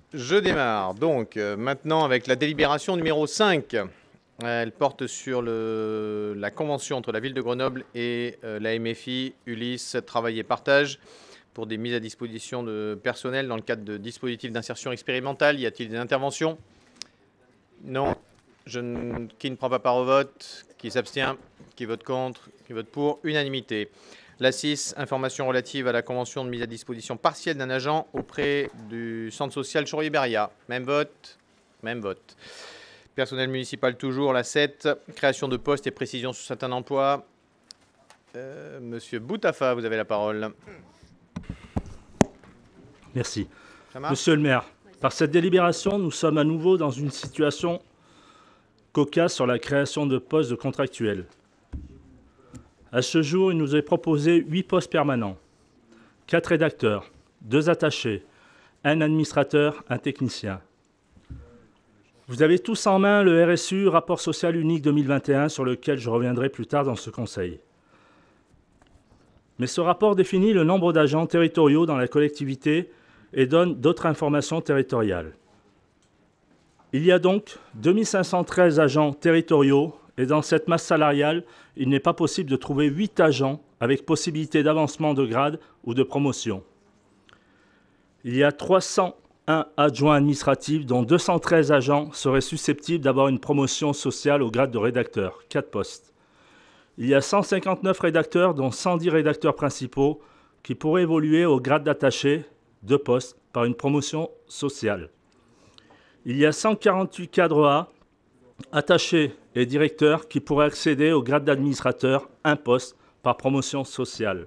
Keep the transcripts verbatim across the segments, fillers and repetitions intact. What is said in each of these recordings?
Je démarre donc euh, maintenant avec la délibération numéro cinq. Elle porte sur le, la convention entre la ville de Grenoble et euh, la M F I, Ulysse, Travail et Partage pour des mises à disposition de personnel dans le cadre de dispositifs d'insertion expérimentale. Y a-t-il des interventions? Non. Je ne, qui ne prend pas part au vote? Qui s'abstient? Qui vote contre? Qui vote pour? Unanimité. La six, information relative à la convention de mise à disposition partielle d'un agent auprès du centre social Chaurier-Beria. Même vote. Même vote. Personnel municipal toujours. La sept, création de postes et précision sur certains emplois. Euh, Monsieur Boutafa, vous avez la parole. Merci. Monsieur le maire, par cette délibération, nous sommes à nouveau dans une situation cocasse sur la création de postes de contractuels. À ce jour, il nous est proposé huit postes permanents, quatre rédacteurs, deux attachés, un administrateur, un technicien. Vous avez tous en main le R S U, rapport social unique deux mille vingt et un, sur lequel je reviendrai plus tard dans ce conseil. Mais ce rapport définit le nombre d'agents territoriaux dans la collectivité et donne d'autres informations territoriales. Il y a donc deux mille cinq cent treize agents territoriaux et dans cette masse salariale, il n'est pas possible de trouver huit agents avec possibilité d'avancement de grade ou de promotion. Il y a trois cent un adjoints administratifs dont deux cent treize agents seraient susceptibles d'avoir une promotion sociale au grade de rédacteur, quatre postes. Il y a cent cinquante-neuf rédacteurs dont cent dix rédacteurs principaux qui pourraient évoluer au grade d'attaché, deux postes, par une promotion sociale. Il y a cent quarante-huit cadres A, attachés et directeurs qui pourraient accéder au grade d'administrateur, un poste, par promotion sociale.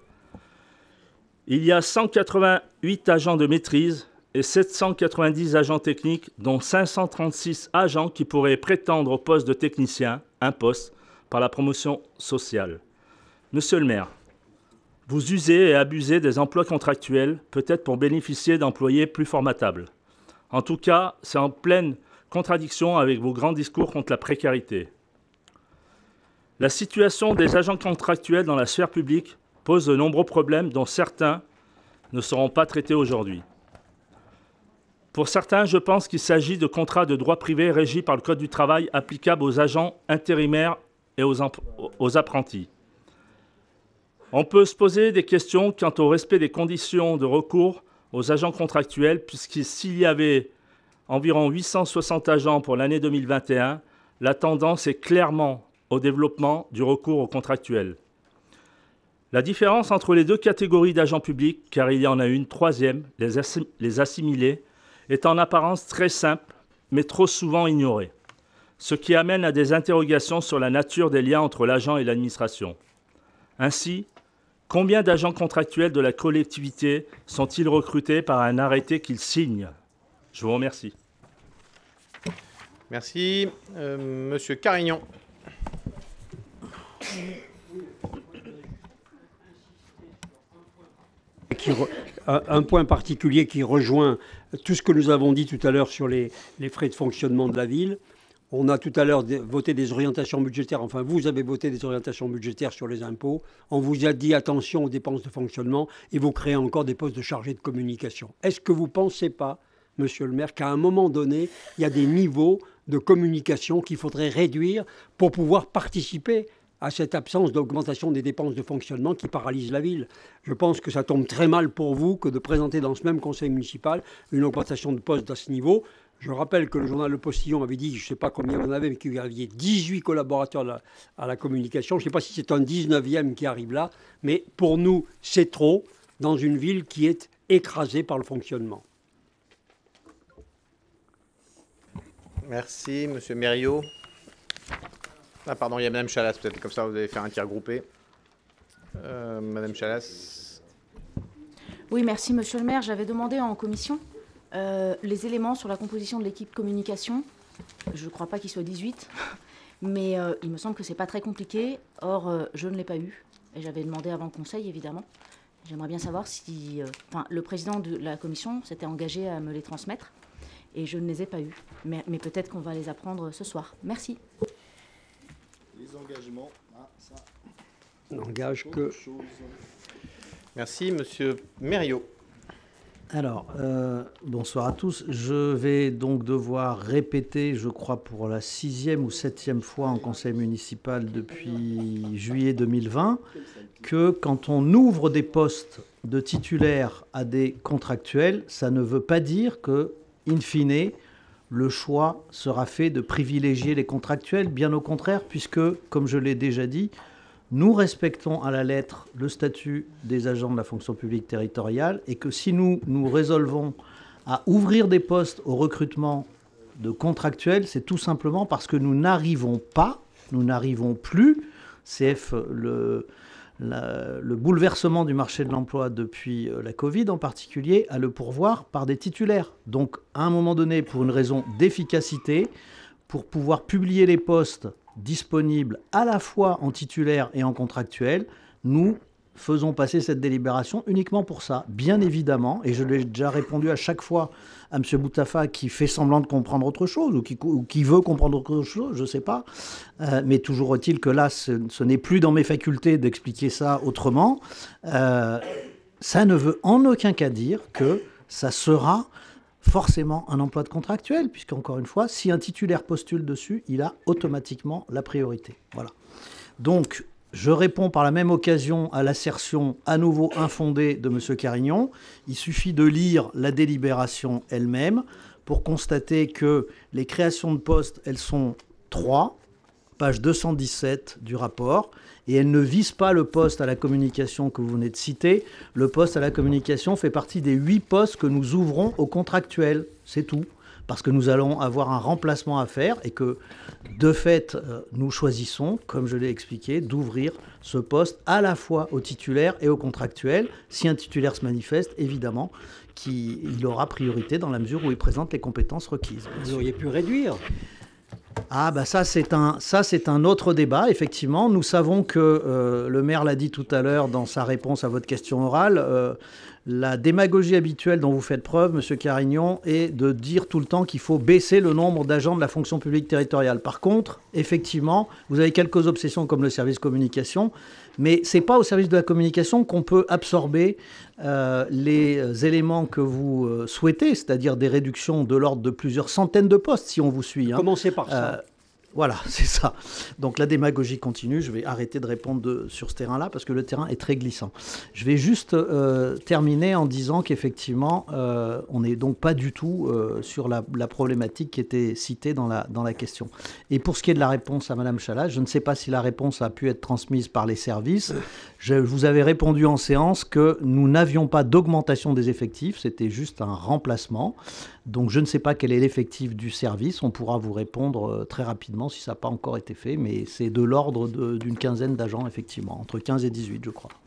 Il y a cent quatre-vingt-huit agents de maîtrise et sept cent quatre-vingt-dix agents techniques, dont cinq cent trente-six agents qui pourraient prétendre au poste de technicien, un poste, par la promotion sociale. Monsieur le maire, vous usez et abusez des emplois contractuels, peut-être pour bénéficier d'employés plus formatables. En tout cas, c'est en pleine contradiction avec vos grands discours contre la précarité. La situation des agents contractuels dans la sphère publique pose de nombreux problèmes dont certains ne seront pas traités aujourd'hui. Pour certains, je pense qu'il s'agit de contrats de droit privé régis par le Code du travail applicables aux agents intérimaires et aux, aux apprentis. On peut se poser des questions quant au respect des conditions de recours aux agents contractuels, puisque s'il y avait environ huit cent soixante agents pour l'année deux mille vingt et un, la tendance est clairement au développement du recours aux contractuels. La différence entre les deux catégories d'agents publics, car il y en a une troisième, les, assim- les assimilés, est en apparence très simple, mais trop souvent ignorée, ce qui amène à des interrogations sur la nature des liens entre l'agent et l'administration. Ainsi, combien d'agents contractuels de la collectivité sont-ils recrutés par un arrêté qu'ils signent? Je vous remercie. Merci. Euh, Monsieur Carignon. Qui re... Un point particulier qui rejoint tout ce que nous avons dit tout à l'heure sur les, les frais de fonctionnement de la ville. On a tout à l'heure voté des orientations budgétaires, enfin vous avez voté des orientations budgétaires sur les impôts. On vous a dit attention aux dépenses de fonctionnement et vous créez encore des postes de chargés de communication. Est-ce que vous ne pensez pas, monsieur le maire, qu'à un moment donné, il y a des niveaux de communication qu'il faudrait réduire pour pouvoir participer à cette absence d'augmentation des dépenses de fonctionnement qui paralyse la ville? Je pense que ça tombe très mal pour vous que de présenter dans ce même conseil municipal une augmentation de postes à ce niveau. Je rappelle que le journal Le Postillon avait dit, je ne sais pas combien on avait, mais qu'il y avait dix-huit collaborateurs à la, à la communication. Je ne sais pas si c'est un dix-neuvième qui arrive là, mais pour nous, c'est trop dans une ville qui est écrasée par le fonctionnement. Merci, Monsieur Mériot. Ah pardon, il y a Madame Chalas, peut-être comme ça vous allez faire un tir groupé. Euh, Madame Chalas. Oui, merci Monsieur le maire. J'avais demandé en commission euh, les éléments sur la composition de l'équipe communication. Je ne crois pas qu'il soit dix-huit, mais euh, il me semble que ce n'est pas très compliqué. Or, euh, je ne l'ai pas eu. Et j'avais demandé avant le conseil, évidemment. J'aimerais bien savoir si... Euh, enfin, le président de la commission s'était engagé à me les transmettre. Et je ne les ai pas eus. Mais, mais peut-être qu'on va les apprendre ce soir. Merci. Les engagements, ah, ça... N'engage que... Merci, Monsieur Mériot. Alors, euh, bonsoir à tous. Je vais donc devoir répéter, je crois, pour la sixième ou septième fois en conseil municipal depuis juillet deux mille vingt, que quand on ouvre des postes de titulaires à des contractuels, ça ne veut pas dire que, in fine, le choix sera fait de privilégier les contractuels. Bien au contraire, puisque, comme je l'ai déjà dit, nous respectons à la lettre le statut des agents de la fonction publique territoriale et que si nous nous résolvons à ouvrir des postes au recrutement de contractuels, c'est tout simplement parce que nous n'arrivons pas, nous n'arrivons plus, C F, le, la, le bouleversement du marché de l'emploi depuis la Covid en particulier, à le pourvoir par des titulaires. Donc à un moment donné, pour une raison d'efficacité, pour pouvoir publier les postes disponibles à la fois en titulaire et en contractuel, nous faisons passer cette délibération uniquement pour ça. Bien évidemment, et je l'ai déjà répondu à chaque fois à M. Boutafa qui fait semblant de comprendre autre chose ou qui, ou qui veut comprendre autre chose, je ne sais pas. Euh, mais toujours est-il que là, ce, ce n'est plus dans mes facultés d'expliquer ça autrement. Euh, ça ne veut en aucun cas dire que ça sera forcément un emploi de contractuel, puisqu'encore une fois, si un titulaire postule dessus, il a automatiquement la priorité. Voilà. Donc, je réponds par la même occasion à l'assertion à nouveau infondée de M. Carignon. Il suffit de lire la délibération elle-même pour constater que les créations de postes, elles sont trois, page deux cent dix-sept du rapport, et elles ne visent pas le poste à la communication que vous venez de citer. Le poste à la communication fait partie des huit postes que nous ouvrons aux contractuels. C'est tout. Parce que nous allons avoir un remplacement à faire et que, de fait, nous choisissons, comme je l'ai expliqué, d'ouvrir ce poste à la fois aux titulaires et aux contractuels. Si un titulaire se manifeste, évidemment, qu'il aura priorité dans la mesure où il présente les compétences requises. Vous auriez pu réduire. Ah bah ça c'est un ça c'est un autre débat. Effectivement, nous savons que euh, le maire l'a dit tout à l'heure dans sa réponse à votre question orale. Euh, la démagogie habituelle dont vous faites preuve, Monsieur Carignon, est de dire tout le temps qu'il faut baisser le nombre d'agents de la fonction publique territoriale. Par contre, effectivement, vous avez quelques obsessions comme le service communication, mais c'est pas au service de la communication qu'on peut absorber euh, les éléments que vous euh, souhaitez, c'est-à-dire des réductions de l'ordre de plusieurs centaines de postes, si on vous suit. Hein. Commencez par ça. Euh, Voilà, c'est ça. Donc la démagogie continue. Je vais arrêter de répondre de, sur ce terrain-là parce que le terrain est très glissant. Je vais juste euh, terminer en disant qu'effectivement, euh, on n'est donc pas du tout euh, sur la, la problématique qui était citée dans la, dans la question. Et pour ce qui est de la réponse à Mme Chalas, je ne sais pas si la réponse a pu être transmise par les services. Je vous avais répondu en séance que nous n'avions pas d'augmentation des effectifs, c'était juste un remplacement. Donc je ne sais pas quel est l'effectif du service, on pourra vous répondre très rapidement si ça n'a pas encore été fait, mais c'est de l'ordre d'une quinzaine d'agents, effectivement, entre quinze et dix-huit, je crois.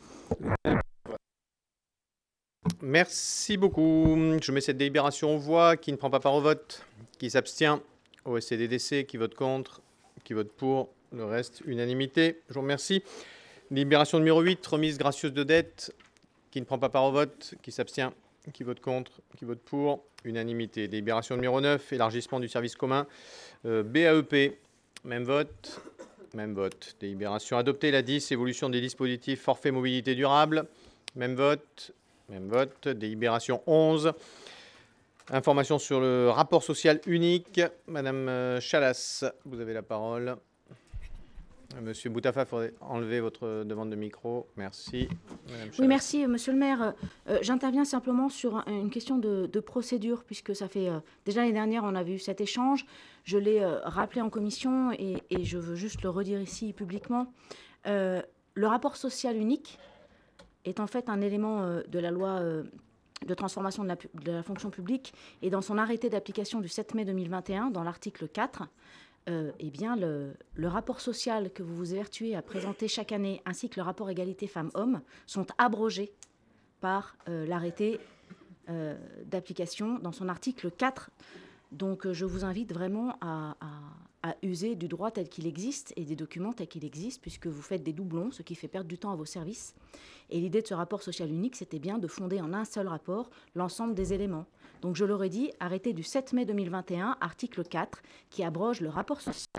Merci beaucoup. Je mets cette délibération aux voix. Qui ne prend pas part au vote? Qui s'abstient? O S C D D C, qui vote contre? Qui vote pour? Le reste, unanimité. Je vous remercie. Délibération numéro huit, remise gracieuse de dette. Qui ne prend pas part au vote? Qui s'abstient? Qui vote contre? Qui vote pour? Unanimité. Délibération numéro neuf, élargissement du service commun euh, B A E P. Même vote. Même vote. Délibération adoptée, la dix, évolution des dispositifs forfait mobilité durable. Même vote. Même vote. Délibération onze. Information sur le rapport social unique. Madame Chalas, vous avez la parole. Monsieur Boutafa, il faudrait enlever votre demande de micro. Merci. Madame oui, merci, Monsieur le maire. Euh, J'interviens simplement sur un, une question de, de procédure, puisque ça fait... Euh, déjà l'année dernière, on avait eu cet échange. Je l'ai euh, rappelé en commission et, et je veux juste le redire ici publiquement. Euh, le rapport social unique est en fait un élément euh, de la loi euh, de transformation de la, de la fonction publique et dans son arrêté d'application du sept mai deux mille vingt et un, dans l'article quatre, Euh, eh bien, le, le rapport social que vous vous évertuez à présenter chaque année, ainsi que le rapport égalité femmes-hommes, sont abrogés par euh, l'arrêté euh, d'application dans son article quatre. Donc, euh, je vous invite vraiment à, à, à user du droit tel qu'il existe et des documents tels qu'il existe, puisque vous faites des doublons, ce qui fait perdre du temps à vos services. Et l'idée de ce rapport social unique, c'était bien de fonder en un seul rapport l'ensemble des éléments. Donc, je l'aurais dit, arrêté du sept mai deux mille vingt et un, article quatre, qui abroge le rapport social.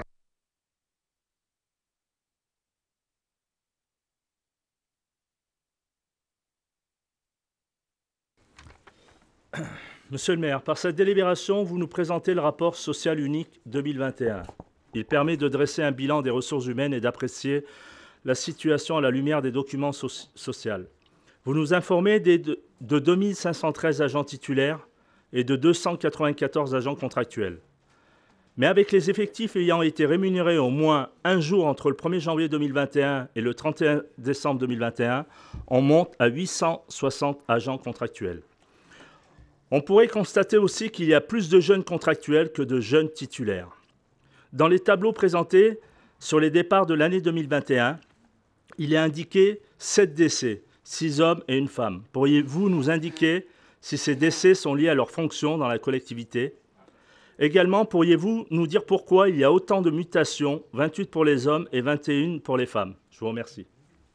Monsieur le maire, par cette délibération, vous nous présentez le rapport social unique deux mille vingt et un. Il permet de dresser un bilan des ressources humaines et d'apprécier la situation à la lumière des documents so sociaux. Vous nous informez des, de, de deux mille cinq cent treize agents titulaires et de deux cent quatre-vingt-quatorze agents contractuels. Mais avec les effectifs ayant été rémunérés au moins un jour entre le premier janvier deux mille vingt et un et le trente et un décembre deux mille vingt et un, on monte à huit cent soixante agents contractuels. On pourrait constater aussi qu'il y a plus de jeunes contractuels que de jeunes titulaires. Dans les tableaux présentés sur les départs de l'année deux mille vingt et un, il est indiqué sept décès, six hommes et une femme. Pourriez-vous nous indiquer si ces décès sont liés à leur fonction dans la collectivité ? Également, pourriez-vous nous dire pourquoi il y a autant de mutations, vingt-huit pour les hommes et vingt et une pour les femmes? Je vous remercie.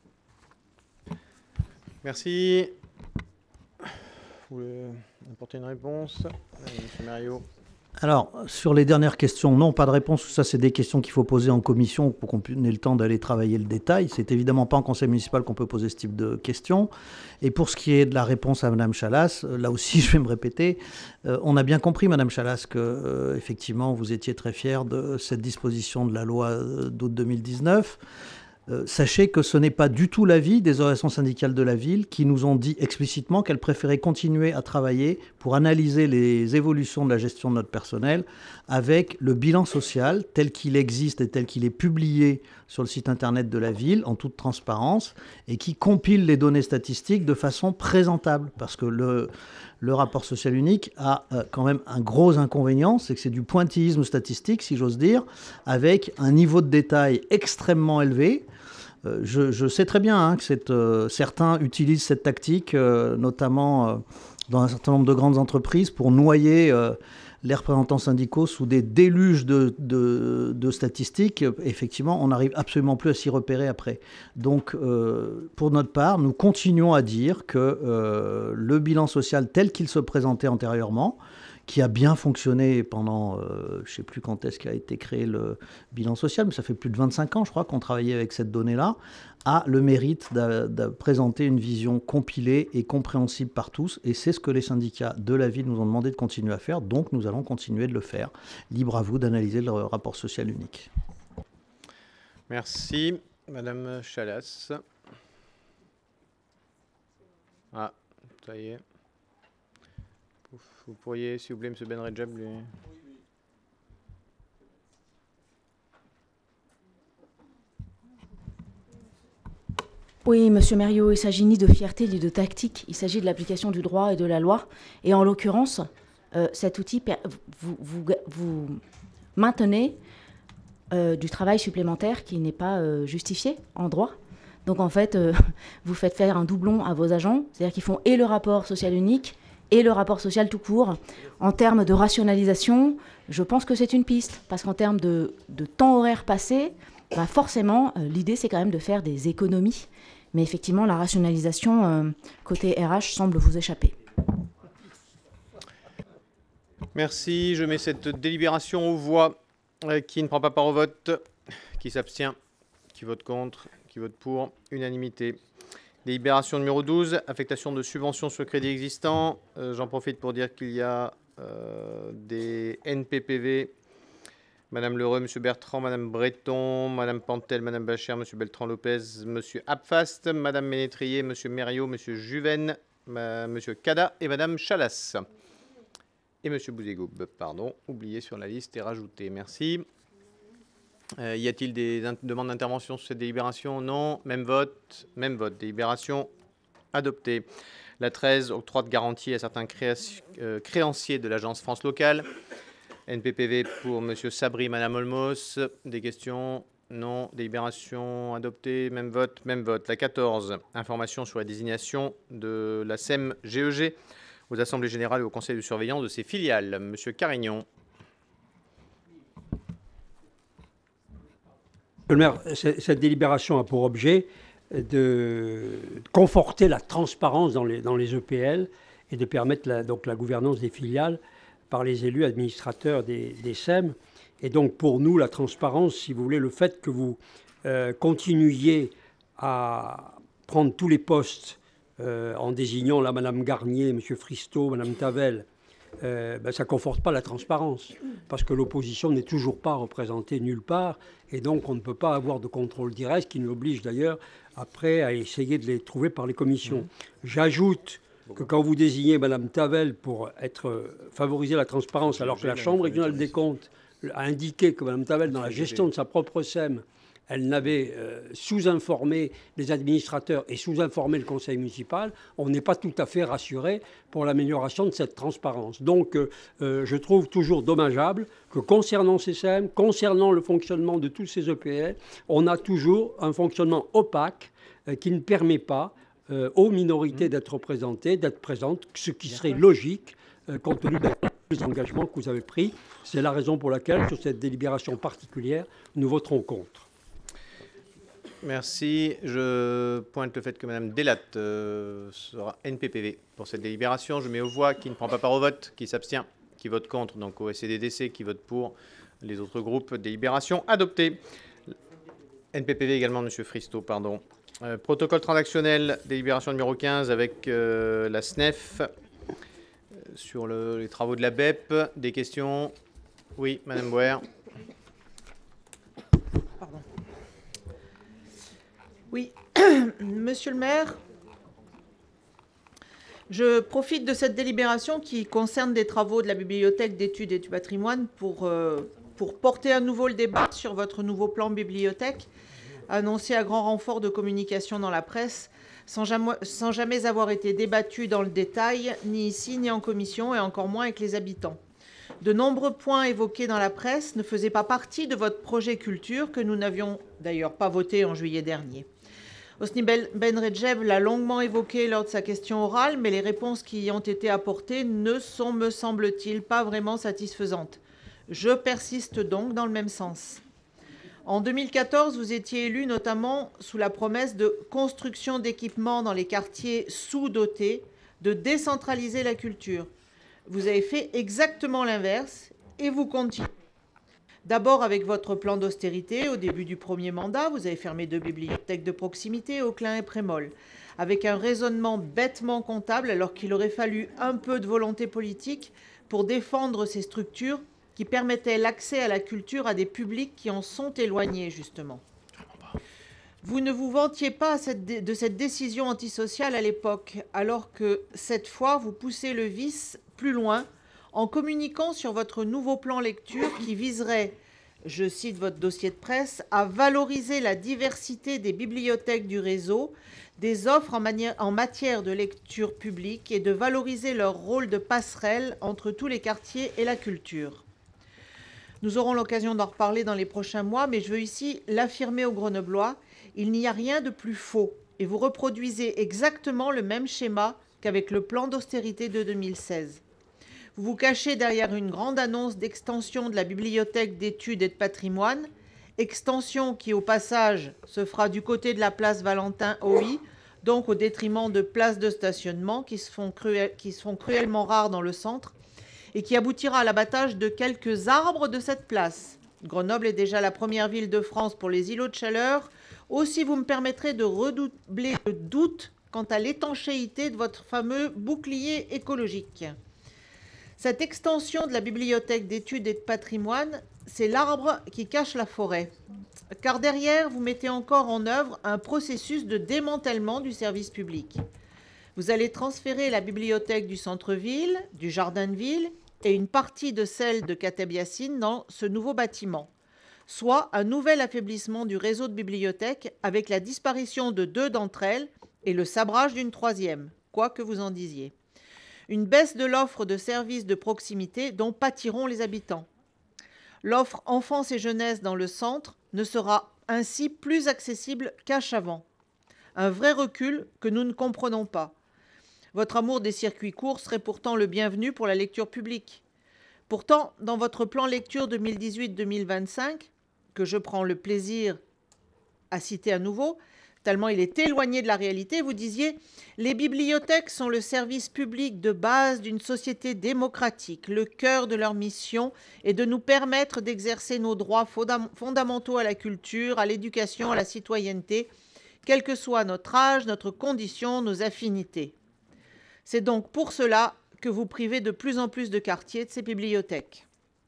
Merci. Vous voulez apporter une réponse, Monsieur Mériot? Alors, sur les dernières questions, non, pas de réponse. Ça, c'est des questions qu'il faut poser en commission pour qu'on ait le temps d'aller travailler le détail. C'est évidemment pas en conseil municipal qu'on peut poser ce type de questions. Et pour ce qui est de la réponse à Madame Chalas, là aussi, je vais me répéter. Euh, on a bien compris, Madame Chalas, que euh, effectivement, vous étiez très fière de cette disposition de la loi d'août deux mille dix-neuf. Euh, sachez que ce n'est pas du tout l'avis des organisations syndicales de la ville qui nous ont dit explicitement qu'elles préféraient continuer à travailler pour analyser les évolutions de la gestion de notre personnel avec le bilan social tel qu'il existe et tel qu'il est publié sur le site internet de la ville en toute transparence et qui compile les données statistiques de façon présentable. Parce que le, le rapport social unique a euh, quand même un gros inconvénient, c'est que c'est du pointillisme statistique, si j'ose dire, avec un niveau de détail extrêmement élevé. Euh, je, je sais très bien hein, que cette, euh, certains utilisent cette tactique, euh, notamment euh, dans un certain nombre de grandes entreprises, pour noyer euh, les représentants syndicaux sous des déluges de, de, de statistiques. Effectivement, on n'arrive absolument plus à s'y repérer après. Donc, euh, pour notre part, nous continuons à dire que euh, le bilan social tel qu'il se présentait antérieurement, qui a bien fonctionné pendant, euh, je ne sais plus quand est-ce qu'a été créé le bilan social, mais ça fait plus de vingt-cinq ans, je crois, qu'on travaillait avec cette donnée-là, a le mérite de présenter une vision compilée et compréhensible par tous. Et c'est ce que les syndicats de la ville nous ont demandé de continuer à faire, donc nous allons continuer de le faire. Libre à vous d'analyser le rapport social unique. Merci. Madame Chalas. Ah, ça y est. Vous pourriez, s'il vous plaît, M. Benredjeb, lui... Oui, Monsieur Mériot, il s'agit ni de fierté ni de tactique. Il s'agit de l'application du droit et de la loi. Et en l'occurrence, euh, cet outil, vous, vous, vous maintenez euh, du travail supplémentaire qui n'est pas euh, justifié en droit. Donc en fait, euh, vous faites faire un doublon à vos agents, c'est-à-dire qu'ils font et le rapport social unique et le rapport social tout court. En termes de rationalisation, je pense que c'est une piste, parce qu'en termes de, de temps horaire passé, bah forcément, euh, l'idée c'est quand même de faire des économies. Mais effectivement, la rationalisation euh, côté R H semble vous échapper. Merci. Je mets cette délibération aux voix. Euh, qui ne prend pas part au vote? Qui s'abstient? Qui vote contre? Qui vote pour? Unanimité. Délibération numéro douze, affectation de subventions sur crédit existant. Euh, J'en profite pour dire qu'il y a euh, des N P P V. Madame Lheureux, Monsieur Bertrand, Madame Breton, Madame Pantel, Madame Bachère, Monsieur Beltran-Lopez, Monsieur Abfast, Madame Ménétrier, Monsieur Mériot, Monsieur Juven, ma, Monsieur Cada et Madame Chalas. Et Monsieur Bouzégoub, pardon, oublié sur la liste et rajouté. Merci. Euh, y a-t-il des demandes d'intervention sur cette délibération? Non. Même vote. Même vote. Délibération adoptée. La treize, octroi de garantie à certains créaci- euh, créanciers de l'agence France locale. N P P V pour Monsieur Sabri, Madame Olmos. Des questions? Non. Délibération adoptée. Même vote. Même vote. La quatorze, information sur la désignation de la S E M G E G aux assemblées générales et au conseil de surveillance de ses filiales. Monsieur Carignon. Monsieur le maire, cette délibération a pour objet de conforter la transparence dans les, dans les E P L et de permettre la, donc la gouvernance des filiales par les élus administrateurs des, des S E M. Et donc pour nous, la transparence, si vous voulez, le fait que vous euh, continuiez à prendre tous les postes euh, en désignant là Mme Garnier, M. Fristo, Mme Tavel, euh, ben, ça ne conforte pas la transparence, parce que l'opposition n'est toujours pas représentée nulle part, et donc on ne peut pas avoir de contrôle direct, ce qui nous oblige d'ailleurs après à essayer de les trouver par les commissions. J'ajoute que quand vous désignez Mme Tavel pour être, euh, favoriser la transparence, alors que la Chambre régionale des comptes a indiqué que Mme Tavel, dans la gestion de sa propre S E M, elle n'avait euh, sous-informé les administrateurs et sous-informé le conseil municipal, on n'est pas tout à fait rassuré pour l'amélioration de cette transparence. Donc euh, euh, je trouve toujours dommageable que concernant ces S E M, concernant le fonctionnement de tous ces E P L, on a toujours un fonctionnement opaque euh, qui ne permet pas euh, aux minorités d'être représentées, d'être présentes, ce qui serait logique euh, compte tenu des engagements que vous avez pris. C'est la raison pour laquelle, sur cette délibération particulière, nous voterons contre. Merci. Je pointe le fait que Mme Delatte euh, sera N P P V pour cette délibération. Je mets aux voix qui ne prend pas part au vote, qui s'abstient, qui vote contre, donc au S C D D C, qui vote pour. Les autres groupes, délibération adoptée. N P P V également, M. Fristo, pardon. Euh, protocole transactionnel, délibération numéro quinze avec euh, la S N E F euh, sur le, les travaux de la B E P. Des questions? Oui, Mme Bouer. Pardon. Oui, monsieur le maire, je profite de cette délibération qui concerne des travaux de la bibliothèque d'études et du patrimoine pour, euh, pour porter à nouveau le débat sur votre nouveau plan bibliothèque, annoncé à grand renfort de communication dans la presse, sans jamais, sans jamais avoir été débattu dans le détail, ni ici, ni en commission, et encore moins avec les habitants. De nombreux points évoqués dans la presse ne faisaient pas partie de votre projet culture, que nous n'avions d'ailleurs pas voté en juillet dernier. Hosni Benredjeb l'a longuement évoqué lors de sa question orale, mais les réponses qui y ont été apportées ne sont, me semble-t-il, pas vraiment satisfaisantes. Je persiste donc dans le même sens. En deux mille quatorze, vous étiez élu notamment sous la promesse de construction d'équipements dans les quartiers sous-dotés, de décentraliser la culture. Vous avez fait exactement l'inverse et vous continuez. D'abord avec votre plan d'austérité, au début du premier mandat, vous avez fermé deux bibliothèques de proximité, Auclin et Prémol, avec un raisonnement bêtement comptable alors qu'il aurait fallu un peu de volonté politique pour défendre ces structures qui permettaient l'accès à la culture à des publics qui en sont éloignés justement. Vous ne vous vantiez pas de cette décision antisociale à l'époque, alors que cette fois, vous poussez le vice plus loin en communiquant sur votre nouveau plan lecture qui viserait, je cite votre dossier de presse, à valoriser la diversité des bibliothèques du réseau, des offres en, manière, en matière de lecture publique et de valoriser leur rôle de passerelle entre tous les quartiers et la culture. Nous aurons l'occasion d'en reparler dans les prochains mois, mais je veux ici l'affirmer aux Grenoblois, il n'y a rien de plus faux et vous reproduisez exactement le même schéma qu'avec le plan d'austérité de deux mille seize. Vous vous cachez derrière une grande annonce d'extension de la bibliothèque d'études et de patrimoine, extension qui au passage se fera du côté de la place Valentin-Hauy, donc au détriment de places de stationnement qui se font, cruel, qui se font cruellement rares dans le centre et qui aboutira à l'abattage de quelques arbres de cette place. Grenoble est déjà la première ville de France pour les îlots de chaleur. Aussi, vous me permettrez de redoubler le doute quant à l'étanchéité de votre fameux bouclier écologique. Cette extension de la bibliothèque d'études et de patrimoine, c'est l'arbre qui cache la forêt. Car derrière, vous mettez encore en œuvre un processus de démantèlement du service public. Vous allez transférer la bibliothèque du centre-ville, du jardin de ville et une partie de celle de Kateb Yassine dans ce nouveau bâtiment, soit un nouvel affaiblissement du réseau de bibliothèques avec la disparition de deux d'entre elles et le sabrage d'une troisième, quoi que vous en disiez. Une baisse de l'offre de services de proximité dont pâtiront les habitants. L'offre enfance et jeunesse dans le centre ne sera ainsi plus accessible qu'Achavant. Un vrai recul que nous ne comprenons pas. Votre amour des circuits courts serait pourtant le bienvenu pour la lecture publique. Pourtant, dans votre plan lecture deux mille dix-huit deux mille vingt-cinq, que je prends le plaisir à citer à nouveau, tellement il est éloigné de la réalité, vous disiez « Les bibliothèques sont le service public de base d'une société démocratique. Le cœur de leur mission est de nous permettre d'exercer nos droits fondamentaux à la culture, à l'éducation, à la citoyenneté, quel que soit notre âge, notre condition, nos affinités. C'est donc pour cela que vous privez de plus en plus de quartiers de ces bibliothèques.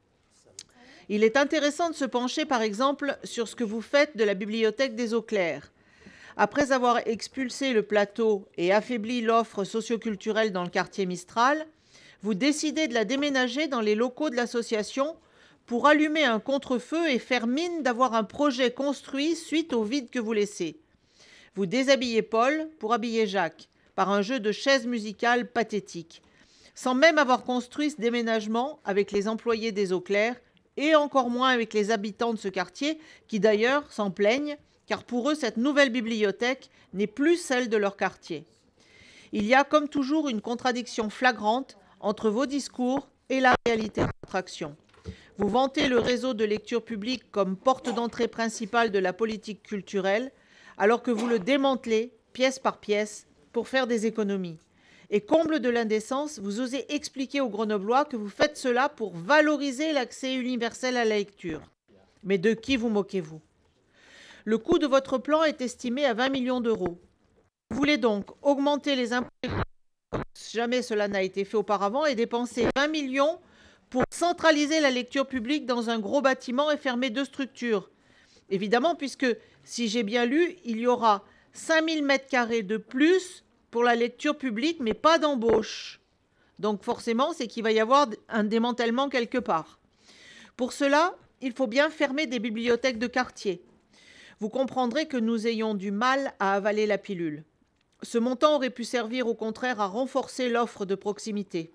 Il est intéressant de se pencher par exemple sur ce que vous faites de la bibliothèque des Eaux Claires. Après avoir expulsé le plateau et affaibli l'offre socioculturelle dans le quartier Mistral, vous décidez de la déménager dans les locaux de l'association pour allumer un contre-feu et faire mine d'avoir un projet construit suite au vide que vous laissez. Vous déshabillez Paul pour habiller Jacques, par un jeu de chaises musicales pathétique, sans même avoir construit ce déménagement avec les employés des Eaux Claires et encore moins avec les habitants de ce quartier, qui d'ailleurs s'en plaignent, car pour eux, cette nouvelle bibliothèque n'est plus celle de leur quartier. Il y a, comme toujours, une contradiction flagrante entre vos discours et la réalité de votre action. Vous vantez le réseau de lecture publique comme porte d'entrée principale de la politique culturelle, alors que vous le démantelez, pièce par pièce, pour faire des économies. Et comble de l'indécence, vous osez expliquer aux Grenoblois que vous faites cela pour valoriser l'accès universel à la lecture. Mais de qui vous moquez-vous? Le coût de votre plan est estimé à vingt millions d'euros. Vous voulez donc augmenter les impôts, comme jamais cela n'a été fait auparavant, et dépenser vingt millions pour centraliser la lecture publique dans un gros bâtiment et fermer deux structures. Évidemment, puisque, si j'ai bien lu, il y aura cinq mille mètres carrés de plus pour la lecture publique, mais pas d'embauche. Donc forcément, c'est qu'il va y avoir un démantèlement quelque part. Pour cela, il faut bien fermer des bibliothèques de quartier. Vous comprendrez que nous ayons du mal à avaler la pilule. Ce montant aurait pu servir au contraire à renforcer l'offre de proximité.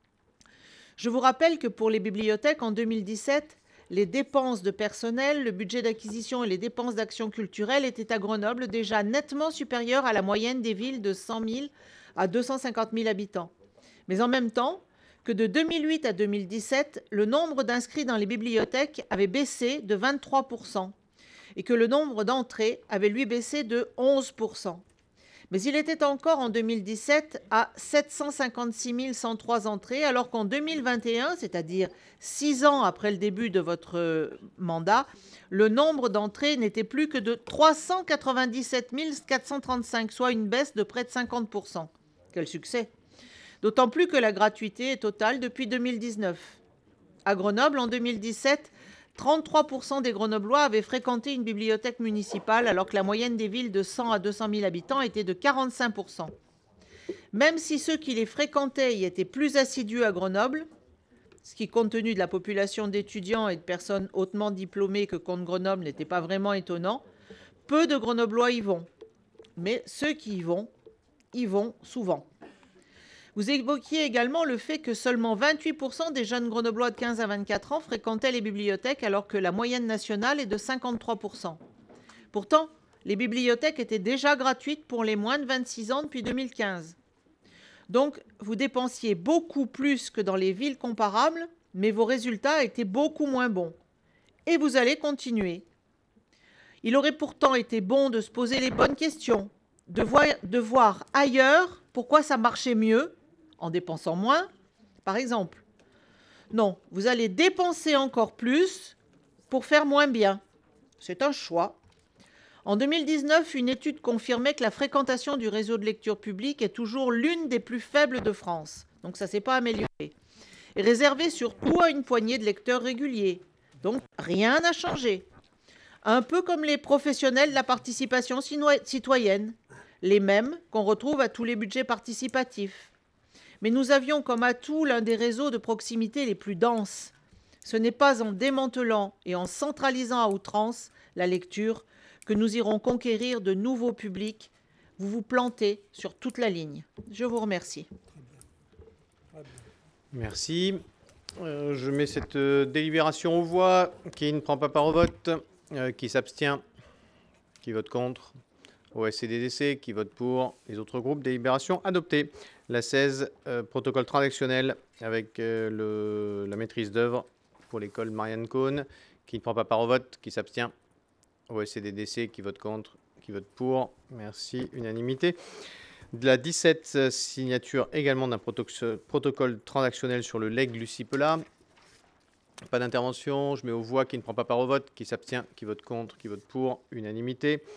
Je vous rappelle que pour les bibliothèques, en deux mille dix-sept, les dépenses de personnel, le budget d'acquisition et les dépenses d'action culturelle étaient à Grenoble déjà nettement supérieures à la moyenne des villes de cent mille à deux cent cinquante mille habitants. Mais en même temps, que de deux mille huit à deux mille dix-sept, le nombre d'inscrits dans les bibliothèques avait baissé de vingt-trois pour cent et que le nombre d'entrées avait lui baissé de onze pour cent. Mais il était encore en deux mille dix-sept à sept cent cinquante-six mille cent trois entrées, alors qu'en deux mille vingt et un, c'est-à-dire six ans après le début de votre mandat, le nombre d'entrées n'était plus que de trois cent quatre-vingt-dix-sept mille quatre cent trente-cinq, soit une baisse de près de cinquante pour cent. Quel succès! D'autant plus que la gratuité est totale depuis deux mille dix-neuf. À Grenoble, en deux mille dix-sept, trente-trois pour cent des Grenoblois avaient fréquenté une bibliothèque municipale, alors que la moyenne des villes de cent à deux cent mille habitants était de quarante-cinq pour cent. Même si ceux qui les fréquentaient y étaient plus assidus à Grenoble, ce qui, compte tenu de la population d'étudiants et de personnes hautement diplômées que compte Grenoble, n'était pas vraiment étonnant, peu de Grenoblois y vont. Mais ceux qui y vont, y vont souvent. Vous évoquiez également le fait que seulement vingt-huit pour cent des jeunes Grenoblois de quinze à vingt-quatre ans fréquentaient les bibliothèques, alors que la moyenne nationale est de cinquante-trois pour cent. Pourtant, les bibliothèques étaient déjà gratuites pour les moins de vingt-six ans depuis deux mille quinze. Donc, vous dépensiez beaucoup plus que dans les villes comparables, mais vos résultats étaient beaucoup moins bons. Et vous allez continuer. Il aurait pourtant été bon de se poser les bonnes questions, de voir, de voir ailleurs pourquoi ça marchait mieux, en dépensant moins, par exemple. Non, vous allez dépenser encore plus pour faire moins bien. C'est un choix. En deux mille dix-neuf, une étude confirmait que la fréquentation du réseau de lecture publique est toujours l'une des plus faibles de France. Donc ça ne s'est pas amélioré. Et réservée surtout à une poignée de lecteurs réguliers. Donc rien n'a changé. Un peu comme les professionnels de la participation citoyenne, les mêmes qu'on retrouve à tous les budgets participatifs. Mais nous avions comme atout l'un des réseaux de proximité les plus denses. Ce n'est pas en démantelant et en centralisant à outrance la lecture que nous irons conquérir de nouveaux publics. Vous vous plantez sur toute la ligne. Je vous remercie. Merci. Euh, je mets cette euh, délibération aux voix. Qui ne prend pas part au vote, euh, qui s'abstient, qui vote contre, O S C D D C, qui vote pour, les autres groupes, délibération adoptée. La seize, euh, protocole transactionnel avec euh, le, la maîtrise d'œuvre pour l'école Marianne Cohn, qui ne prend pas part au vote, qui s'abstient, O S C D D C, qui vote contre, qui vote pour, merci, unanimité. De la dix-sept, signature également d'un protocole transactionnel sur le legs Lucie Pelat. Pas d'intervention, je mets aux voix qui ne prend pas part au vote, qui s'abstient, qui vote contre, qui vote pour, unanimité.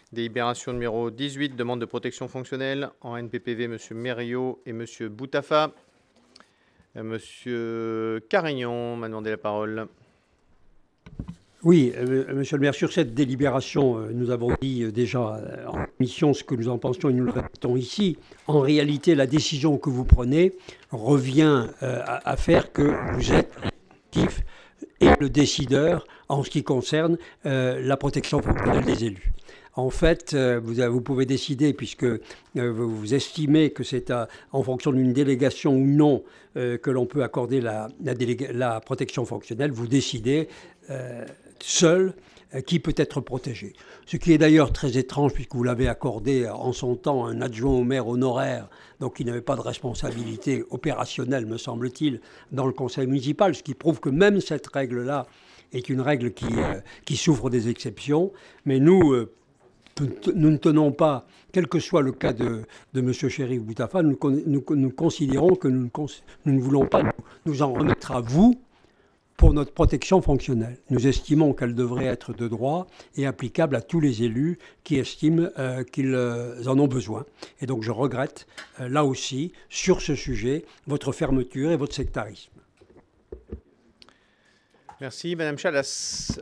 Délibération numéro dix-huit, demande de protection fonctionnelle en N P P V, M. Mériot et M. Boutafa. Euh, Monsieur Carignon m'a demandé la parole. Oui, euh, monsieur le maire, sur cette délibération, euh, nous avons dit euh, déjà euh, en commission ce que nous en pensions et nous le répétons ici. En réalité, la décision que vous prenez revient euh, à, à faire que vous êtes actif et le décideur en ce qui concerne euh, la protection fonctionnelle des élus. En fait, euh, vous, vous pouvez décider, puisque euh, vous, vous estimez que c'est à, en fonction d'une délégation ou non euh, que l'on peut accorder la, la, déléga- la protection fonctionnelle, vous décidez euh, seul euh, qui peut être protégé. Ce qui est d'ailleurs très étrange, puisque vous l'avez accordé en son temps à un adjoint au maire honoraire, donc il n'avait pas de responsabilité opérationnelle, me semble-t-il, dans le conseil municipal, ce qui prouve que même cette règle-là est une règle qui, euh, qui souffre des exceptions. Mais nous... Euh, Nous ne tenons pas, quel que soit le cas de, de M. Chérif Boutafa, nous, nous, nous considérons que nous ne, nous ne voulons pas nous en remettre à vous pour notre protection fonctionnelle. Nous estimons qu'elle devrait être de droit et applicable à tous les élus qui estiment euh, qu'ils euh, en ont besoin. Et donc je regrette, euh, là aussi, sur ce sujet, votre fermeture et votre sectarisme. Merci. Madame Chalas.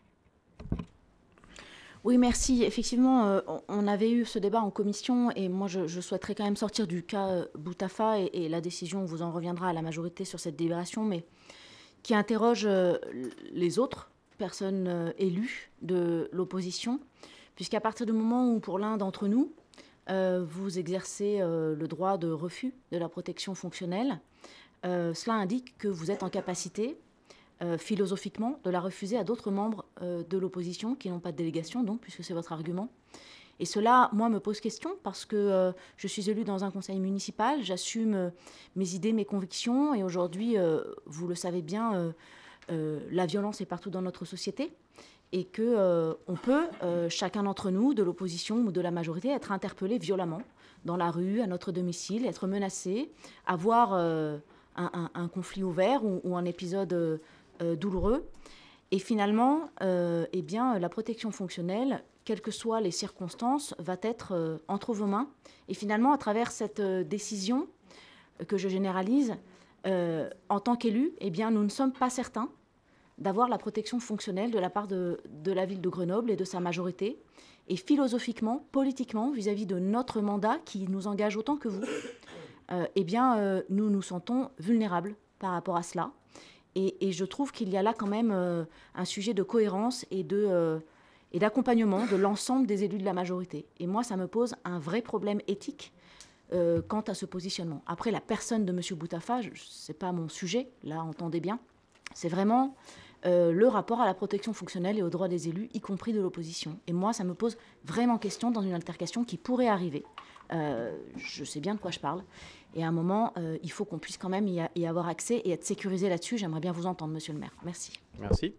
Oui, merci. Effectivement, euh, on avait eu ce débat en commission et moi, je, je souhaiterais quand même sortir du cas euh, Boutafa et, et la décision vous en reviendra à la majorité sur cette délibération, mais qui interroge euh, les autres personnes euh, élues de l'opposition, puisqu'à partir du moment où, pour l'un d'entre nous, euh, vous exercez euh, le droit de refus de la protection fonctionnelle, euh, cela indique que vous êtes en capacité Euh, philosophiquement, de la refuser à d'autres membres euh, de l'opposition qui n'ont pas de délégation, donc, puisque c'est votre argument. Et cela, moi, me pose question parce que euh, je suis élue dans un conseil municipal, j'assume euh, mes idées, mes convictions, et aujourd'hui, euh, vous le savez bien, euh, euh, la violence est partout dans notre société, et que euh, on peut, euh, chacun d'entre nous, de l'opposition ou de la majorité, être interpellé violemment dans la rue, à notre domicile, être menacé, avoir euh, un, un, un conflit ouvert ou, ou un épisode euh, Euh, douloureux. Et finalement, euh, eh bien, la protection fonctionnelle, quelles que soient les circonstances, va être euh, entre vos mains. Et finalement, à travers cette euh, décision euh, que je généralise, euh, en tant qu'élu, eh bien, nous ne sommes pas certains d'avoir la protection fonctionnelle de la part de, de la ville de Grenoble et de sa majorité. Et philosophiquement, politiquement, vis-à-vis de notre mandat qui nous engage autant que vous, euh, eh bien, euh, nous nous sentons vulnérables par rapport à cela. Et, et je trouve qu'il y a là quand même euh, un sujet de cohérence et, de, euh, et d'accompagnement de l'ensemble des élus de la majorité. Et moi, ça me pose un vrai problème éthique euh, quant à ce positionnement. Après, la personne de M. Boutafa, ce n'est pas mon sujet, là, entendez bien. C'est vraiment euh, le rapport à la protection fonctionnelle et aux droits des élus, y compris de l'opposition. Et moi, ça me pose vraiment question dans une altercation qui pourrait arriver. Euh, je sais bien de quoi je parle. Et à un moment, euh, il faut qu'on puisse quand même y, a, y avoir accès et être sécurisé là-dessus. J'aimerais bien vous entendre, monsieur le maire. Merci. Merci.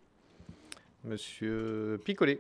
Monsieur Picolet.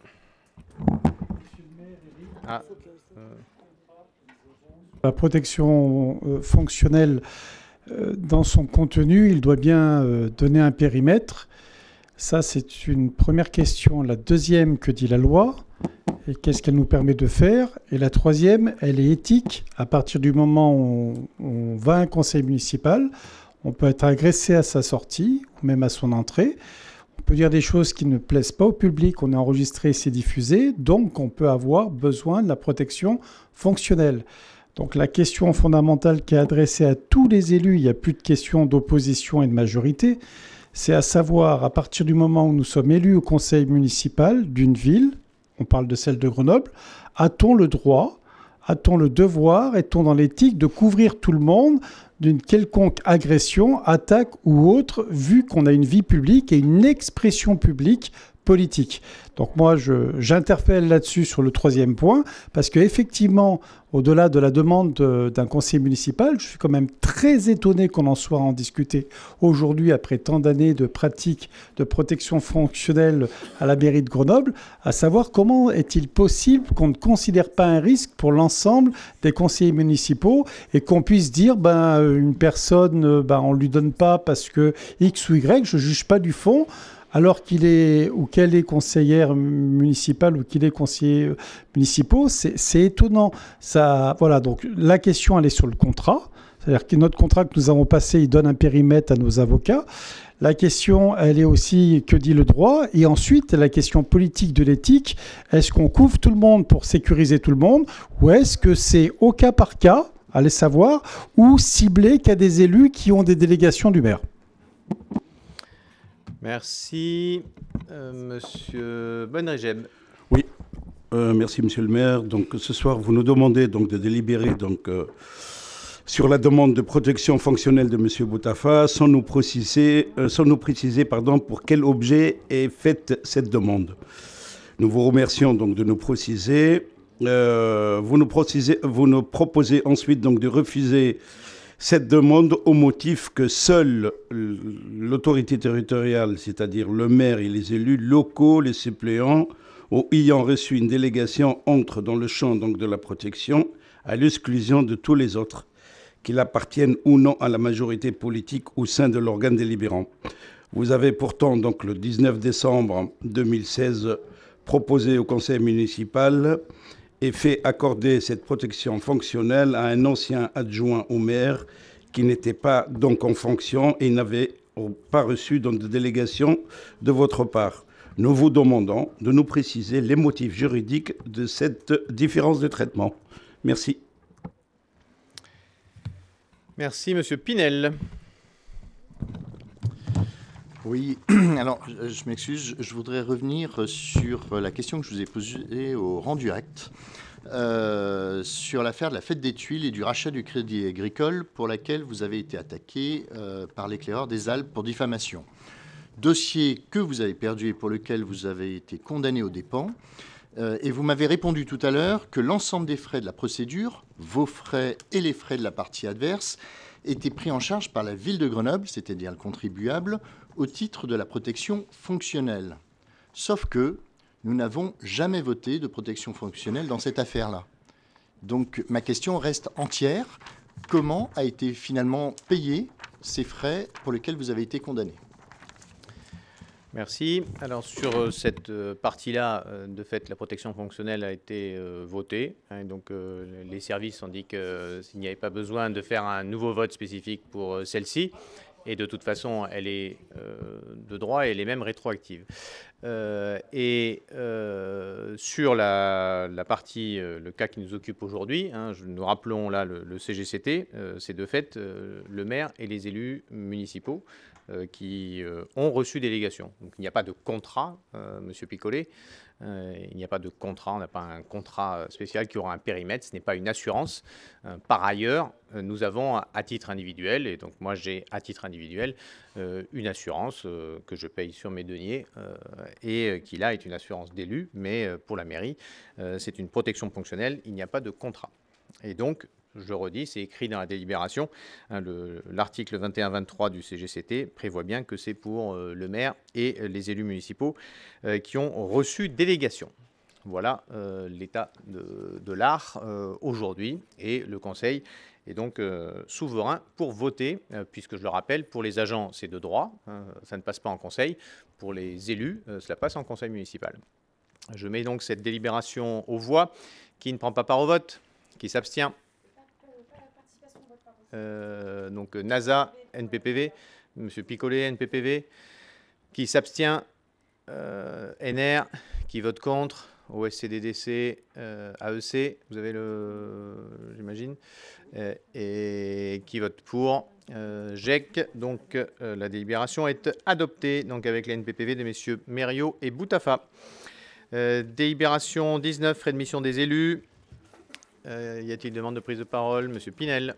Ah, euh... La protection euh, fonctionnelle, euh, dans son contenu, il doit bien euh, donner un périmètre. Ça, c'est une première question. La deuxième, que dit la loi ? Et qu'est-ce qu'elle nous permet de faire? Et la troisième, elle est éthique. À partir du moment où on, on va à un conseil municipal, on peut être agressé à sa sortie ou même à son entrée. On peut dire des choses qui ne plaisent pas au public. On est enregistré, c'est diffusé. Donc, on peut avoir besoin de la protection fonctionnelle. Donc, la question fondamentale qui est adressée à tous les élus, il n'y a plus de question d'opposition et de majorité, c'est à savoir, à partir du moment où nous sommes élus au conseil municipal d'une ville, on parle de celle de Grenoble, a-t-on le droit, a-t-on le devoir, est-on dans l'éthique de couvrir tout le monde d'une quelconque agression, attaque ou autre, vu qu'on a une vie publique et une expression publique politique. Donc moi, je, j'interpelle là-dessus sur le troisième point, parce qu'effectivement, au-delà de la demande de, d'un conseil municipal, je suis quand même très étonné qu'on en soit à en discuter aujourd'hui, après tant d'années de pratiques de protection fonctionnelle à la mairie de Grenoble, à savoir comment est-il possible qu'on ne considère pas un risque pour l'ensemble des conseillers municipaux et qu'on puisse dire, ben, une personne, ben, on ne lui donne pas parce que X ou Y, je ne juge pas du fond, alors qu'il est ou qu'elle est conseillère municipale ou qu'il est conseiller municipal, c'est, c'est étonnant. Ça, voilà, donc la question, elle est sur le contrat. C'est-à-dire que notre contrat que nous avons passé, il donne un périmètre à nos avocats. La question, elle est aussi, que dit le droit? Et ensuite, la question politique de l'éthique, est-ce qu'on couvre tout le monde pour sécuriser tout le monde? Ou est-ce que c'est au cas par cas, allez savoir, ou ciblé qu'à des élus qui ont des délégations du maire? Merci. Euh, monsieur Bonregeb. Oui, euh, merci Monsieur le maire. Donc ce soir, vous nous demandez donc de délibérer donc, euh, sur la demande de protection fonctionnelle de Monsieur Boutafa, sans nous préciser, euh, sans nous préciser pardon, pour quel objet est faite cette demande. Nous vous remercions donc de nous préciser. Euh, vous, nous précisez, vous nous proposez ensuite donc de refuser cette demande au motif que seule l'autorité territoriale, c'est-à-dire le maire et les élus locaux, les suppléants, ou ayant reçu une délégation, entrent dans le champ donc, de la protection, à l'exclusion de tous les autres, qu'ils appartiennent ou non à la majorité politique au sein de l'organe délibérant. Vous avez pourtant, donc, le dix-neuf décembre deux mille seize, proposé au conseil municipal et fait accorder cette protection fonctionnelle à un ancien adjoint au maire qui n'était pas donc en fonction et n'avait pas reçu donc, de délégation de votre part. Nous vous demandons de nous préciser les motifs juridiques de cette différence de traitement. Merci. Merci, Monsieur Pinel. Oui, alors je, je m'excuse, je voudrais revenir sur la question que je vous ai posée au rang du acte, euh, sur l'affaire de la fête des Tuiles et du rachat du Crédit Agricole pour laquelle vous avez été attaqué euh, par l'éclaireur des Alpes pour diffamation. Dossier que vous avez perdu et pour lequel vous avez été condamné aux dépens. Euh, et vous m'avez répondu tout à l'heure que l'ensemble des frais de la procédure, vos frais et les frais de la partie adverse, étaient pris en charge par la ville de Grenoble, c'est-à-dire le contribuable, au titre de la protection fonctionnelle. Sauf que nous n'avons jamais voté de protection fonctionnelle dans cette affaire-là. Donc ma question reste entière. Comment a été finalement payé ces frais pour lesquels vous avez été condamné ? Merci. Alors sur cette partie-là, de fait, la protection fonctionnelle a été votée. Hein, donc euh, les services ont dit qu'il euh, n'y avait pas besoin de faire un nouveau vote spécifique pour celle-ci. Et de toute façon, elle est euh, de droit et elle est même rétroactive. Euh, et euh, sur la, la partie, euh, le cas qui nous occupe aujourd'hui, hein, je, nous rappelons là le, le C G C T, euh, c'est de fait euh, le maire et les élus municipaux euh, qui euh, ont reçu délégation. Donc il n'y a pas de contrat, euh, Monsieur Picolet. Euh, il n'y a pas de contrat, on n'a pas un contrat spécial qui aura un périmètre, ce n'est pas une assurance. Euh, par ailleurs, euh, nous avons à titre individuel, et donc moi j'ai à titre individuel euh, une assurance euh, que je paye sur mes deniers euh, et euh, qui là est une assurance d'élu, mais euh, pour la mairie, euh, c'est une protection fonctionnelle, il n'y a pas de contrat. Et donc, je le redis, c'est écrit dans la délibération. Hein, le, l'article vingt et un vingt-trois du C G C T prévoit bien que c'est pour euh, le maire et euh, les élus municipaux euh, qui ont reçu délégation. Voilà euh, l'état de, de l'art euh, aujourd'hui. Et le Conseil est donc euh, souverain pour voter, euh, puisque je le rappelle, pour les agents, c'est de droit. Hein, ça ne passe pas en Conseil. Pour les élus, euh, cela passe en Conseil municipal. Je mets donc cette délibération aux voix. Qui ne prend pas part au vote? Qui s'abstient? Euh, donc NASA, N P P V, Monsieur Picolet, N P P V, qui s'abstient, euh, N R, qui vote contre, O S C D D C, euh, A E C, vous avez le, j'imagine, euh, et qui vote pour, euh, G E C. Donc euh, la délibération est adoptée, donc avec les N P P V de messieurs Mériot et Boutafa. Euh, délibération dix-neuf, frais de mission des élus. Euh, y a-t-il demande de prise de parole? Monsieur Pinel.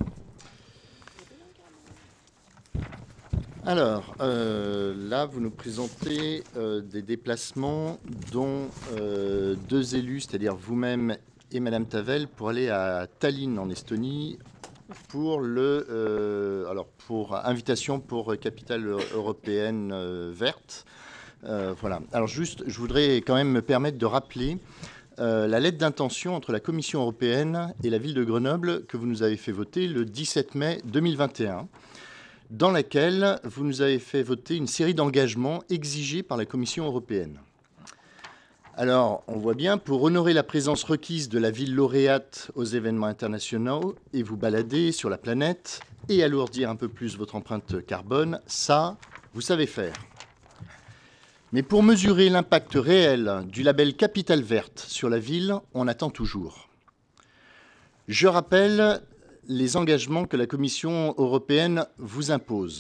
Alors, euh, là, vous nous présentez euh, des déplacements dont euh, deux élus, c'est-à-dire vous-même et Madame Tavel, pour aller à Tallinn, en Estonie, pour le, euh, alors pour invitation pour capitale européenne euh, verte. Euh, voilà. Alors juste, je voudrais quand même me permettre de rappeler euh, la lettre d'intention entre la Commission européenne et la ville de Grenoble que vous nous avez fait voter le dix-sept mai deux mille vingt et un. dans laquelle vous nous avez fait voter une série d'engagements exigés par la Commission européenne. Alors, on voit bien, pour honorer la présence requise de la ville lauréate aux événements internationaux et vous balader sur la planète et alourdir un peu plus votre empreinte carbone, ça, vous savez faire. Mais pour mesurer l'impact réel du label Capitale Verte sur la ville, on attend toujours. Je rappelle les engagements que la Commission européenne vous impose.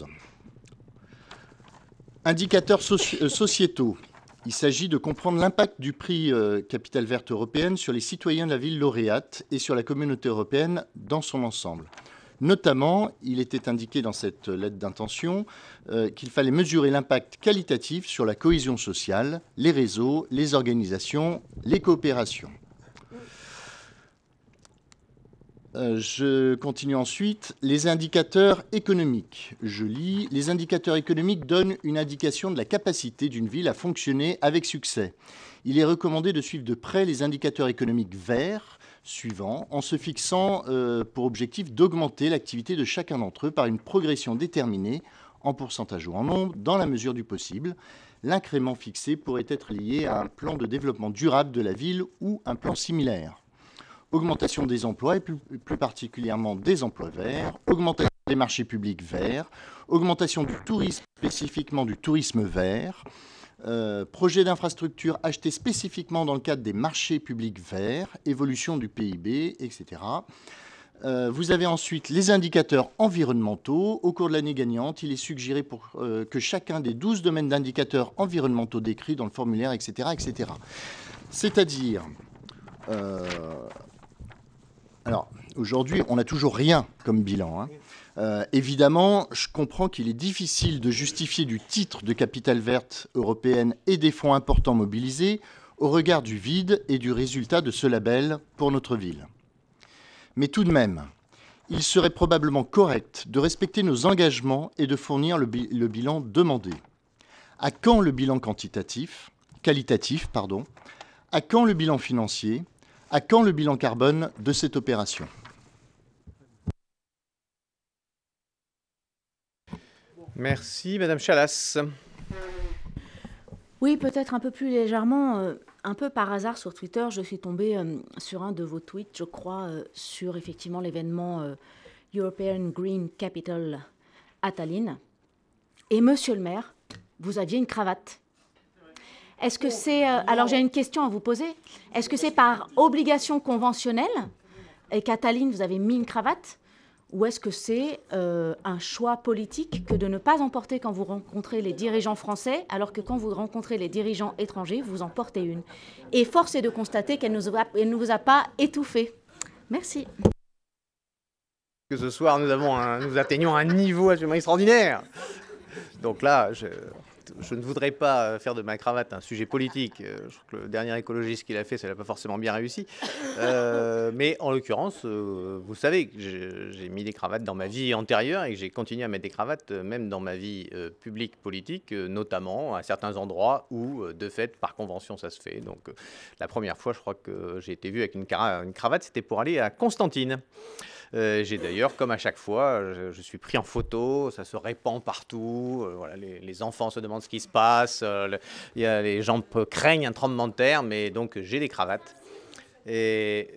Indicateurs soci- sociétaux. Il s'agit de comprendre l'impact du prix euh, Capitale Verte européenne sur les citoyens de la ville lauréate et sur la communauté européenne dans son ensemble. Notamment, il était indiqué dans cette lettre d'intention euh, qu'il fallait mesurer l'impact qualitatif sur la cohésion sociale, les réseaux, les organisations, les coopérations. Euh, je continue ensuite. Les indicateurs économiques. Je lis. Les indicateurs économiques donnent une indication de la capacité d'une ville à fonctionner avec succès. Il est recommandé de suivre de près les indicateurs économiques verts suivants en se fixant euh, pour objectif d'augmenter l'activité de chacun d'entre eux par une progression déterminée en pourcentage ou en nombre dans la mesure du possible. L'incrément fixé pourrait être lié à un plan de développement durable de la ville ou un plan similaire. Augmentation des emplois et plus, plus particulièrement des emplois verts, augmentation des marchés publics verts, augmentation du tourisme, spécifiquement du tourisme vert, euh, projet d'infrastructure acheté spécifiquement dans le cadre des marchés publics verts, évolution du P I B, et cetera. Euh, vous avez ensuite les indicateurs environnementaux. Au cours de l'année gagnante, il est suggéré pour, euh, que chacun des douze domaines d'indicateurs environnementaux décrits dans le formulaire, et cetera, et cetera. C'est-à-dire... Euh, Alors, aujourd'hui, on n'a toujours rien comme bilan. Hein. Euh, évidemment, je comprends qu'il est difficile de justifier du titre de Capitale Verte européenne et des fonds importants mobilisés au regard du vide et du résultat de ce label pour notre ville. Mais tout de même, il serait probablement correct de respecter nos engagements et de fournir le, bi- le bilan demandé. À quand le bilan quantitatif, qualitatif, pardon, à quand le bilan financier ? À quand le bilan carbone de cette opération ? Merci, Madame Chalas. Oui, peut-être un peu plus légèrement. Euh, un peu par hasard sur Twitter, je suis tombée euh, sur un de vos tweets, je crois, euh, sur effectivement l'événement euh, European Green Capital à Tallinn. Et monsieur le maire, vous aviez une cravate. Est-ce que c'est... Euh, alors j'ai une question à vous poser. Est-ce que c'est par obligation conventionnelle et qu'à Tallinn, vous avez mis une cravate? Ou est-ce que c'est euh, un choix politique que de ne pas en porter quand vous rencontrez les dirigeants français, alors que quand vous rencontrez les dirigeants étrangers, vous en portez une? Et force est de constater qu'elle ne, elle ne vous a pas étouffé. Merci. Que ce soir, nous, avons un, nous atteignons un niveau absolument extraordinaire. Donc là, je... Je ne voudrais pas faire de ma cravate un sujet politique. Je trouve que le dernier écologiste qu'il a fait, ça n'a pas forcément bien réussi. Euh, mais en l'occurrence, euh, vous savez que j'ai mis des cravates dans ma vie antérieure et que j'ai continué à mettre des cravates même dans ma vie euh, publique politique, euh, notamment à certains endroits où, euh, de fait, par convention, ça se fait. Donc, euh, la première fois, je crois que j'ai été vu avec une, une cravate, c'était pour aller à Constantine. Euh, j'ai d'ailleurs, comme à chaque fois, je, je suis pris en photo, ça se répand partout, euh, voilà, les, les enfants se demandent ce qui se passe, euh, le, y a, les gens craignent un tremblement de terre, mais donc j'ai des cravates. Et...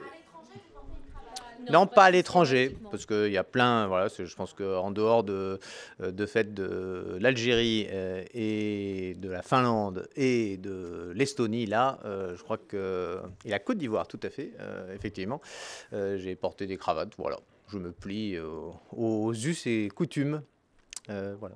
Non, pas à l'étranger, parce qu'il y a plein, voilà, je pense qu'en dehors de, de fait de l'Algérie euh, et de la Finlande et de l'Estonie, là, euh, je crois que, et la Côte d'Ivoire, tout à fait, euh, effectivement, euh, j'ai porté des cravates, voilà, je me plie euh, aux us et coutumes, euh, voilà.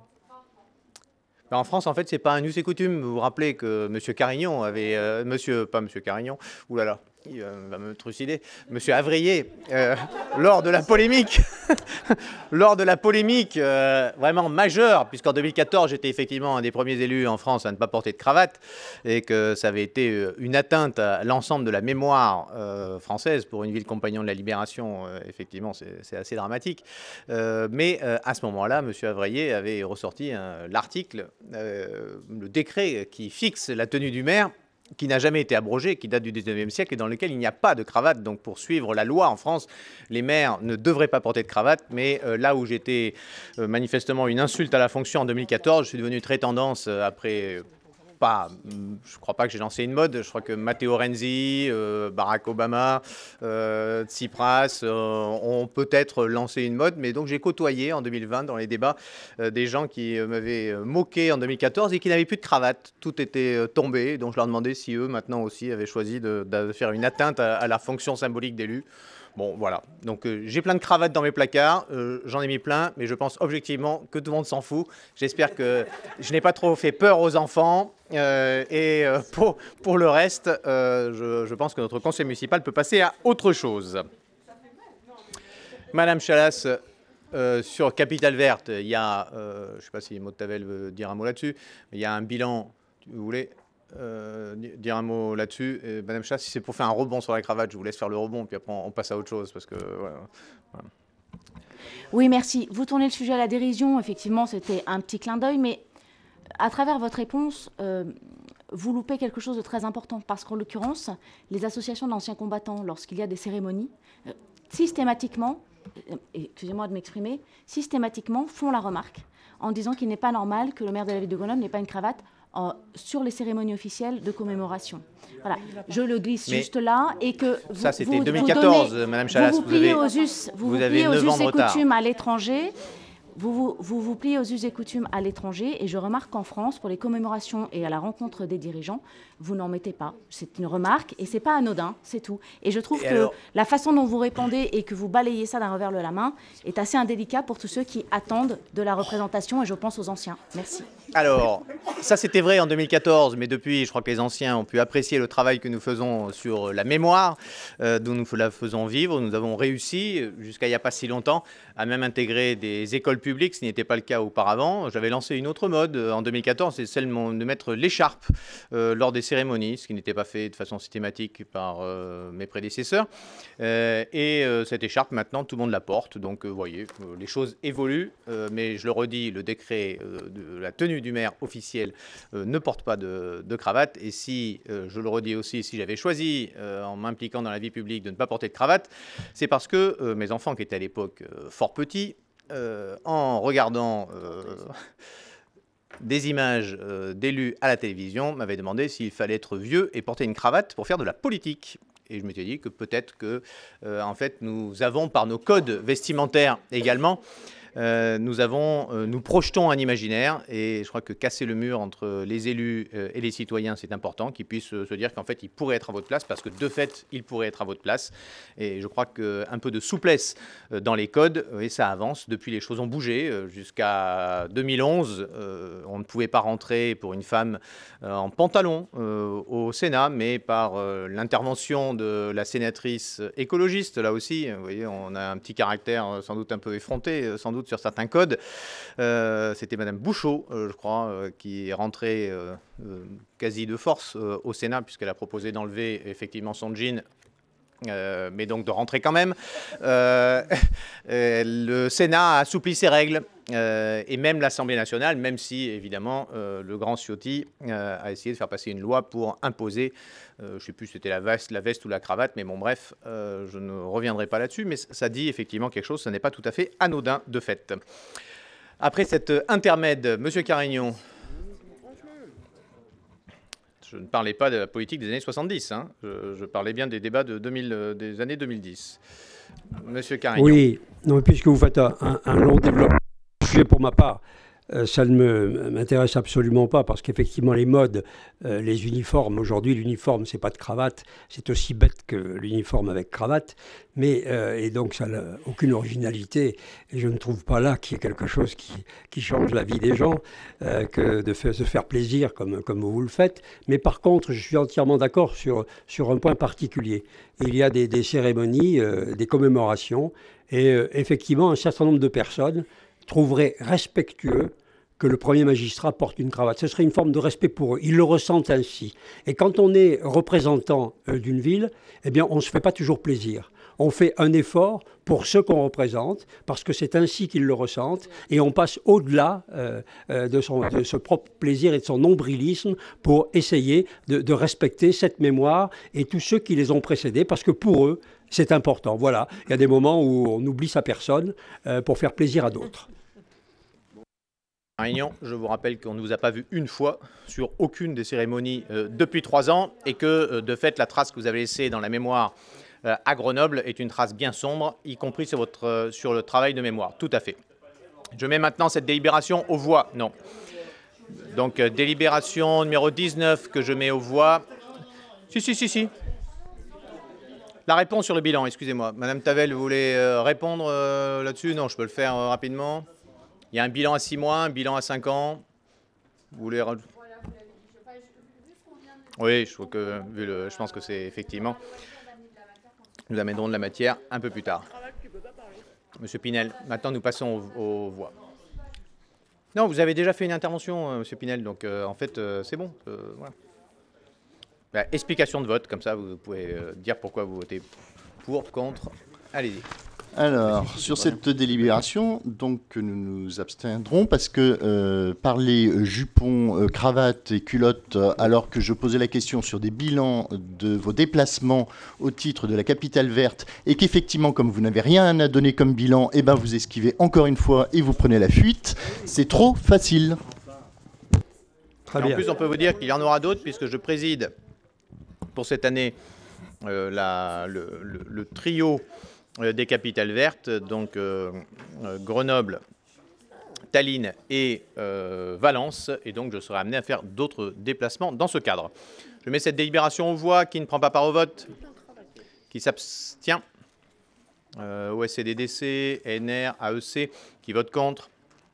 En France, en fait, c'est pas un us et coutume. Vous vous rappelez que M. Carignon avait, euh, Monsieur, pas M. Carignon, oulala, il euh, va me trucider, M. Avrier, euh, lors de la polémique, lors de la polémique euh, vraiment majeure, puisqu'en deux mille quatorze, j'étais effectivement un des premiers élus en France à ne pas porter de cravate, et que ça avait été une atteinte à l'ensemble de la mémoire euh, française pour une ville compagnon de la Libération. Euh, effectivement, c'est assez dramatique. Euh, mais euh, à ce moment-là, M. Avrier avait ressorti l'article, euh, le décret qui fixe la tenue du maire. qui n'a jamais été abrogé, qui date du dix-neuvième siècle et dans lequel il n'y a pas de cravate. Donc pour suivre la loi en France, les maires ne devraient pas porter de cravate, mais euh, là où j'étais euh, manifestement une insulte à la fonction en deux mille quatorze, je suis devenu très tendance euh, après... Euh, Pas, je ne crois pas que j'ai lancé une mode. Je crois que Matteo Renzi, euh, Barack Obama, euh, Tsipras euh, ont peut-être lancé une mode. Mais donc j'ai côtoyé en deux mille vingt dans les débats euh, des gens qui euh, m'avaient moqué en deux mille quatorze et qui n'avaient plus de cravate. Tout était euh, tombé. Donc je leur demandais si eux maintenant aussi avaient choisi de, de faire une atteinte à, à la fonction symbolique d'élu. Bon, voilà. Donc, euh, j'ai plein de cravates dans mes placards. Euh, J'en ai mis plein, mais je pense objectivement que tout le monde s'en fout. J'espère que je n'ai pas trop fait peur aux enfants. Euh, et euh, pour, pour le reste, euh, je, je pense que notre conseil municipal peut passer à autre chose. Madame Chalas, euh, sur Capitale Verte, il y a, euh, je ne sais pas si Maud Tavel veut dire un mot là-dessus, mais il y a un bilan, vous voulez Euh, dire un mot là-dessus. Et Madame Chasse, si c'est pour faire un rebond sur la cravate, je vous laisse faire le rebond, puis après on passe à autre chose, parce que voilà. Voilà. Oui, merci. Vous tournez le sujet à la dérision. Effectivement, c'était un petit clin d'œil, mais à travers votre réponse, euh, vous loupez quelque chose de très important, parce qu'en l'occurrence, les associations d'anciens combattants, lorsqu'il y a des cérémonies, euh, systématiquement, euh, excusez-moi de m'exprimer, systématiquement font la remarque en disant qu'il n'est pas normal que le maire de la ville de Grenoble n'ait pas une cravate En, sur les cérémonies officielles de commémoration. Voilà, je le glisse Mais juste là et que vous, ça c'était vous, deux mille quatorze, vous donnez, Madame Chalas. Vous vous pliez aux us, vous, vous, vous pliez aux us et coutumes à l'étranger. Vous vous, vous vous pliez aux us et coutumes à l'étranger et je remarque qu'en France, pour les commémorations et à la rencontre des dirigeants, vous n'en mettez pas. C'est une remarque et c'est pas anodin, c'est tout. Et je trouve et que alors... la façon dont vous répondez et que vous balayez ça d'un revers de la main est assez indélicat pour tous ceux qui attendent de la représentation et je pense aux anciens. Merci. Alors, ça c'était vrai en deux mille quatorze, mais depuis, je crois que les anciens ont pu apprécier le travail que nous faisons sur la mémoire, euh, dont nous la faisons vivre. Nous avons réussi, jusqu'à il n'y a pas si longtemps, à même intégrer des écoles publiques, ce qui n'était pas le cas auparavant. J'avais lancé une autre mode en deux mille quatorze, c'est celle de mettre l'écharpe euh, lors des cérémonies, ce qui n'était pas fait de façon systématique par euh, mes prédécesseurs. Euh, et euh, cette écharpe, maintenant, tout le monde la porte. Donc, vous euh, voyez, euh, les choses évoluent. Euh, mais je le redis, le décret euh, de la tenue du maire officiel euh, ne porte pas de, de cravate. Et si, euh, je le redis aussi, si j'avais choisi, euh, en m'impliquant dans la vie publique, de ne pas porter de cravate, c'est parce que euh, mes enfants, qui étaient à l'époque euh, fort petits, euh, en regardant... Euh, des images euh, d'élus à la télévision, m'avaient demandé s'il fallait être vieux et porter une cravate pour faire de la politique. Et je m'étais dit que peut-être que, euh, en fait, nous avons par nos codes vestimentaires également, euh, nous avons, euh, nous projetons un imaginaire. Et je crois que casser le mur entre les élus euh, et les citoyens, c'est important, qu'ils puissent euh, se dire qu'en fait, ils pourraient être à votre place, parce que de fait, ils pourraient être à votre place. Et je crois qu'un peu de souplesse euh, dans les codes, euh, et ça avance. Depuis, les choses ont bougé. Euh, jusqu'à deux mille onze, euh, on ne pouvait pas rentrer pour une femme euh, en pantalon euh, au Sénat, mais par euh, l'intervention de la sénatrice écologiste, là aussi, vous voyez, on a un petit caractère euh, sans doute un peu effronté, euh, sans doute sur certains codes. Euh, C'était Madame Bouchot, euh, je crois, euh, qui est rentrée euh, euh, quasi de force euh, au Sénat, puisqu'elle a proposé d'enlever effectivement son jean. Euh, mais donc de rentrer quand même. Euh, euh, le Sénat a assoupli ses règles, euh, et même l'Assemblée nationale, même si évidemment euh, le grand Ciotti euh, a essayé de faire passer une loi pour imposer, euh, je ne sais plus si c'était la veste, la veste ou la cravate, mais bon bref, euh, je ne reviendrai pas là-dessus, mais ça dit effectivement quelque chose, ce n'est pas tout à fait anodin de fait. Après cet intermède, Monsieur Carignon. Je ne parlais pas de la politique des années soixante-dix, hein. je, je parlais bien des débats de deux mille, euh, des années deux mille dix. Monsieur Carignon. Oui, non, puisque vous faites un, un, un long développement sujet pour ma part, euh, ça ne m'intéresse absolument pas, parce qu'effectivement les modes, euh, les uniformes, aujourd'hui l'uniforme c'est pas de cravate, c'est aussi bête que l'uniforme avec cravate, mais euh, et donc ça n'a aucune originalité, et je ne trouve pas là qu'il y ait quelque chose qui, qui change la vie des gens, euh, que de faire, se faire plaisir comme, comme vous le faites. Mais par contre, je suis entièrement d'accord sur, sur un point particulier. Il y a des, des cérémonies, euh, des commémorations, et euh, effectivement un certain nombre de personnes trouveraient respectueux que le premier magistrat porte une cravate. Ce serait une forme de respect pour eux. Ils le ressentent ainsi. Et quand on est représentant euh, d'une ville, eh bien, on ne se fait pas toujours plaisir. on fait un effort pour ceux qu'on représente, parce que c'est ainsi qu'ils le ressentent, et on passe au-delà euh, euh, de, son, de ce propre plaisir et de son nombrilisme pour essayer de, de respecter cette mémoire et tous ceux qui les ont précédés, parce que pour eux, c'est important. Voilà, il y a des moments où on oublie sa personne euh, pour faire plaisir à d'autres. Réunion, je vous rappelle qu'on ne vous a pas vu une fois sur aucune des cérémonies euh, depuis trois ans et que, euh, de fait, la trace que vous avez laissée dans la mémoire euh, à Grenoble est une trace bien sombre, y compris sur, votre, euh, sur le travail de mémoire. Tout à fait. Je mets maintenant cette délibération aux voix. Non. Donc, euh, délibération numéro dix-neuf que je mets aux voix. Si, si, si, si. La réponse sur le bilan, excusez-moi. Madame Tavel, vous voulez euh, répondre euh, là-dessus? Non, je peux le faire euh, rapidement. Il y a un bilan à six mois, un bilan à cinq ans. Vous voulez rajouter? Oui, je, trouve que, vu le, je pense que c'est effectivement... Nous amènerons de la matière un peu plus tard. Monsieur Pinel, maintenant nous passons aux, aux voix. Non, vous avez déjà fait une intervention, euh, Monsieur Pinel, donc euh, en fait, euh, c'est bon. Euh, voilà. Bah, explication de vote, comme ça vous pouvez euh, dire pourquoi vous votez pour, contre. Allez-y. Alors, sur cette délibération, donc nous nous abstiendrons parce que euh, parler jupons, euh, cravates et culottes, euh, alors que je posais la question sur des bilans de vos déplacements au titre de la capitale verte et qu'effectivement, comme vous n'avez rien à donner comme bilan, eh ben vous esquivez encore une fois et vous prenez la fuite, c'est trop facile. Très bien. En plus, on peut vous dire qu'il y en aura d'autres puisque je préside pour cette année euh, la, le, le, le trio des capitales vertes, donc euh, euh, Grenoble, Tallinn et euh, Valence, et donc je serai amené à faire d'autres déplacements dans ce cadre. Je mets cette délibération aux voix. Qui ne prend pas part au vote? Qui s'abstient? euh, O S C D D C, N R, A E C, qui vote contre?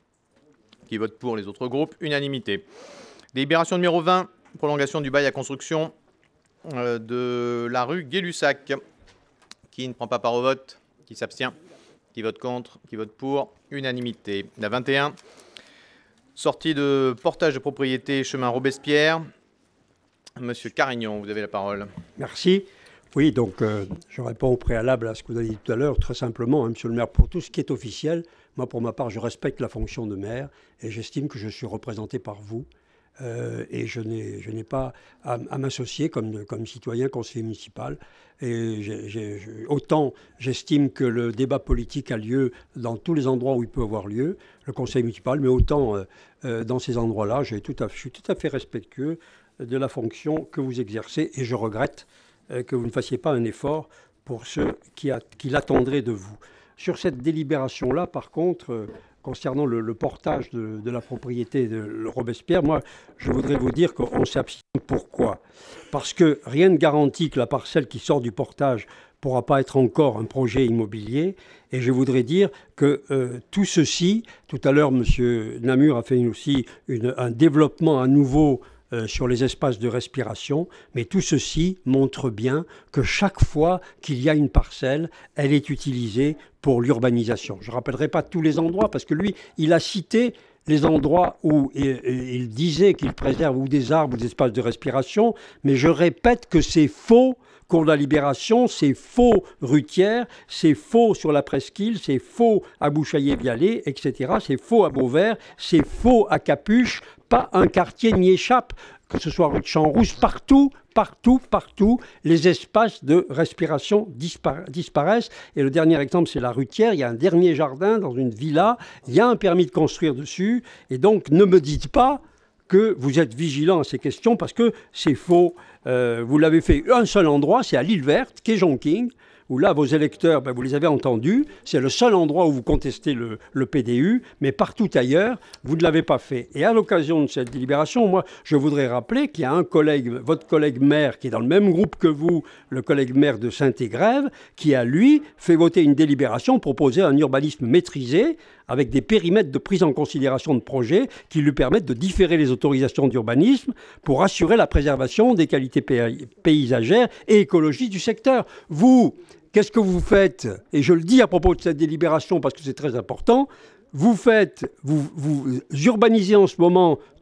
Qui vote pour les autres groupes? Unanimité. Délibération numéro vingt, prolongation du bail à construction euh, de la rue Gay-Lussac. Qui ne prend pas part au vote? Qui s'abstient? Qui vote contre? Qui vote pour? Unanimité. La vingt et un, sortie de portage de propriété chemin Robespierre. Monsieur Carignon, vous avez la parole. Merci. Oui, donc euh, je réponds au préalable à ce que vous avez dit tout à l'heure, très simplement, hein, monsieur le maire, pour tout ce qui est officiel, moi pour ma part, je respecte la fonction de maire et j'estime que je suis représenté par vous. Euh, et je n'ai, je n'ai pas à, à m'associer comme, comme citoyen conseiller municipal. Et j'ai, j'ai, autant j'estime que le débat politique a lieu dans tous les endroits où il peut avoir lieu, le conseil municipal, mais autant euh, euh, dans ces endroits-là, j'ai tout à, je suis tout à fait respectueux de la fonction que vous exercez et je regrette euh, que vous ne fassiez pas un effort pour ceux qui, a, qui l'attendraient de vous. Sur cette délibération-là, par contre... Euh, concernant le, le portage de, de la propriété de Robespierre, moi, je voudrais vous dire qu'on s'abstient. Pourquoi? Parce que rien ne garantit que la parcelle qui sort du portage ne pourra pas être encore un projet immobilier. Et je voudrais dire que euh, tout ceci, tout à l'heure, M. Namur a fait aussi une, un développement à nouveau Euh, sur les espaces de respiration, mais tout ceci montre bien que chaque fois qu'il y a une parcelle, elle est utilisée pour l'urbanisation. Je ne rappellerai pas tous les endroits, parce que lui, il a cité les endroits où il, il disait qu'il préserve ou des arbres ou des espaces de respiration, mais je répète que c'est faux. Cours de la Libération, c'est faux Rutière, c'est faux sur la Presqu'île, c'est faux à Bouchaillé-Vialet, et cetera. C'est faux à Beauvert, c'est faux à Capuche. Pas un quartier n'y échappe, que ce soit rue de Champs-Rousse, partout, partout, partout, les espaces de respiration dispara- disparaissent. Et le dernier exemple, c'est la Rutière. Il y a un dernier jardin dans une villa, il y a un permis de construire dessus. Et donc, ne me dites pas que vous êtes vigilant à ces questions, parce que c'est faux. Euh, vous l'avez fait un seul endroit, c'est à l'île Verte, quai Jonking, où là, vos électeurs, ben, vous les avez entendus. C'est le seul endroit où vous contestez le, le P D U, mais partout ailleurs, vous ne l'avez pas fait. Et à l'occasion de cette délibération, moi, je voudrais rappeler qu'il y a un collègue, votre collègue maire, qui est dans le même groupe que vous, le collègue maire de Saint-Égrève, qui a, lui, fait voter une délibération proposer un urbanisme maîtrisé, avec des périmètres de prise en considération de projets qui lui permettent de différer les autorisations d'urbanisme pour assurer la préservation des qualités paysagères et écologiques du secteur. Vous, qu'est-ce que vous faites? Et je le dis à propos de cette délibération parce que c'est très important. Vous faites, vous, vous urbanisez en ce moment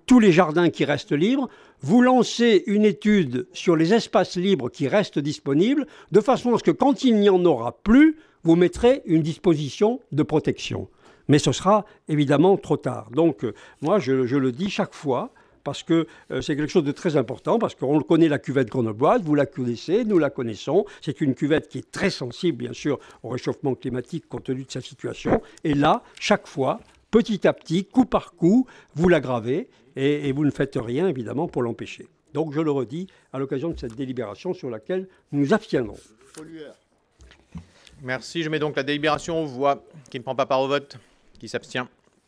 tous les jardins qui restent libres, vous lancez une étude sur les espaces libres qui restent disponibles, de façon à ce que quand il n'y en aura plus, vous mettrez une disposition de protection. Mais ce sera évidemment trop tard. Donc euh, moi, je, je le dis chaque fois, parce que euh, c'est quelque chose de très important, parce qu'on connaît la cuvette grenobloise, vous la connaissez, nous la connaissons. C'est une cuvette qui est très sensible, bien sûr, au réchauffement climatique compte tenu de sa situation. Et là, chaque fois, petit à petit, coup par coup, vous l'aggravez et, et vous ne faites rien, évidemment, pour l'empêcher. Donc, je le redis, à l'occasion de cette délibération sur laquelle nous nous abstiendrons. Merci. Je mets donc la délibération aux voix. Qui ne prend pas part au vote? Qui s'abstient?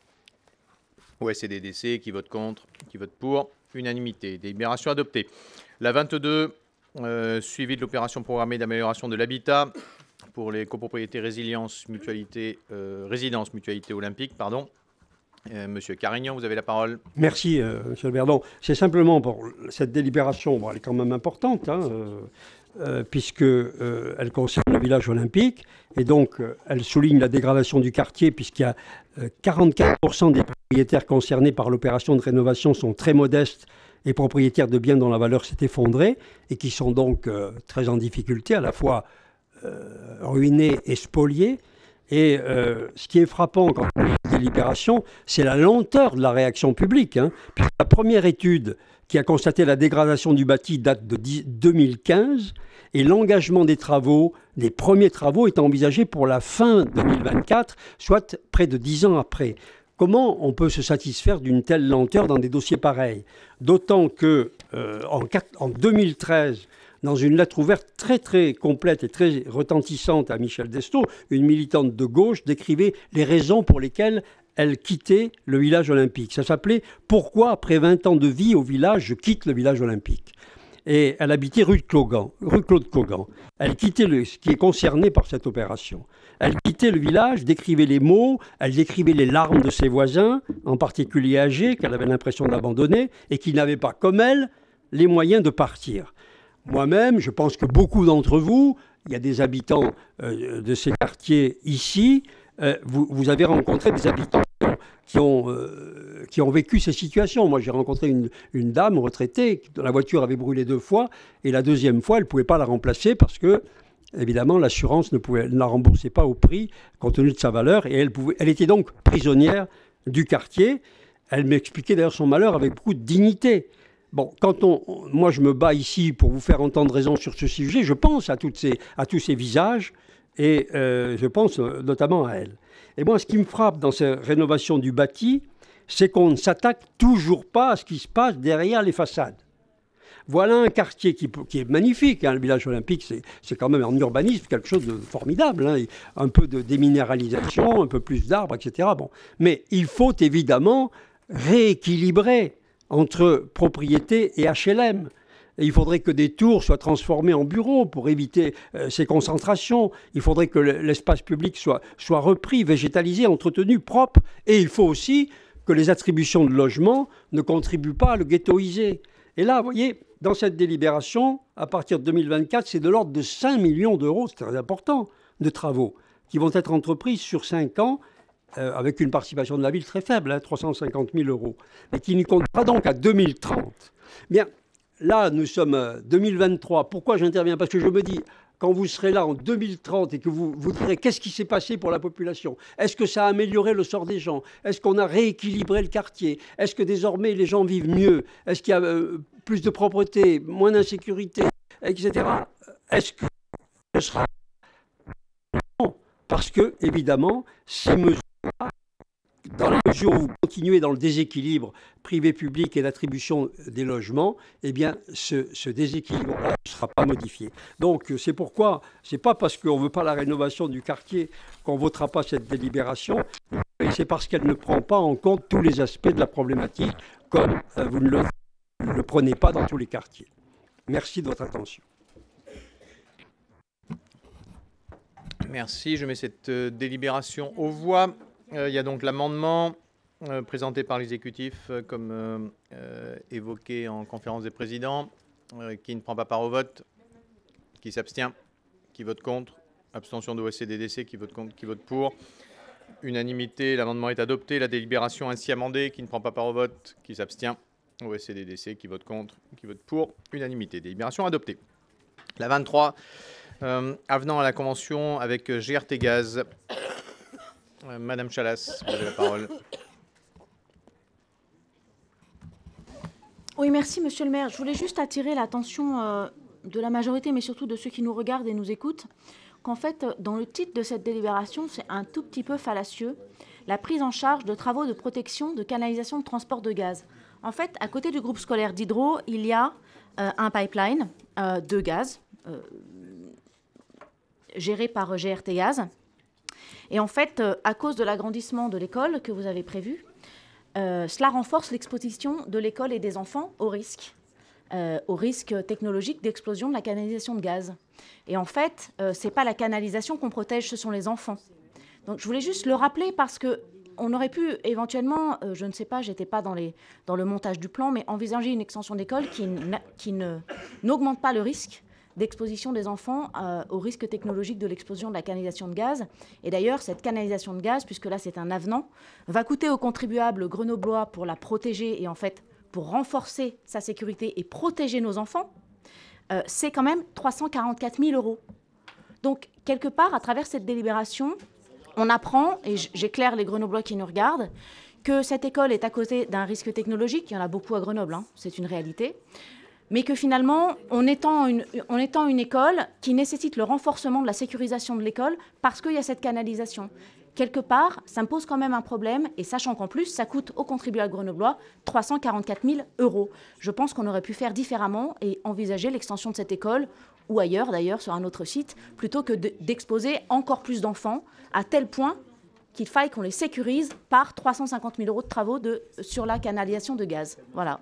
O S C D D C, qui vote contre, qui vote pour, unanimité. Délibération adoptée. La vingt-deux, euh, suivi de l'opération programmée d'amélioration de l'habitat pour les copropriétés résilience mutualité, euh, résidence mutualité olympique, pardon. Euh, Monsieur Carignan, vous avez la parole. Merci, euh, Monsieur le maire. Donc, c'est simplement pour cette délibération, bon, elle est quand même importante, hein, euh, euh, puisque euh, elle concerne le village olympique, et donc euh, elle souligne la dégradation du quartier, puisqu'il y a euh, quarante-quatre pour cent des propriétaires concernés par l'opération de rénovation sont très modestes et propriétaires de biens dont la valeur s'est effondrée, et qui sont donc euh, très en difficulté, à la fois euh, ruinés et spoliés. Et euh, ce qui est frappant quand on lit la délibération, c'est la lenteur de la réaction publique. Hein, puisque la première étude qui a constaté la dégradation du bâti date de deux mille quinze et l'engagement des travaux, des premiers travaux, est envisagé pour la fin deux mille vingt-quatre, soit près de dix ans après. Comment on peut se satisfaire d'une telle lenteur dans des dossiers pareils? D'autant que euh, en, en deux mille treize, dans une lettre ouverte très très complète et très retentissante à Michel Destot, une militante de gauche décrivait les raisons pour lesquelles elle quittait le village olympique. Ça s'appelait « Pourquoi, après vingt ans de vie au village, je quitte le village olympique ?» Et elle habitait rue de Clogan, rue Claude Cogan. Elle quittait le, ce qui est concerné par cette opération. Elle quittait le village, décrivait les maux, elle décrivait les larmes de ses voisins, en particulier âgés, qu'elle avait l'impression d'abandonner et qui n'avaient pas, comme elle, les moyens de partir. Moi-même, je pense que beaucoup d'entre vous, il y a des habitants euh, de ces quartiers ici, euh, vous, vous avez rencontré des habitants qui ont, euh, qui ont vécu ces situations. Moi, j'ai rencontré une, une dame retraitée dont la voiture avait brûlé deux fois, et la deuxième fois, elle ne pouvait pas la remplacer parce que, évidemment, l'assurance ne, pouvait, ne la remboursait pas au prix compte tenu de sa valeur, et elle, pouvait, elle était donc prisonnière du quartier. Elle m'expliquait d'ailleurs son malheur avec beaucoup de dignité. Bon, quand on, moi je me bats ici pour vous faire entendre raison sur ce sujet, je pense à, toutes ces, à tous ces visages et euh, je pense notamment à elle. Et moi, ce qui me frappe dans cette rénovation du bâti, c'est qu'on ne s'attaque toujours pas à ce qui se passe derrière les façades. Voilà un quartier qui, qui est magnifique, hein, le village olympique, c'est, c'est quand même en urbanisme quelque chose de formidable, hein, un peu de déminéralisation, un peu plus d'arbres, et cetera. Bon. Mais il faut évidemment rééquilibrer entre propriété et H L M. Et il faudrait que des tours soient transformées en bureaux pour éviter euh, ces concentrations. Il faudrait que l'espace public soit, soit repris, végétalisé, entretenu, propre. Et il faut aussi que les attributions de logements ne contribuent pas à le ghettoiser. Et là, vous voyez, dans cette délibération, à partir de deux mille vingt-quatre, c'est de l'ordre de cinq millions d'euros, c'est très important, de travaux qui vont être entrepris sur cinq ans, Euh, avec une participation de la ville très faible, hein, trois cent cinquante mille euros, mais qui n'y compte pas donc à deux mille trente. Bien, là, nous sommes en deux mille vingt-trois. Pourquoi j'interviens? Parce que je me dis, quand vous serez là en deux mille trente et que vous vous direz qu'est-ce qui s'est passé pour la population? Est-ce que ça a amélioré le sort des gens? Est-ce qu'on a rééquilibré le quartier? Est-ce que désormais les gens vivent mieux? Est-ce qu'il y a euh, plus de propreté, moins d'insécurité, et cetera. Est-ce que ce sera... Non, parce que, évidemment, ces mesures, dans la mesure où vous continuez dans le déséquilibre privé-public et l'attribution des logements, eh bien, ce, ce déséquilibre-là ne sera pas modifié. Donc, c'est pourquoi, c'est pas parce qu'on ne veut pas la rénovation du quartier qu'on ne votera pas cette délibération, et c'est parce qu'elle ne prend pas en compte tous les aspects de la problématique, comme euh, vous ne le, ne le prenez pas dans tous les quartiers. Merci de votre attention. Merci. Je mets cette euh, délibération aux voix. Euh, il y a donc l'amendement euh, présenté par l'exécutif euh, comme euh, euh, évoqué en conférence des présidents. Euh, qui ne prend pas part au vote? Qui s'abstient? Qui vote contre? Abstention de O S C D D C. Qui vote contre? Qui vote pour? Unanimité. L'amendement est adopté. La délibération ainsi amendée. Qui ne prend pas part au vote? Qui s'abstient? O S C D D C qui vote contre, qui vote pour, unanimité. Délibération adoptée. La vingt-trois, euh, avenant à la convention avec G R T Gaz. Euh, Madame Chalas, vous avez la parole. Oui, merci, monsieur le maire. Je voulais juste attirer l'attention euh, de la majorité, mais surtout de ceux qui nous regardent et nous écoutent, qu'en fait, dans le titre de cette délibération, c'est un tout petit peu fallacieux, la prise en charge de travaux de protection de canalisation de transport de gaz. En fait, à côté du groupe scolaire d'Hydro, il y a euh, un pipeline euh, de gaz euh, géré par G R T Gaz. Et en fait, euh, à cause de l'agrandissement de l'école que vous avez prévu, euh, cela renforce l'exposition de l'école et des enfants au risque, euh, au risque technologique d'explosion de la canalisation de gaz. Et en fait, euh, ce n'est pas la canalisation qu'on protège, ce sont les enfants. Donc je voulais juste le rappeler parce que on aurait pu éventuellement, euh, je ne sais pas, je n'étais pas dans, les, dans le montage du plan, mais envisager une extension d'école qui, qui ne, n'augmente pas le risque d'exposition des enfants euh, au risque technologique de l'explosion de la canalisation de gaz. Et d'ailleurs, cette canalisation de gaz, puisque là c'est un avenant, va coûter aux contribuables grenoblois pour la protéger et en fait pour renforcer sa sécurité et protéger nos enfants, euh, c'est quand même trois cent quarante-quatre mille euros. Donc, quelque part, à travers cette délibération, on apprend, et j'éclaire les Grenoblois qui nous regardent, que cette école est à côté d'un risque technologique. Il y en a beaucoup à Grenoble, hein, c'est une réalité. Mais que finalement, on étend une, on étend une école qui nécessite le renforcement de la sécurisation de l'école parce qu'il y a cette canalisation. Quelque part, ça me pose quand même un problème, et sachant qu'en plus, ça coûte aux contribuables grenoblois trois cent quarante-quatre mille euros. Je pense qu'on aurait pu faire différemment et envisager l'extension de cette école, ou ailleurs d'ailleurs, sur un autre site, plutôt que d'exposer encore plus d'enfants, à tel point qu'il faille qu'on les sécurise par trois cent cinquante mille euros de travaux de, sur la canalisation de gaz. Voilà.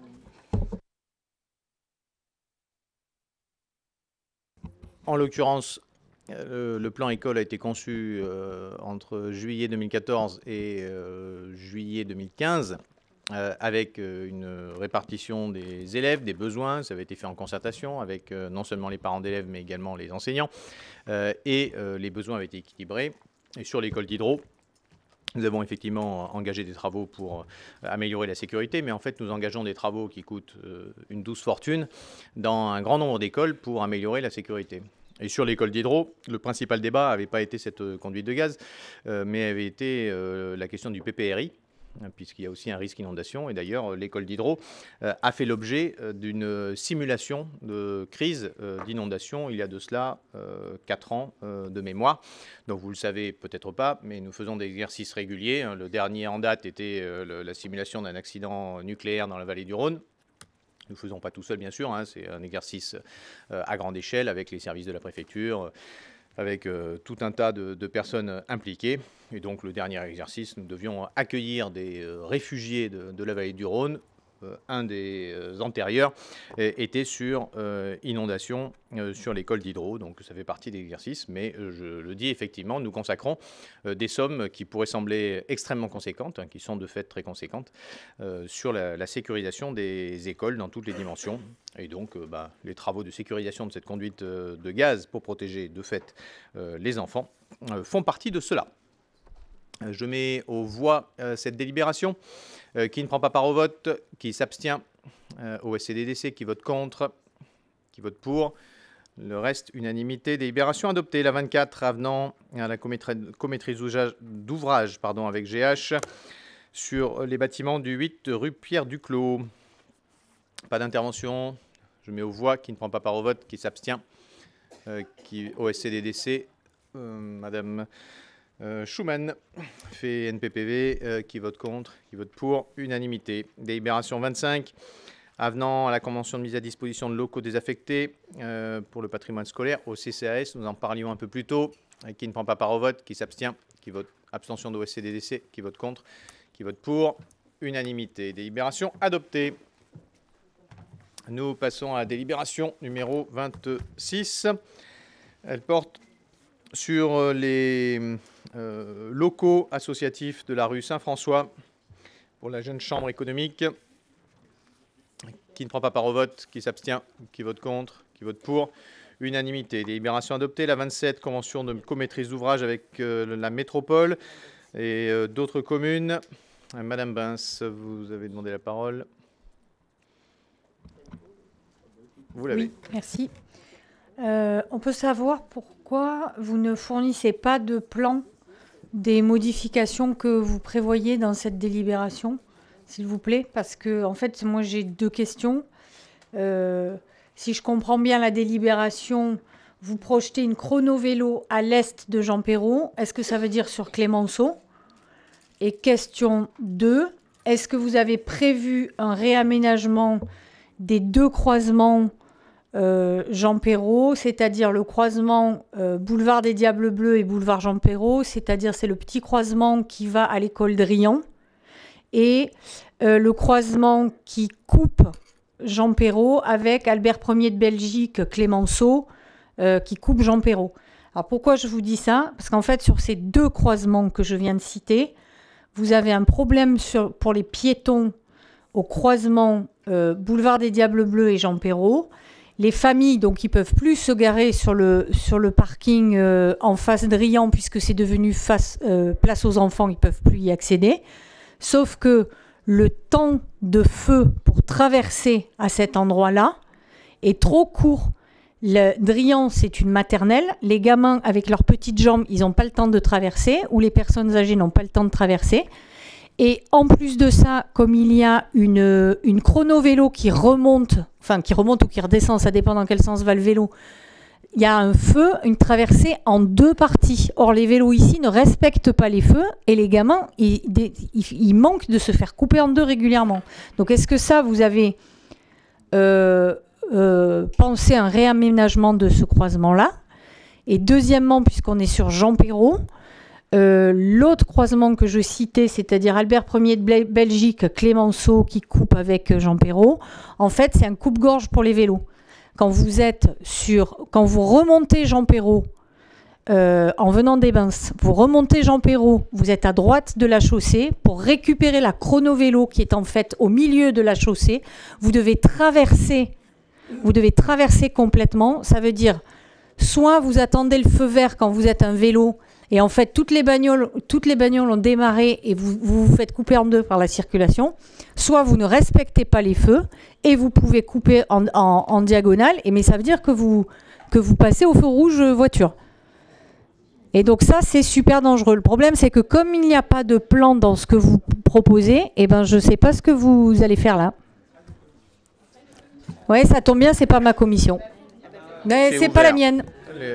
En l'occurrence, euh, le plan école a été conçu euh, entre juillet deux mille quatorze et euh, juillet deux mille quinze, euh, avec euh, une répartition des élèves, des besoins. Ça avait été fait en concertation avec euh, non seulement les parents d'élèves, mais également les enseignants. Euh, et euh, les besoins avaient été équilibrés. Et sur l'école d'Hydro, nous avons effectivement engagé des travaux pour améliorer la sécurité, mais en fait, nous engageons des travaux qui coûtent euh, une douce fortune dans un grand nombre d'écoles pour améliorer la sécurité. Et sur l'école d'Hydro, le principal débat n'avait pas été cette euh, conduite de gaz, euh, mais avait été euh, la question du P P R I, puisqu'il y a aussi un risque inondation. Et d'ailleurs, l'école d'Hydro euh, a fait l'objet euh, d'une simulation de crise euh, d'inondation il y a de cela euh, quatre ans euh, de mémoire. Donc vous le savez peut-être pas, mais nous faisons des exercices réguliers. Le dernier en date était euh, le, la simulation d'un accident nucléaire dans la vallée du Rhône. Nous ne le faisons pas tout seul, bien sûr, hein, c'est un exercice euh, à grande échelle avec les services de la préfecture, euh, avec euh, tout un tas de, de personnes impliquées. Et donc, le dernier exercice, nous devions accueillir des euh, réfugiés de, de la vallée du Rhône. Euh, un des euh, antérieurs euh, était sur euh, inondation euh, sur l'école d'Hydro. Donc, ça fait partie des exercices. Mais euh, je le dis, effectivement, nous consacrons euh, des sommes qui pourraient sembler extrêmement conséquentes, hein, qui sont de fait très conséquentes, euh, sur la, la sécurisation des écoles dans toutes les dimensions. Et donc, euh, bah, les travaux de sécurisation de cette conduite euh, de gaz pour protéger de fait euh, les enfants euh, font partie de cela. Je mets aux voix euh, cette délibération. Euh, qui ne prend pas part au vote, qui s'abstient, euh, O S C D D C, qui vote contre, qui vote pour. Le reste, unanimité. Délibération adoptée. La vingt-quatre, avenant à la commaîtrise d'ouvrage pardon, avec G H sur les bâtiments du huit rue Pierre Duclos. Pas d'intervention. Je mets aux voix, qui ne prend pas part au vote, qui s'abstient, euh, qui O S C D D C, euh, Madame Euh, Schumann fait N P P V, euh, qui vote contre, qui vote pour, unanimité. Délibération vingt-cinq, avenant à la convention de mise à disposition de locaux désaffectés euh, pour le patrimoine scolaire au C C A S, nous en parlions un peu plus tôt, qui ne prend pas part au vote, qui s'abstient, qui vote abstention de O S C D D C, qui vote contre, qui vote pour, unanimité. Délibération adoptée. Nous passons à la délibération numéro vingt-six. Elle porte sur les euh, locaux associatifs de la rue Saint-François pour la jeune chambre économique. Qui ne prend pas part au vote, qui s'abstient, qui vote contre, qui vote pour. Unanimité. Délibération adoptée. La vingt-sept, convention de commaîtrise d'ouvrage avec euh, la métropole et euh, d'autres communes. Madame Bince, vous avez demandé la parole. Vous l'avez. Oui, merci. Euh, on peut savoir pourquoi vous ne fournissez pas de plan des modifications que vous prévoyez dans cette délibération, s'il vous plaît, parce que en fait, moi j'ai deux questions. Euh, si je comprends bien la délibération, vous projetez une chrono-vélo à l'est de Jean Perrot. Est-ce que ça veut dire sur Clémenceau? Et question deux, est-ce que vous avez prévu un réaménagement des deux croisements euh, Jean Perrot, c'est-à-dire le croisement euh, boulevard des Diables Bleus et boulevard Jean Perrot, c'est-à-dire c'est le petit croisement qui va à l'école Drian, et euh, le croisement qui coupe Jean Perrot avec Albert Ier de Belgique, Clémenceau, euh, qui coupe Jean Perrot. Alors pourquoi je vous dis ça? Parce qu'en fait, sur ces deux croisements que je viens de citer, vous avez un problème sur, pour les piétons au croisement euh, boulevard des Diables Bleus et Jean Perrot. Les familles, donc, ils ne peuvent plus se garer sur le, sur le parking euh, en face Drian, puisque c'est devenu face, euh, place aux enfants, ils ne peuvent plus y accéder. Sauf que le temps de feu pour traverser à cet endroit-là est trop court. Le Drian, c'est une maternelle. Les gamins, avec leurs petites jambes, ils n'ont pas le temps de traverser, ou les personnes âgées n'ont pas le temps de traverser. Et en plus de ça, comme il y a une, une chrono-vélo qui remonte, enfin qui remonte ou qui redescend, ça dépend dans quel sens va le vélo, il y a un feu, une traversée en deux parties. Or, les vélos ici ne respectent pas les feux et les gamins, ils, ils, ils manquent de se faire couper en deux régulièrement. Donc, est-ce que ça, vous avez euh, euh, pensé à un réaménagement de ce croisement-là? Et deuxièmement, puisqu'on est sur Jean Perrot, Euh, l'autre croisement que je citais, c'est-à-dire Albert Ier de Belgique, Clémenceau qui coupe avec Jean Perrot, en fait, c'est un coupe-gorge pour les vélos. Quand vous êtes sur, quand vous remontez Jean Perrot euh, en venant des Bains, vous remontez Jean Perrot, vous êtes à droite de la chaussée pour récupérer la chrono-vélo qui est en fait au milieu de la chaussée. Vous devez traverser, vous devez traverser complètement. Ça veut dire, soit vous attendez le feu vert quand vous êtes un vélo. Et en fait, toutes les bagnoles, toutes les bagnoles ont démarré et vous, vous vous faites couper en deux par la circulation. Soit vous ne respectez pas les feux et vous pouvez couper en, en, en diagonale, et, mais ça veut dire que vous, que vous passez au feu rouge voiture. Et donc ça, c'est super dangereux. Le problème, c'est que comme il n'y a pas de plan dans ce que vous proposez, eh ben, je ne sais pas ce que vous allez faire là. Oui, ça tombe bien, c'est pas ma commission. Mais c'est pas la mienne. Les...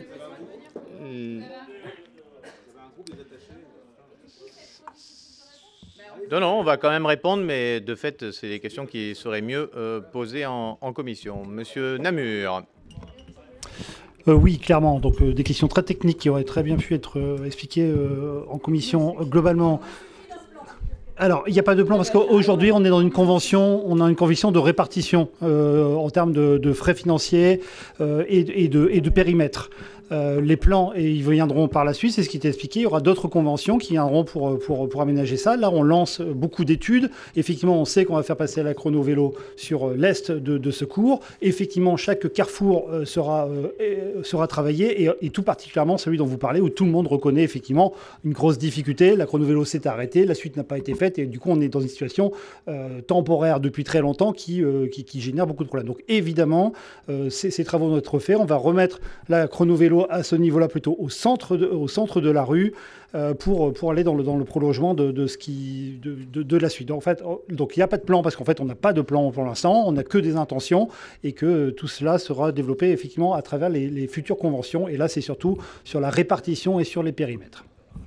Non, non, on va quand même répondre, mais de fait, c'est des questions qui seraient mieux euh, posées en, en commission. Monsieur Namur. Euh, oui, clairement. Donc, euh, des questions très techniques qui auraient très bien pu être euh, expliquées euh, en commission. Euh, globalement, alors, il n'y a pas de plan parce qu'aujourd'hui, on est dans une convention, on a une convention de répartition euh, en termes de, de frais financiers euh, et, et, de, et de périmètre. Euh, les plans, et ils viendront par la suite, c'est ce qui était expliqué. Il y aura d'autres conventions qui viendront pour, pour, pour aménager ça. Là, on lance beaucoup d'études. Effectivement, on sait qu'on va faire passer la chrono-vélo sur l'est de, de ce cours. Effectivement, chaque carrefour euh, sera, euh, sera travaillé, et, et tout particulièrement celui dont vous parlez, où tout le monde reconnaît effectivement une grosse difficulté. La chrono-vélo s'est arrêtée, la suite n'a pas été faite, et du coup, on est dans une situation euh, temporaire depuis très longtemps qui, euh, qui, qui génère beaucoup de problèmes. Donc, évidemment, euh, ces, ces travaux vont être faits. On va remettre la chrono-vélo à ce niveau-là, plutôt au centre de, au centre de la rue, euh, pour, pour aller dans le, dans le prolongement de, de, ce qui, de, de, de la suite. Donc, en fait, donc, il n'y a pas de plan, parce qu'en fait, on n'a pas de plan pour l'instant, on n'a que des intentions, et que tout cela sera développé effectivement à travers les, les futures conventions. Et là, c'est surtout sur la répartition et sur les périmètres.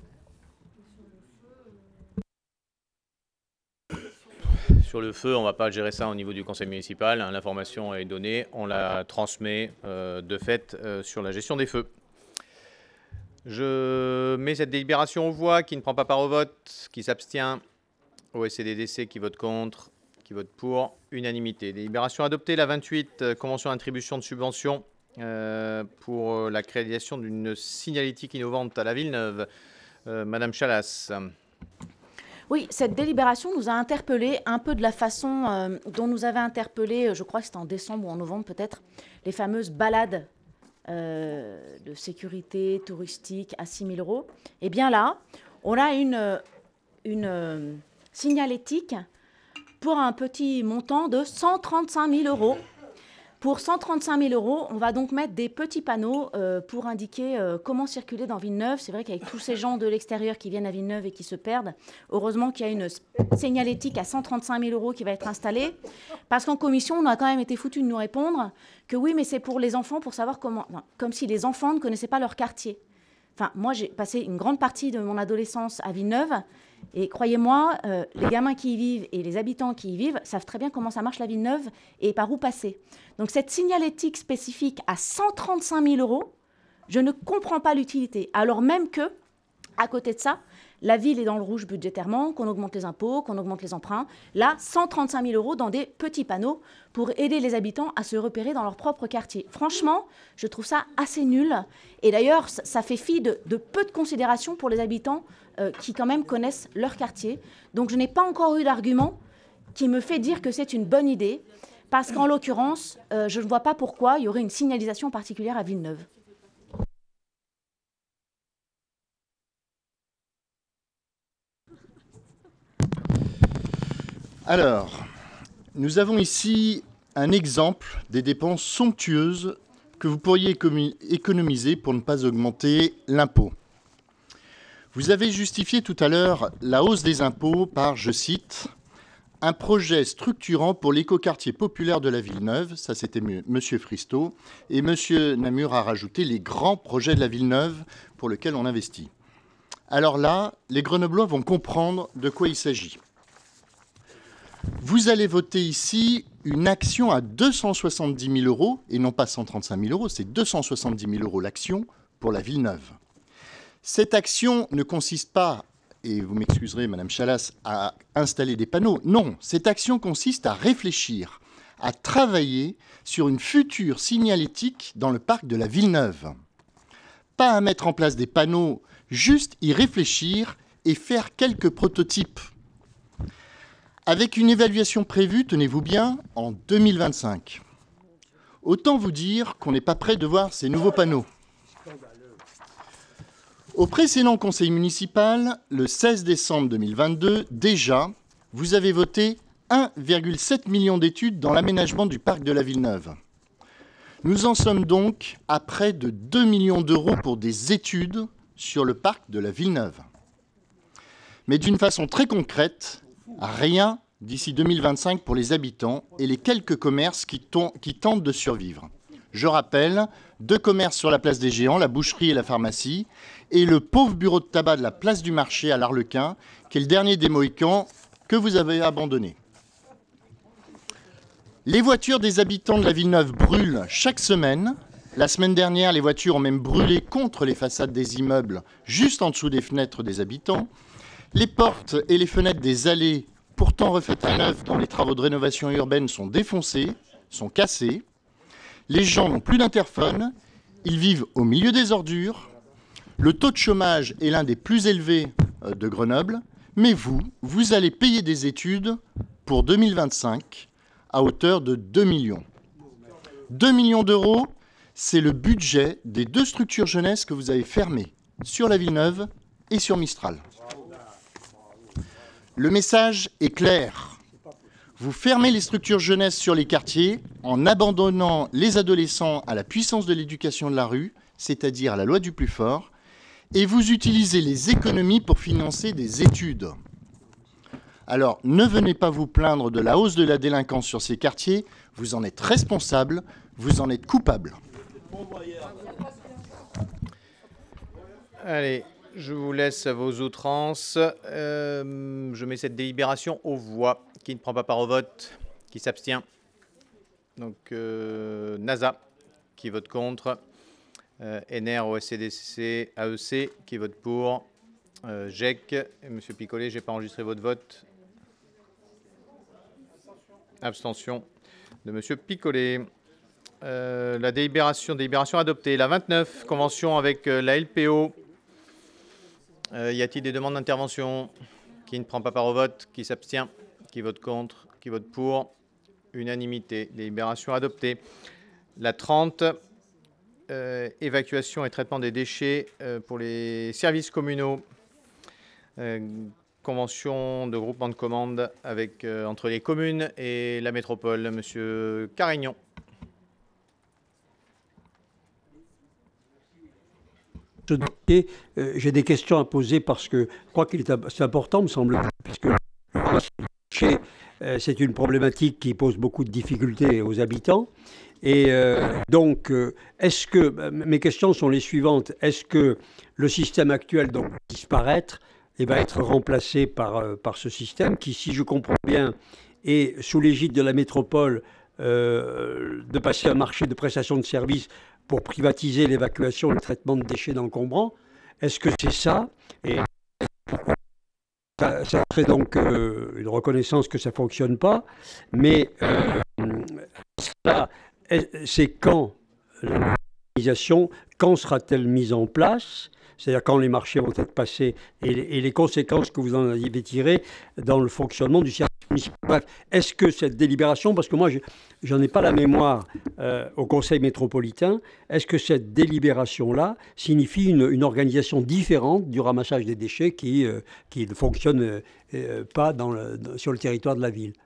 Sur le feu, on ne va pas gérer ça au niveau du conseil municipal. Hein, l'information est donnée, on la transmet euh, de fait euh, sur la gestion des feux. Je mets cette délibération aux voix. Qui ne prend pas part au vote, qui s'abstient. O S C D D C qui vote contre, qui vote pour. Unanimité. Délibération adoptée. La vingt-huit, euh, convention d'attribution de subventions euh, pour la création d'une signalétique innovante à la Villeneuve. Euh, Madame Chalas. Oui, cette délibération nous a interpellés un peu de la façon euh, dont nous avait interpellé, je crois que c'était en décembre ou en novembre peut-être, les fameuses balades euh, de sécurité touristique à six mille euros. Et bien là, on a une, une euh, signalétique pour un petit montant de cent trente-cinq mille euros. Pour cent trente-cinq mille euros, on va donc mettre des petits panneaux euh, pour indiquer euh, comment circuler dans Villeneuve. C'est vrai qu'avec tous ces gens de l'extérieur qui viennent à Villeneuve et qui se perdent, heureusement qu'il y a une signalétique à cent trente-cinq mille euros qui va être installée. Parce qu'en commission, on a quand même été foutu de nous répondre que oui, mais c'est pour les enfants, pour savoir comment... Enfin, comme si les enfants ne connaissaient pas leur quartier. Enfin, moi, j'ai passé une grande partie de mon adolescence à Villeneuve. Et croyez-moi, euh, les gamins qui y vivent et les habitants qui y vivent savent très bien comment ça marche la Villeneuve et par où passer. Donc cette signalétique spécifique à cent trente-cinq mille euros, je ne comprends pas l'utilité. Alors même que, à côté de ça, la ville est dans le rouge budgétairement, qu'on augmente les impôts, qu'on augmente les emprunts. Là, cent trente-cinq mille euros dans des petits panneaux pour aider les habitants à se repérer dans leur propre quartier. Franchement, je trouve ça assez nul. Et d'ailleurs, ça fait fi de, de peu de considération pour les habitants euh, qui quand même connaissent leur quartier. Donc je n'ai pas encore eu d'argument qui me fait dire que c'est une bonne idée, parce qu'en l'occurrence, euh, je ne vois pas pourquoi il y aurait une signalisation particulière à Villeneuve. Alors, nous avons ici un exemple des dépenses somptueuses que vous pourriez économiser pour ne pas augmenter l'impôt. Vous avez justifié tout à l'heure la hausse des impôts par, je cite, « un projet structurant pour l'écoquartier populaire de la Villeneuve », ça c'était M. Fristo, et M. Namur a rajouté les grands projets de la Villeneuve pour lesquels on investit. Alors là, les Grenoblois vont comprendre de quoi il s'agit. Vous allez voter ici une action à deux cent soixante-dix mille euros, et non pas cent trente-cinq mille euros, c'est deux cent soixante-dix mille euros l'action pour la Villeneuve. Cette action ne consiste pas, et vous m'excuserez, Madame Chalas, à installer des panneaux. Non, cette action consiste à réfléchir, à travailler sur une future signalétique dans le parc de la Villeneuve. Pas à mettre en place des panneaux, juste y réfléchir et faire quelques prototypes. Avec une évaluation prévue, tenez-vous bien, en deux mille vingt-cinq. Autant vous dire qu'on n'est pas prêt de voir ces nouveaux panneaux. Au précédent conseil municipal, le seize décembre deux mille vingt-deux, déjà, vous avez voté un virgule sept million d'études dans l'aménagement du parc de la Villeneuve. Nous en sommes donc à près de deux millions d'euros pour des études sur le parc de la Villeneuve. Mais d'une façon très concrète, rien d'ici deux mille vingt-cinq pour les habitants et les quelques commerces qui, qui tentent de survivre. Je rappelle, deux commerces sur la place des Géants, la boucherie et la pharmacie, et le pauvre bureau de tabac de la place du marché à l'Arlequin, qui est le dernier des Mohicans que vous avez abandonné. Les voitures des habitants de la Villeneuve brûlent chaque semaine. La semaine dernière, les voitures ont même brûlé contre les façades des immeubles, juste en dessous des fenêtres des habitants. Les portes et les fenêtres des allées, pourtant refaites à neuf dans les travaux de rénovation urbaine, sont défoncées, sont cassées. Les gens n'ont plus d'interphone, ils vivent au milieu des ordures. Le taux de chômage est l'un des plus élevés de Grenoble. Mais vous, vous allez payer des études pour deux mille vingt-cinq à hauteur de deux millions. deux millions d'euros, c'est le budget des deux structures jeunesse que vous avez fermées, sur la Villeneuve et sur Mistral. Le message est clair. Vous fermez les structures jeunesse sur les quartiers en abandonnant les adolescents à la puissance de l'éducation de la rue, c'est-à-dire à la loi du plus fort, et vous utilisez les économies pour financer des études. Alors, ne venez pas vous plaindre de la hausse de la délinquance sur ces quartiers, vous en êtes responsable, vous en êtes coupable. Allez, je vous laisse à vos outrances. Euh, je mets cette délibération aux voix. Qui ne prend pas part au vote? Qui s'abstient? Donc, euh, NASA, qui vote contre. Euh, N R, O S C D C, A E C, qui vote pour. Euh, G E C, et M. Picolet, je n'ai pas enregistré votre vote. Abstention de M. Picolet. Euh, la délibération, délibération adoptée. La vingt-neuf, convention avec euh, la L P O. Euh, y a-t-il des demandes d'intervention? Qui ne prend pas part au vote? Qui s'abstient? Qui vote contre? Qui vote pour? Unanimité. Délibération adoptée. La trente, euh, évacuation et traitement des déchets euh, pour les services communaux. Euh, convention de groupement de commandes avec, euh, entre les communes et la métropole. Monsieur Carignon. ce dossier, euh, j'ai des questions à poser parce que je crois qu'il est c'est important, me semble-t-il, puisque euh, c'est une problématique qui pose beaucoup de difficultés aux habitants. Et euh, donc, euh, est-ce que, mes questions sont les suivantes, est-ce que le système actuel donc, va disparaître et va être remplacé par, euh, par ce système qui, si je comprends bien, est sous l'égide de la métropole euh, de passer un marché de prestation de services pour privatiser l'évacuation et le traitement de déchets d'encombrants? Est-ce que c'est ça? Et ça, ça serait donc euh, une reconnaissance que ça ne fonctionne pas, mais euh, ça, c'est quand l'organisation, quand sera-t-elle mise en place? C'est-à-dire quand les marchés vont être passés et les, et les conséquences que vous en avez tirées dans le fonctionnement du service municipal. Est-ce que cette délibération, parce que moi j'en ai pas la mémoire euh, au Conseil métropolitain, est-ce que cette délibération-là signifie une, une organisation différente du ramassage des déchets qui, euh, qui ne fonctionne euh, euh, pas dans le, sur le territoire de la ville?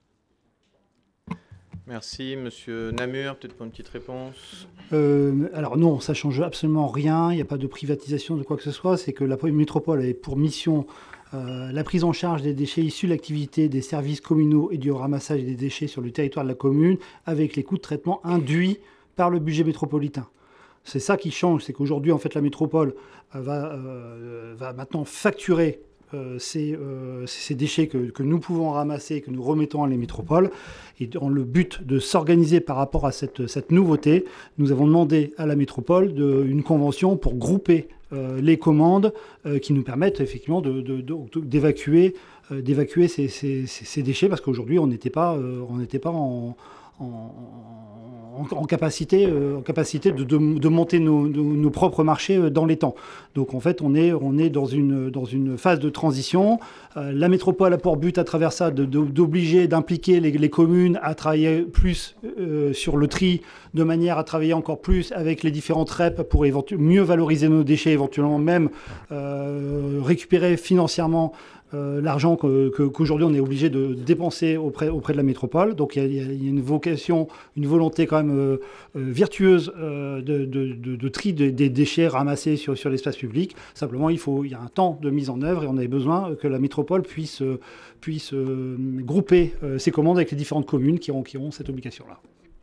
Merci. Monsieur Namur, peut-être pour une petite réponse. Euh, alors non, ça ne change absolument rien. Il n'y a pas de privatisation de quoi que ce soit. C'est que la métropole a pour mission euh, la prise en charge des déchets issus de l'activité des services communaux et du ramassage des déchets sur le territoire de la commune avec les coûts de traitement induits par le budget métropolitain. C'est ça qui change. C'est qu'aujourd'hui, en fait, la métropole euh, va, euh, va maintenant facturer Euh, ces, euh, ces déchets que, que nous pouvons ramasser et que nous remettons à les métropoles. Et dans le but de s'organiser par rapport à cette, cette nouveauté, nous avons demandé à la métropole de, une convention pour grouper euh, les commandes euh, qui nous permettent effectivement de, de, de, d'évacuer, euh, d'évacuer ces, ces, ces déchets, parce qu'aujourd'hui on n'était pas, euh, on n'était pas en, en, en, en capacité, euh, en capacité de, de, de monter nos, nos, nos propres marchés dans les temps. Donc en fait, on est, on est dans, une, dans une phase de transition. Euh, la métropole a pour but à travers ça de, de, d'obliger, d'impliquer les, les communes à travailler plus euh, sur le tri, de manière à travailler encore plus avec les différentes R E P pour éventu- mieux valoriser nos déchets, éventuellement même euh, récupérer financièrement Euh, l'argent que, que, qu'aujourd'hui on est obligé de dépenser auprès, auprès de la métropole. Donc il y, y, y a une vocation, une volonté quand même euh, euh, virtueuse euh, de, de, de, de tri des de déchets ramassés sur, sur l'espace public. Simplement, il, faut, il y a un temps de mise en œuvre et on avait besoin que la métropole puisse, euh, puisse euh, grouper euh, ses commandes avec les différentes communes qui ont, qui ont cette obligation-là.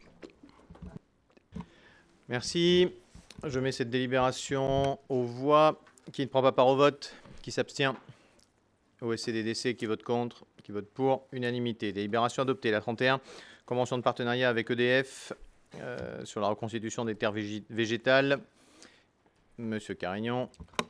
Merci. Je mets cette délibération aux voix. Qui ne prend pas part au vote? Qui s'abstient? O S C D D C qui vote contre, qui vote pour, unanimité. Délibération adoptée. La trente et un, convention de partenariat avec E D F euh, sur la reconstitution des terres végé- végétales. Monsieur Carignon.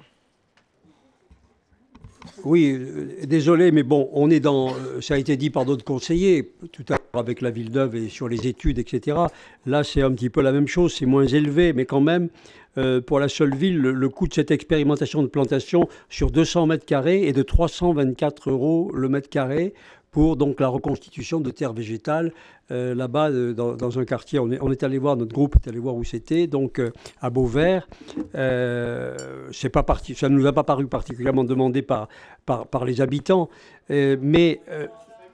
Oui, euh, désolé, mais bon, on est dans, euh, ça a été dit par d'autres conseillers, tout à l'heure avec la Villeneuve et sur les études, et cetera. Là, c'est un petit peu la même chose, c'est moins élevé, mais quand même, euh, pour la seule ville, le, le coût de cette expérimentation de plantation sur deux cents mètres carrés est de trois cent vingt-quatre euros le mètre carré pour donc la reconstitution de terres végétales euh, là-bas euh, dans, dans un quartier. On est, on est allé voir, notre groupe est allé voir où c'était, donc euh, à Beauvert. Euh, c'est pas parti, ça ne nous a pas paru particulièrement demandé par, par, par les habitants, euh, mais... Euh,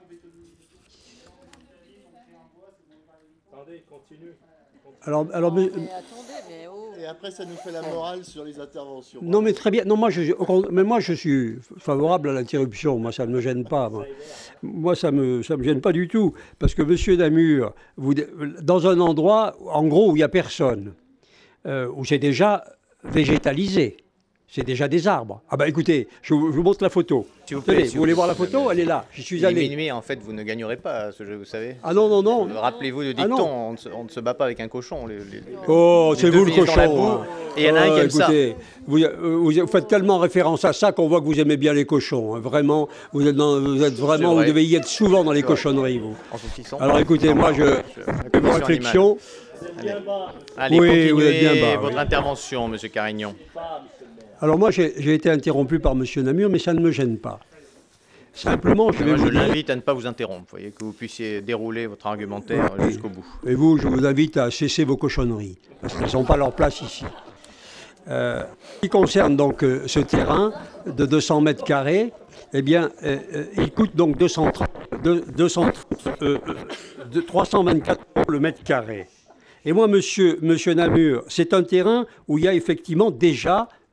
alors, alors, mais, Et après, ça nous fait la morale sur les interventions. Non, mais très bien. Non, moi, je, mais moi, je suis favorable à l'interruption. Moi, ça ne me gêne pas. Moi, moi ça ne me, ça me gêne pas du tout. Parce que, monsieur Namur, vous, dans un endroit, en gros, où il n'y a personne, euh, où c'est déjà végétalisé, c'est déjà des arbres. Ah bah écoutez, je vous, je vous montre la photo. S'il vous plaît, Tenez, s'il vous voulez vous voir la plaît. photo? Elle est là. J'y suis allé. Minuit, en fait, vous ne gagnerez pas à ce jeu, vous savez. Ah non, non, non. Rappelez-vous le Ah dicton, non. on, ne se, on ne se bat pas avec un cochon. Les, les, Oh, les c'est deux vous le finissent dans la cochon. boue, hein. Et il y en a un Oh, qui aime ça. écoutez, vous, euh, vous, vous faites tellement référence à ça qu'on voit que vous aimez bien les cochons. hein. Vraiment, vous êtes, dans, vous êtes vraiment, vous vrai. devez y être souvent dans les C'est vrai. cochonneries, vous. En saucisson. Alors écoutez, moi, je, La une commission réflexion. animale. Allez, Oui, continuez vous êtes bien bas, votre oui. intervention, monsieur Carignon. Alors moi, j'ai j'ai été interrompu par monsieur Namur, mais ça ne me gêne pas. Simplement, je vais Moi, je vous dire, l'invite à ne pas vous interrompre, vous voyez, que vous puissiez dérouler votre argumentaire jusqu'au bout. et vous, je vous invite à cesser vos cochonneries, parce qu'elles sont pas leur place ici. Euh, ce qui concerne donc euh, ce terrain de deux cents mètres carrés, eh bien, euh, euh, il coûte donc deux cent trente, deux- deux cent trente, euh, euh, de trois cent vingt-quatre euros le mètre carré. Et moi, monsieur, monsieur Namur, c'est un terrain où il y a effectivement déjà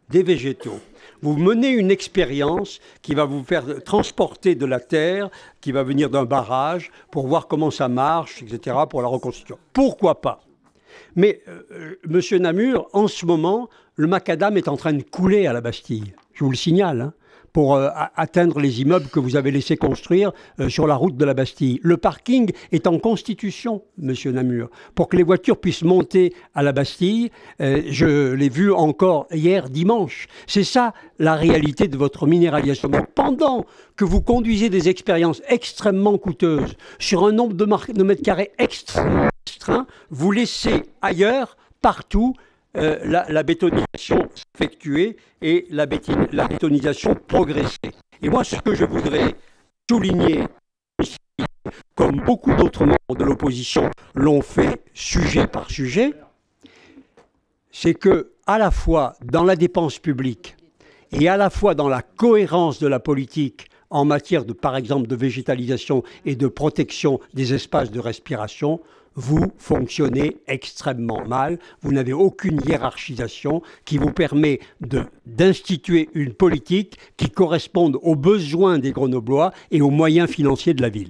des végétaux. Vous menez une expérience qui va vous faire transporter de la terre, qui va venir d'un barrage, pour voir comment ça marche, et cetera, pour la reconstitution. Pourquoi pas? Mais, euh, monsieur Namur, en ce moment, le macadam est en train de couler à la Bastille. Je vous le signale, hein, pour euh, atteindre les immeubles que vous avez laissés construire euh, sur la route de la Bastille. Le parking est en constitution, monsieur Namur, pour que les voitures puissent monter à la Bastille. Euh, je l'ai vu encore hier dimanche. C'est ça la réalité de votre minéralisation. Donc, pendant que vous conduisez des expériences extrêmement coûteuses sur un nombre de, de mètres carrés extrêmement restreint, vous laissez ailleurs, partout, Euh, la, la bétonisation s'effectuer et la, bétine, la bétonisation progresser. Et moi, ce que je voudrais souligner ici, comme beaucoup d'autres membres de l'opposition l'ont fait sujet par sujet, c'est que, à la fois dans la dépense publique et à la fois dans la cohérence de la politique en matière de, par exemple, de végétalisation et de protection des espaces de respiration, vous fonctionnez extrêmement mal. Vous n'avez aucune hiérarchisation qui vous permet de, d'instituer une politique qui corresponde aux besoins des Grenoblois et aux moyens financiers de la ville.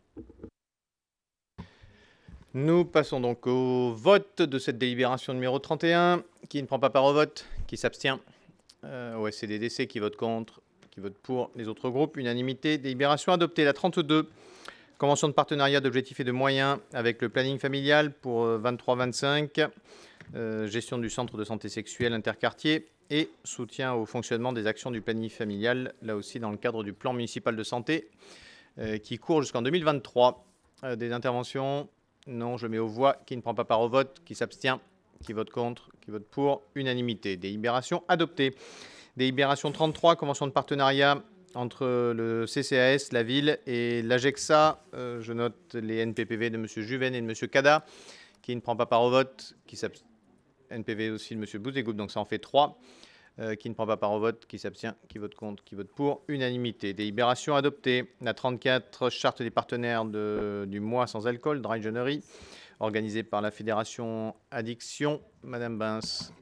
Nous passons donc au vote de cette délibération numéro trente et un. Qui ne prend pas part au vote? Qui s'abstient? euh, O S C D D C qui vote contre? Qui vote pour? Les autres groupes? Unanimité. Délibération adoptée. La trente-deux. Convention de partenariat d'objectifs et de moyens avec le planning familial pour vingt-trois vingt-cinq, euh, gestion du centre de santé sexuelle interquartier et soutien au fonctionnement des actions du planning familial, là aussi dans le cadre du plan municipal de santé euh, qui court jusqu'en deux mille vingt-trois. Euh, des interventions? Non, je mets aux voix. Qui ne prend pas part au vote? Qui s'abstient? Qui vote contre? Qui vote pour? Unanimité. Délibération adoptée. Délibération trente-trois, convention de partenariat entre le C C A S, la ville et l'AGEXA. Euh, je note les N P P V de M. Juven et de M. Cada, qui ne prend pas part au vote. Qui N P V aussi de M. Bouzégoub, donc ça en fait trois. Euh, qui ne prend pas part au vote, qui s'abstient, qui vote contre, qui vote pour. Unanimité. Délibération adoptée. La trente-quatre, charte des partenaires de, du mois sans alcool, Dry January, organisée par la Fédération Addiction. Madame Bins.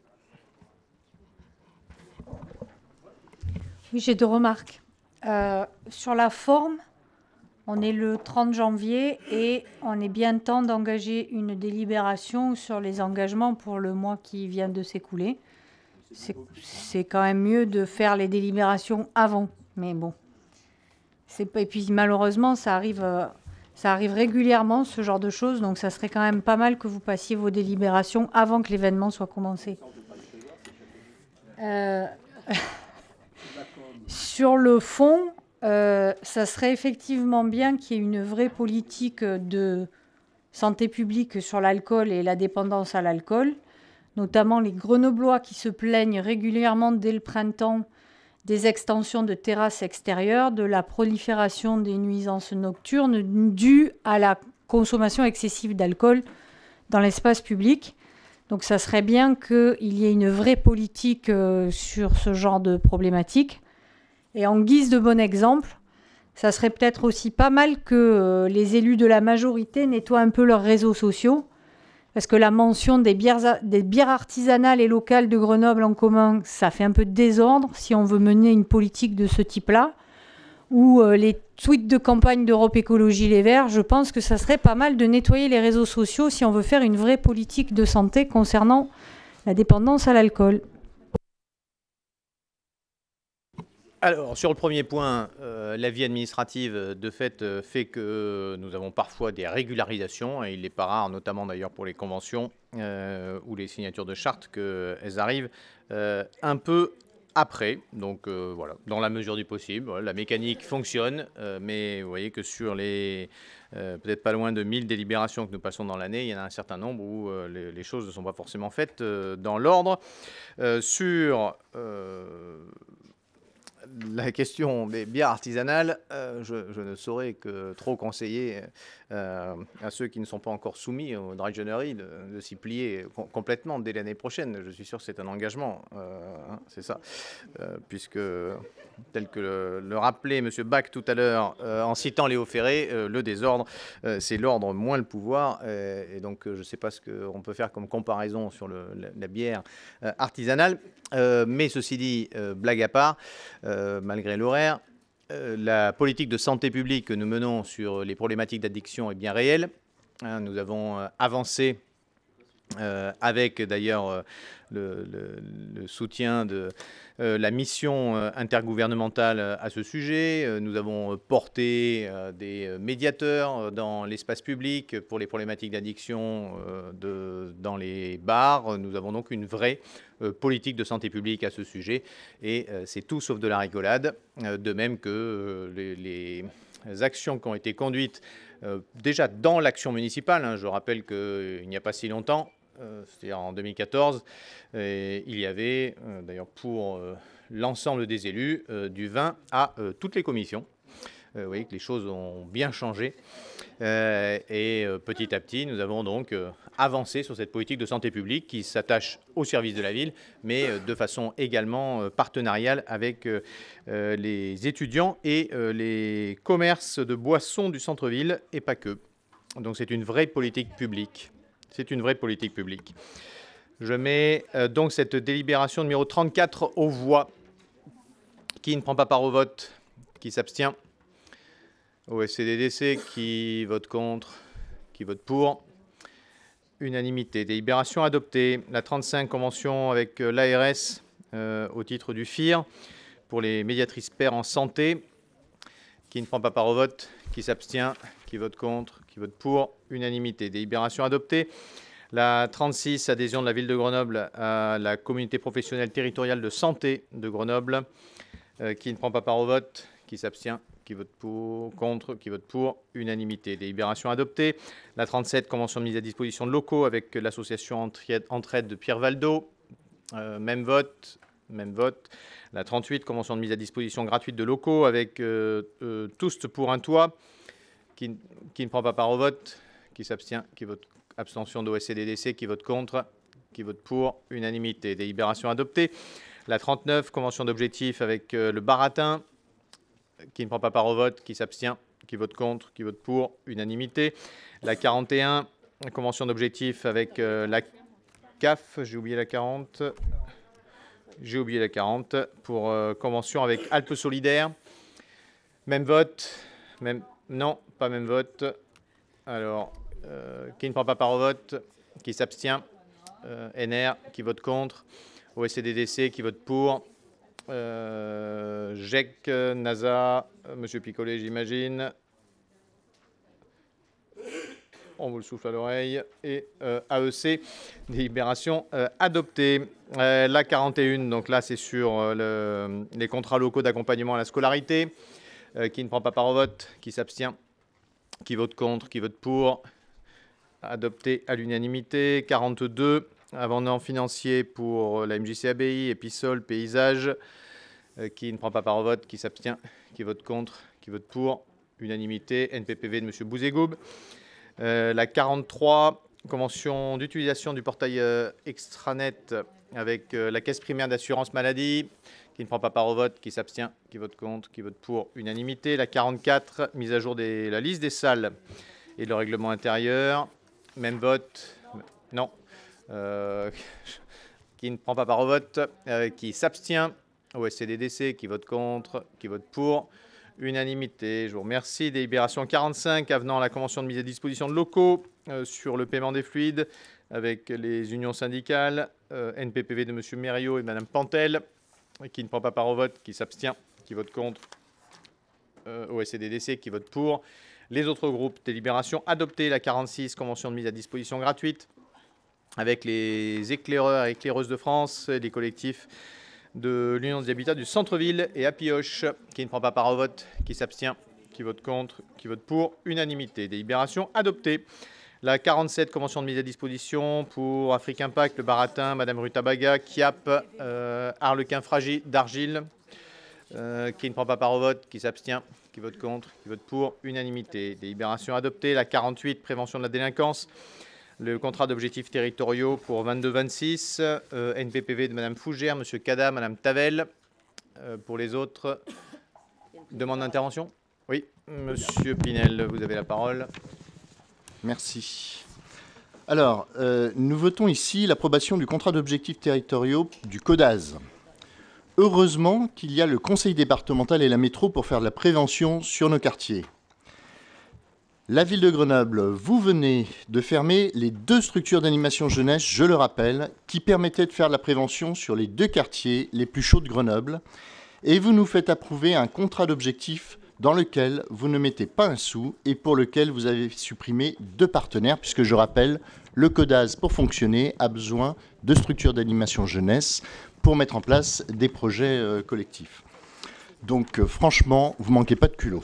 Oui, j'ai deux remarques. Euh, sur la forme, on est le trente janvier et on est bien temps d'engager une délibération sur les engagements pour le mois qui vient de s'écouler. C'est, c'est quand même mieux de faire les délibérations avant, mais bon. C'est pas, et puis malheureusement, ça arrive, euh, ça arrive régulièrement, ce genre de choses, donc ça serait quand même pas mal que vous passiez vos délibérations avant que l'événement soit commencé. Euh... Sur le fond, euh, ça serait effectivement bien qu'il y ait une vraie politique de santé publique sur l'alcool et la dépendance à l'alcool, notamment les Grenoblois qui se plaignent régulièrement dès le printemps des extensions de terrasses extérieures, de la prolifération des nuisances nocturnes dues à la consommation excessive d'alcool dans l'espace public. Donc ça serait bien qu'il y ait une vraie politique euh, sur ce genre de problématiques. Et en guise de bon exemple, ça serait peut-être aussi pas mal que euh, les élus de la majorité nettoient un peu leurs réseaux sociaux, parce que la mention des bières, des bières artisanales et locales de Grenoble en commun, ça fait un peu de désordre si on veut mener une politique de ce type-là. Ou euh, les tweets de campagne d'Europe Écologie Les Verts, je pense que ça serait pas mal de nettoyer les réseaux sociaux si on veut faire une vraie politique de santé concernant la dépendance à l'alcool. Alors, sur le premier point, euh, la vie administrative, de fait, euh, fait que nous avons parfois des régularisations, et il n'est pas rare, notamment d'ailleurs pour les conventions euh, ou les signatures de charte, qu'elles arrivent euh, un peu après. Donc, euh, voilà, dans la mesure du possible. Voilà, la mécanique fonctionne, euh, mais vous voyez que sur les euh, peut-être pas loin de mille délibérations que nous passons dans l'année, il y en a un certain nombre où euh, les, les choses ne sont pas forcément faites euh, dans l'ordre. Euh, sur... Euh, la question des bières artisanales, euh, je, je ne saurais que trop conseiller euh, à ceux qui ne sont pas encore soumis au dry January de, de s'y plier com complètement dès l'année prochaine. Je suis sûr que c'est un engagement, euh, hein, c'est ça, euh, puisque tel que le, le rappelait M. Bach tout à l'heure euh, en citant Léo Ferré, euh, le désordre, euh, c'est l'ordre moins le pouvoir, euh, et donc euh, je ne sais pas ce qu'on peut faire comme comparaison sur le, la, la bière euh, artisanale. Euh, mais ceci dit, euh, blague à part, euh, malgré l'horaire, euh, la politique de santé publique que nous menons sur les problématiques d'addiction est bien réelle. Hein, nous avons euh, avancé euh, avec d'ailleurs euh, le, le, le soutien de euh, la mission euh, intergouvernementale à ce sujet. Euh, nous avons porté euh, des médiateurs dans l'espace public pour les problématiques d'addiction euh, de, dans les bars. Nous avons donc une vraie euh, politique de santé publique à ce sujet et euh, c'est tout sauf de la rigolade, euh, de même que euh, les, les actions qui ont été conduites euh, déjà dans l'action municipale. Hein, je rappelle qu'il n'y a pas si longtemps, Euh, c'est-à-dire en deux mille quatorze, et il y avait euh, d'ailleurs pour euh, l'ensemble des élus euh, du vin à euh, toutes les commissions. Euh, vous voyez que les choses ont bien changé euh, et euh, petit à petit nous avons donc euh, avancé sur cette politique de santé publique qui s'attache au service de la ville, mais euh, de façon également euh, partenariale avec euh, euh, les étudiants et euh, les commerces de boissons du centre-ville et pas que. Donc c'est une vraie politique publique. C'est une vraie politique publique. Je mets euh, donc cette délibération numéro trente-quatre aux voix. Qui ne prend pas part au vote? Qui s'abstient? O S C D D C, qui vote contre? Qui vote pour? Unanimité. Délibération adoptée. La trente-cinq, convention avec l'A R S euh, au titre du F I R pour les médiatrices pairs en santé. Qui ne prend pas part au vote? Qui s'abstient? Qui vote contre? Qui vote pour? Unanimité. Délibération adoptée. La trente-six, adhésion de la ville de Grenoble à la communauté professionnelle territoriale de santé de Grenoble. Euh, qui ne prend pas part au vote? Qui s'abstient? Qui vote pour? Contre? Qui vote pour? Unanimité. Délibération adoptée. La trente-sept, convention de mise à disposition de locaux avec l'association Entraide de Pierre Valdo. Euh, même vote. Même vote. La trente-huit, convention de mise à disposition gratuite de locaux avec euh, euh, tous pour un toit. Qui, qui ne prend pas part au vote, qui s'abstient, qui vote abstention d'O S C D D C, qui vote contre, qui vote pour, unanimité. Délibération adoptée. La trente-neuf, convention d'objectif avec euh, le Baratin, qui ne prend pas part au vote, qui s'abstient, qui vote contre, qui vote pour, unanimité. La quarante et un, convention d'objectif avec euh, la C A F, j'ai oublié la quarante, j'ai oublié la quarante, pour euh, convention avec Alpes Solidaires. Même vote, même... Non, pas même vote. Alors, euh, qui ne prend pas part au vote? Qui s'abstient? euh, N R, qui vote contre? O S C D D C, qui vote pour? euh, G E C, NASA, euh, M. Picolet, j'imagine. On vous le souffle à l'oreille. Et euh, A E C, délibération euh, adoptée. Euh, la quarante et un, donc là, c'est sur euh, le, les contrats locaux d'accompagnement à la scolarité. Euh, qui ne prend pas part au vote, qui s'abstient, qui vote contre, qui vote pour, adopté à l'unanimité. quarante-deux, abondement financier pour la M J C A B I, Épisol, Paysage, euh, qui ne prend pas part au vote, qui s'abstient, qui vote contre, qui vote pour, unanimité. N P P V de M. Bouzégoub. Euh, la quarante-trois, convention d'utilisation du portail euh, extranet avec euh, la caisse primaire d'assurance maladie, qui ne prend pas part au vote, qui s'abstient, qui vote contre, qui vote pour, unanimité. La quarante-quatre, mise à jour de la liste des salles et le règlement intérieur. Même vote. Non. Euh, qui ne prend pas part au vote, euh, qui s'abstient. O S C D D C, qui vote contre, qui vote pour, unanimité. Je vous remercie. Délibération quarante-cinq, avenant à la convention de mise à disposition de locaux euh, sur le paiement des fluides avec les unions syndicales, euh, N P P V de M. Mériot et Mme Pantel, qui ne prend pas part au vote, qui s'abstient, qui vote contre, euh, O S C D D C, qui vote pour. Les autres groupes, délibération adoptée. La quarante-six, convention de mise à disposition gratuite avec les éclaireurs et éclaireuses de France, les collectifs de l'Union des habitats du centre-ville et à Pioche, qui ne prend pas part au vote, qui s'abstient, qui vote contre, qui vote pour, unanimité. Délibération adoptée. La quarante-sept, convention de mise à disposition pour Afrique Impact, le Baratin, Madame Rutabaga, Kiap, euh, Harlequin Fragile, d'Argile, Euh, qui ne prend pas part au vote, qui s'abstient, qui vote contre, qui vote pour, unanimité. Délibération adoptée. La quarante-huit, prévention de la délinquance. Le contrat d'objectifs territoriaux pour vingt-deux vingt-six. Euh, N P P V de Mme Fougère, M. Cada, Mme Tavel. Euh, pour les autres, demande d'intervention. Oui, M. Pinel, vous avez la parole. Merci. Alors, euh, nous votons ici l'approbation du contrat d'objectifs territoriaux du CODAZ. Heureusement qu'il y a le conseil départemental et la métro pour faire de la prévention sur nos quartiers. La ville de Grenoble, vous venez de fermer les deux structures d'animation jeunesse, je le rappelle, qui permettaient de faire de la prévention sur les deux quartiers les plus chauds de Grenoble. Et vous nous faites approuver un contrat d'objectifs dans lequel vous ne mettez pas un sou et pour lequel vous avez supprimé deux partenaires, puisque je rappelle, le CODAZ, pour fonctionner, a besoin de structures d'animation jeunesse pour mettre en place des projets euh, collectifs. Donc, euh, franchement, vous manquez pas de culot.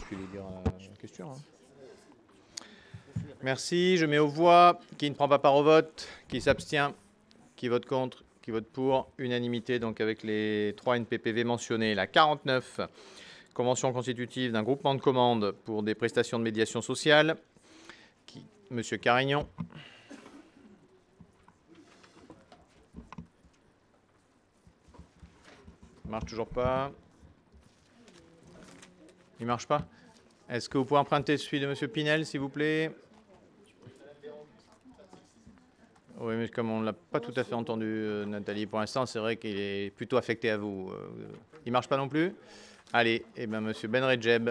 Merci. Je mets aux voix. Qui ne prend pas part au vote, qui s'abstient, qui vote contre, qui vote pour. Unanimité, donc avec les trois N P P V mentionnés. La quarante-neuf, convention constitutive d'un groupement de commandes pour des prestations de médiation sociale. Qui, Monsieur Carignon. Il marche toujours pas. Il marche pas. Est-ce que vous pouvez emprunter celui de Monsieur Pinel, s'il vous plaît? Oui, mais comme on ne l'a pas tout à fait entendu, euh, Nathalie, pour l'instant, c'est vrai qu'il est plutôt affecté à vous. Euh, il marche pas non plus? Allez, eh ben Monsieur Benredjeb.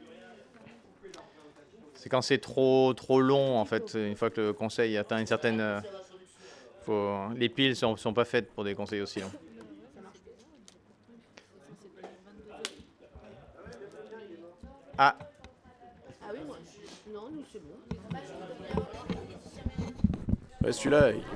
C'est quand c'est trop trop long, en fait. Une fois que le conseil atteint une certaine, euh, faut, les piles sont sont pas faites pour des conseils aussi longs. Ah. Ah oui, moi, je... non, nous, c'est bon. Ouais, celui-là, il...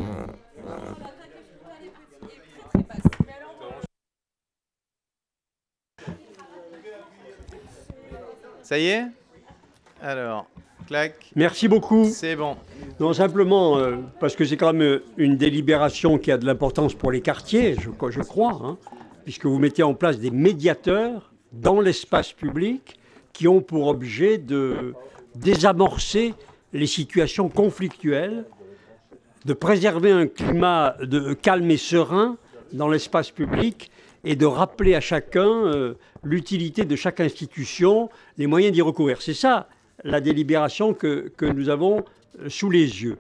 Ça y est? Alors, clac. Merci beaucoup. C'est bon. Non, simplement, euh, parce que c'est quand même une délibération qui a de l'importance pour les quartiers, je, je crois, hein, puisque vous mettez en place des médiateurs dans l'espace public qui ont pour objet de désamorcer les situations conflictuelles, de préserver un climat de calme et serein dans l'espace public et de rappeler à chacun euh, l'utilité de chaque institution, les moyens d'y recourir. C'est ça la délibération que, que nous avons sous les yeux.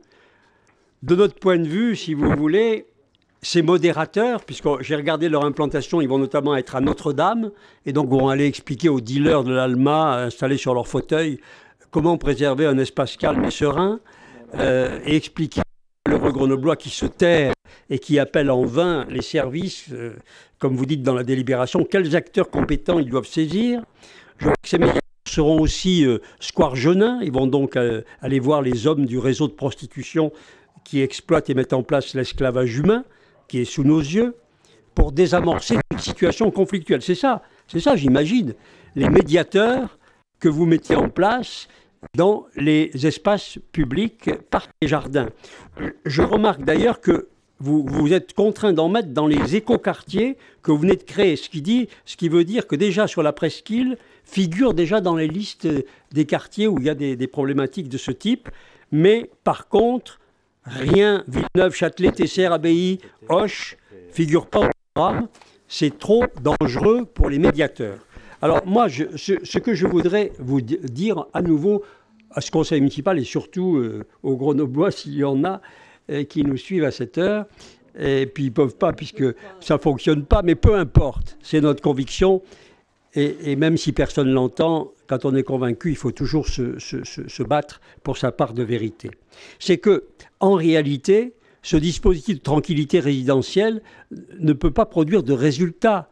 De notre point de vue, si vous voulez, ces modérateurs, puisque j'ai regardé leur implantation, ils vont notamment être à Notre-Dame, et donc vont aller expliquer aux dealers de l'Alma installés sur leur fauteuil comment préserver un espace calme et serein, euh, et expliquer le grenoblois qui se terre et qui appelle en vain les services, euh, comme vous dites dans la délibération, quels acteurs compétents ils doivent saisir. Je vois que ces médiateurs seront aussi euh, Square Genin, ils vont donc euh, aller voir les hommes du réseau de prostitution qui exploitent et mettent en place l'esclavage humain, qui est sous nos yeux, pour désamorcer une situation conflictuelle. C'est ça, c'est ça, j'imagine, les médiateurs que vous mettiez en place dans les espaces publics, parcs et jardins. Je remarque d'ailleurs que vous, vous êtes contraint d'en mettre dans les écoquartiers que vous venez de créer, ce qui, dit, ce qui veut dire que déjà sur la presqu'île figure déjà dans les listes des quartiers où il y a des, des problématiques de ce type, mais par contre, rien, Villeneuve, Châtelet, Tesser, Abbaye, Auch, figure pas au programme, c'est trop dangereux pour les médiateurs. Alors moi, je, ce, ce que je voudrais vous dire à nouveau à ce conseil municipal et surtout euh, aux Grenoblois, s'il y en a euh, qui nous suivent à cette heure, et puis ils ne peuvent pas puisque ça ne fonctionne pas, mais peu importe, c'est notre conviction, et, et même si personne ne l'entend, quand on est convaincu, il faut toujours se, se, se, se battre pour sa part de vérité. C'est que, en réalité, ce dispositif de tranquillité résidentielle ne peut pas produire de résultats.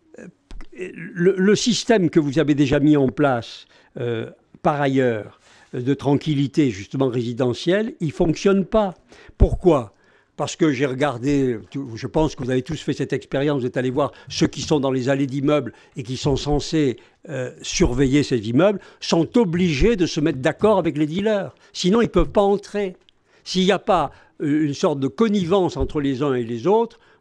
Le, le système que vous avez déjà mis en place, euh, par ailleurs, de tranquillité justement résidentielle, il ne fonctionne pas. Pourquoi ? Parce que j'ai regardé, je pense que vous avez tous fait cette expérience, vous êtes allés voir ceux qui sont dans les allées d'immeubles et qui sont censés euh, surveiller ces immeubles, sont obligés de se mettre d'accord avec les dealers. Sinon, ils ne peuvent pas entrer. S'il n'y a pas une sorte de connivence entre les uns et les autres,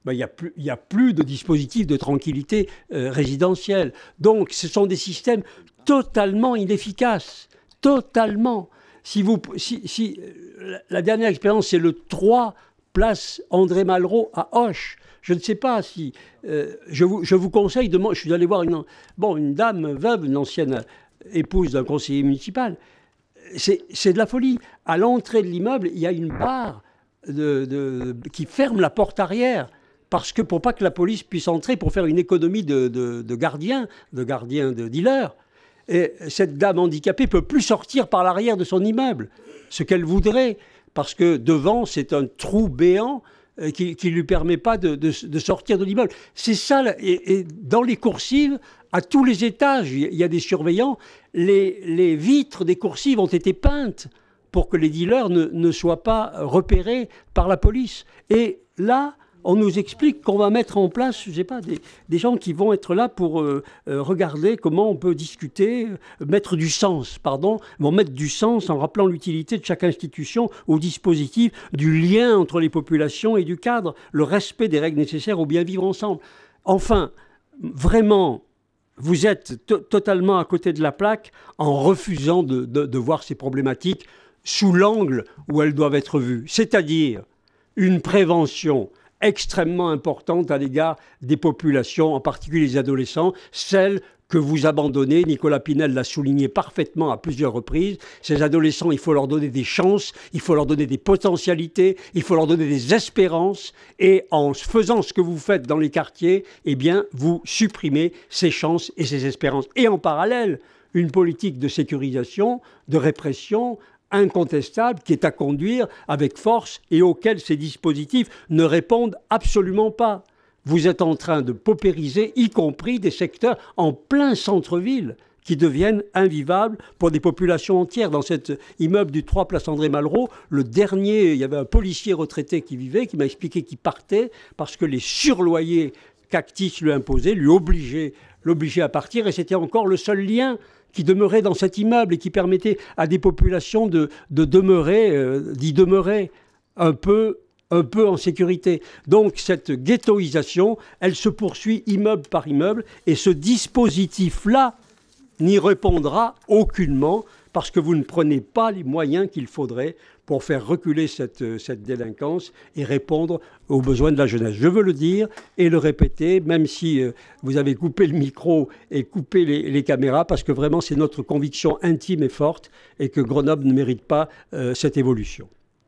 ben, il n'y a, a plus de dispositif de tranquillité euh, résidentielle. Donc ce sont des systèmes totalement inefficaces. Totalement. Si vous, si, si, la dernière expérience, c'est le trois place André Malraux à Auch. Je ne sais pas si... Euh, je, vous, je vous conseille de... Je suis allé voir une, bon, une dame veuve, une ancienne épouse d'un conseiller municipal. C'est de la folie. À l'entrée de l'immeuble, il y a une barre de, de, qui ferme la porte arrière. Parce que pour pas que la police puisse entrer pour faire une économie de, de, de gardiens, de gardiens de dealers. Et cette dame handicapée ne peut plus sortir par l'arrière de son immeuble, ce qu'elle voudrait, parce que devant, c'est un trou béant qui ne lui permet pas de, de, de sortir de l'immeuble. C'est ça, et, et dans les coursives, à tous les étages, il y a des surveillants, les, les vitres des coursives ont été peintes pour que les dealers ne, ne soient pas repérés par la police. Et là, on nous explique qu'on va mettre en place, je sais pas, des, des gens qui vont être là pour euh, euh, regarder comment on peut discuter, euh, mettre du sens, pardon, vont mettre du sens en rappelant l'utilité de chaque institution au dispositif, du lien entre les populations et du cadre, le respect des règles nécessaires au bien vivre ensemble. Enfin, vraiment, vous êtes to- totalement à côté de la plaque en refusant de, de, de voir ces problématiques sous l'angle où elles doivent être vues, c'est-à-dire une prévention extrêmement importante à l'égard des populations, en particulier les adolescents, celles que vous abandonnez. Nicolas Pinel l'a souligné parfaitement à plusieurs reprises. Ces adolescents, il faut leur donner des chances, il faut leur donner des potentialités, il faut leur donner des espérances. Et en faisant ce que vous faites dans les quartiers, eh bien, vous supprimez ces chances et ces espérances. Et en parallèle, une politique de sécurisation, de répression, incontestable qui est à conduire avec force et auquel ces dispositifs ne répondent absolument pas. Vous êtes en train de paupériser, y compris des secteurs en plein centre-ville qui deviennent invivables pour des populations entières. Dans cet immeuble du trois place André Malraux, le dernier, il y avait un policier retraité qui vivait, qui m'a expliqué qu'il partait parce que les surloyers qu'Actis lui imposait lui obligeaient, l'obligeaient à partir, et c'était encore le seul lien qui demeurait dans cet immeuble et qui permettait à des populations de, de demeurer, euh, d'y demeurer un peu, un peu en sécurité. Donc cette ghettoisation, elle se poursuit immeuble par immeuble, et ce dispositif-là n'y répondra aucunement parce que vous ne prenez pas les moyens qu'il faudrait pour faire reculer cette, cette délinquance et répondre aux besoins de la jeunesse. Je veux le dire et le répéter, même si euh, vous avez coupé le micro et coupé les, les caméras, parce que vraiment c'est notre conviction intime et forte et que Grenoble ne mérite pas euh, cette évolution.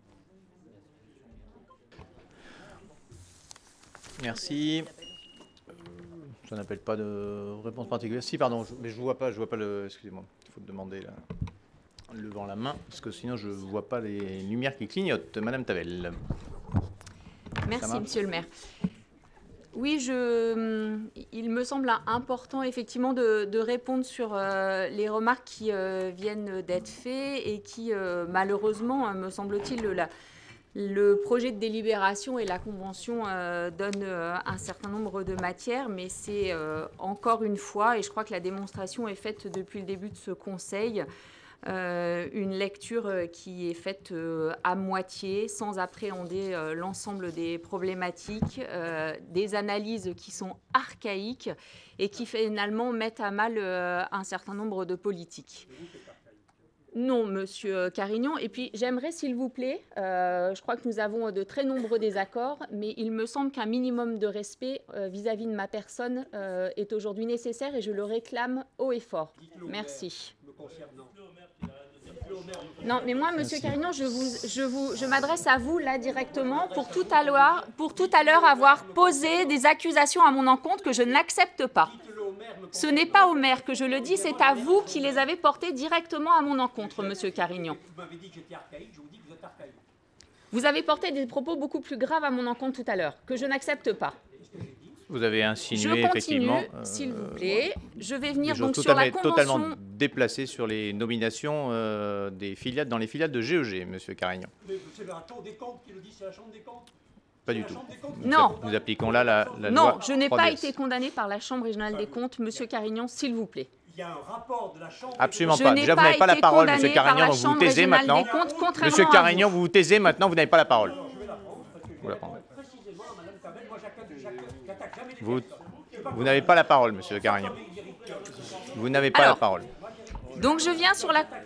Merci. Ça n'appelle pas de réponse particulière. Si, pardon, je, mais je ne vois pas, je vois pas le... Excusez-moi, il faut demander là. Levant la main, parce que sinon je ne vois pas les lumières qui clignotent. Madame Tavel. Merci, monsieur le maire. Oui, je, il me semble important effectivement de, de répondre sur euh, les remarques qui euh, viennent d'être faites et qui, euh, malheureusement, me semble-t-il, la, le projet de délibération et la convention euh, donnent euh, un certain nombre de matières, mais c'est euh, encore une fois, et je crois que la démonstration est faite depuis le début de ce conseil, Euh, une lecture euh, qui est faite euh, à moitié, sans appréhender euh, l'ensemble des problématiques, euh, des analyses qui sont archaïques et qui finalement mettent à mal euh, un certain nombre de politiques. Non, monsieur Carignon. Et puis, j'aimerais, s'il vous plaît, euh, je crois que nous avons de très nombreux désaccords, mais il me semble qu'un minimum de respect euh, vis-à-vis de ma personne euh, est aujourd'hui nécessaire et je le réclame haut et fort. Merci. Non, mais moi, monsieur Carignon, je, vous, je, vous, je m'adresse à vous, là, directement, pour tout à l'heure, pour tout à l'heure avoir posé des accusations à mon encontre que je n'accepte pas. Ce n'est pas au maire que je le dis, c'est à vous qui les avez portées directement à mon encontre, monsieur Carignon. Vous m'avez dit que j'étais archaïque, je vous dis que vous êtes archaïque. Vous avez porté des propos beaucoup plus graves à mon encontre tout à l'heure, que je n'accepte pas. Vous avez insinué, je continue, effectivement... s'il vous plaît. Je vais venir donc totalement, sur la convention... totalement déplacé sur les nominations euh, des filiales, dans les filiales de G E G, monsieur Carignon. Mais c'est la Chambre des comptes qui le dit, c'est la Chambre des comptes. Pas du tout. Non. Nous appliquons là la, la non, loi. Non, je n'ai pas trois D S. été condamnée par la Chambre régionale des comptes, monsieur Carignon, s'il vous plaît. Il y a un rapport de la Chambre. Absolument pas. Déjà, vous n'avez pas la parole, monsieur Carignon, vous vous taisez maintenant. Monsieur Carignon, vous vous taisez maintenant, vous n'avez pas la parole. Vous la prendrez. Vous, vous n'avez pas la parole, monsieur Carignan. Vous n'avez pas Alors, la parole. Donc je viens sur la,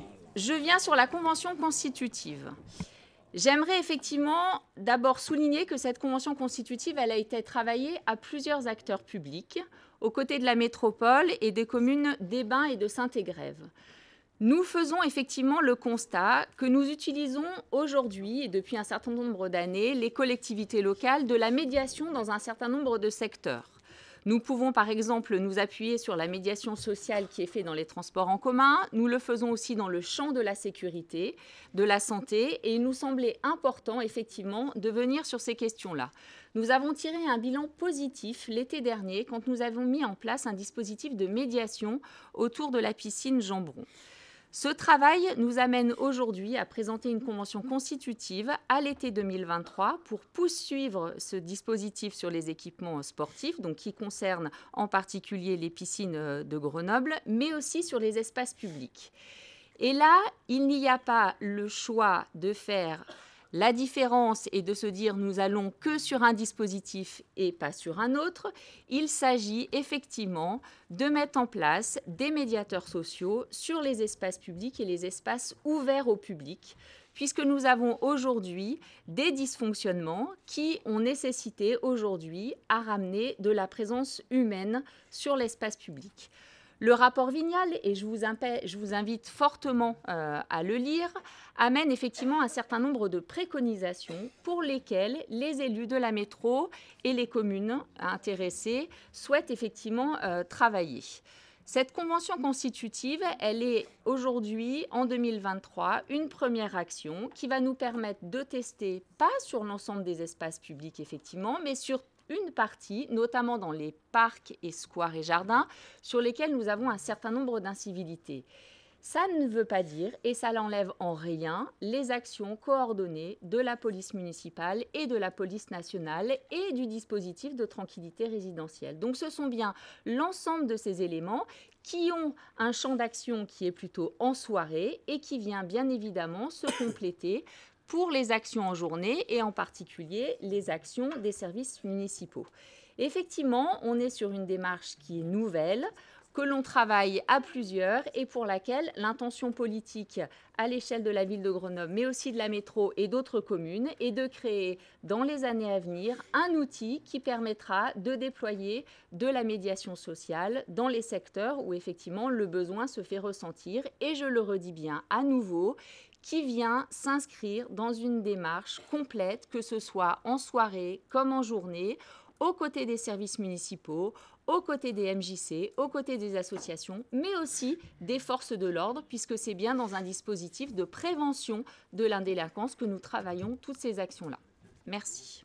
je viens sur la convention constitutive. J'aimerais effectivement d'abord souligner que cette convention constitutive, elle a été travaillée à plusieurs acteurs publics, aux côtés de la métropole et des communes d'Ébin et de Saint-Égrève. Nous faisons effectivement le constat que nous utilisons aujourd'hui et depuis un certain nombre d'années les collectivités locales de la médiation dans un certain nombre de secteurs. Nous pouvons par exemple nous appuyer sur la médiation sociale qui est faite dans les transports en commun. Nous le faisons aussi dans le champ de la sécurité, de la santé, et il nous semblait important effectivement de venir sur ces questions-là. Nous avons tiré un bilan positif l'été dernier quand nous avons mis en place un dispositif de médiation autour de la piscine Jeanbron. Ce travail nous amène aujourd'hui à présenter une convention constitutive à l'été deux mille vingt-trois pour poursuivre ce dispositif sur les équipements sportifs, donc qui concerne en particulier les piscines de Grenoble, mais aussi sur les espaces publics. Et là, il n'y a pas le choix de faire la différence et de se dire nous allons que sur un dispositif et pas sur un autre. Il s'agit effectivement de mettre en place des médiateurs sociaux sur les espaces publics et les espaces ouverts au public, puisque nous avons aujourd'hui des dysfonctionnements qui ont nécessité aujourd'hui à ramener de la présence humaine sur l'espace public. Le rapport Vignal, et je vous, je vous invite fortement euh, à le lire, amène effectivement un certain nombre de préconisations pour lesquelles les élus de la métro et les communes intéressées souhaitent effectivement euh, travailler. Cette convention constitutive, elle est aujourd'hui, en deux mille vingt-trois, une première action qui va nous permettre de tester, pas sur l'ensemble des espaces publics effectivement, mais sur une partie, notamment dans les parcs et squares et jardins, sur lesquels nous avons un certain nombre d'incivilités. Ça ne veut pas dire, et ça n'enlève en rien, les actions coordonnées de la police municipale et de la police nationale et du dispositif de tranquillité résidentielle. Donc ce sont bien l'ensemble de ces éléments qui ont un champ d'action qui est plutôt en soirée et qui vient bien évidemment se compléter pour les actions en journée et en particulier les actions des services municipaux. Effectivement, on est sur une démarche qui est nouvelle, que l'on travaille à plusieurs et pour laquelle l'intention politique à l'échelle de la ville de Grenoble, mais aussi de la métro et d'autres communes, est de créer dans les années à venir un outil qui permettra de déployer de la médiation sociale dans les secteurs où effectivement le besoin se fait ressentir. Et je le redis bien à nouveau, qui vient s'inscrire dans une démarche complète, que ce soit en soirée comme en journée, aux côtés des services municipaux, aux côtés des M J C, aux côtés des associations, mais aussi des forces de l'ordre, puisque c'est bien dans un dispositif de prévention de la délinquance que nous travaillons toutes ces actions-là. Merci.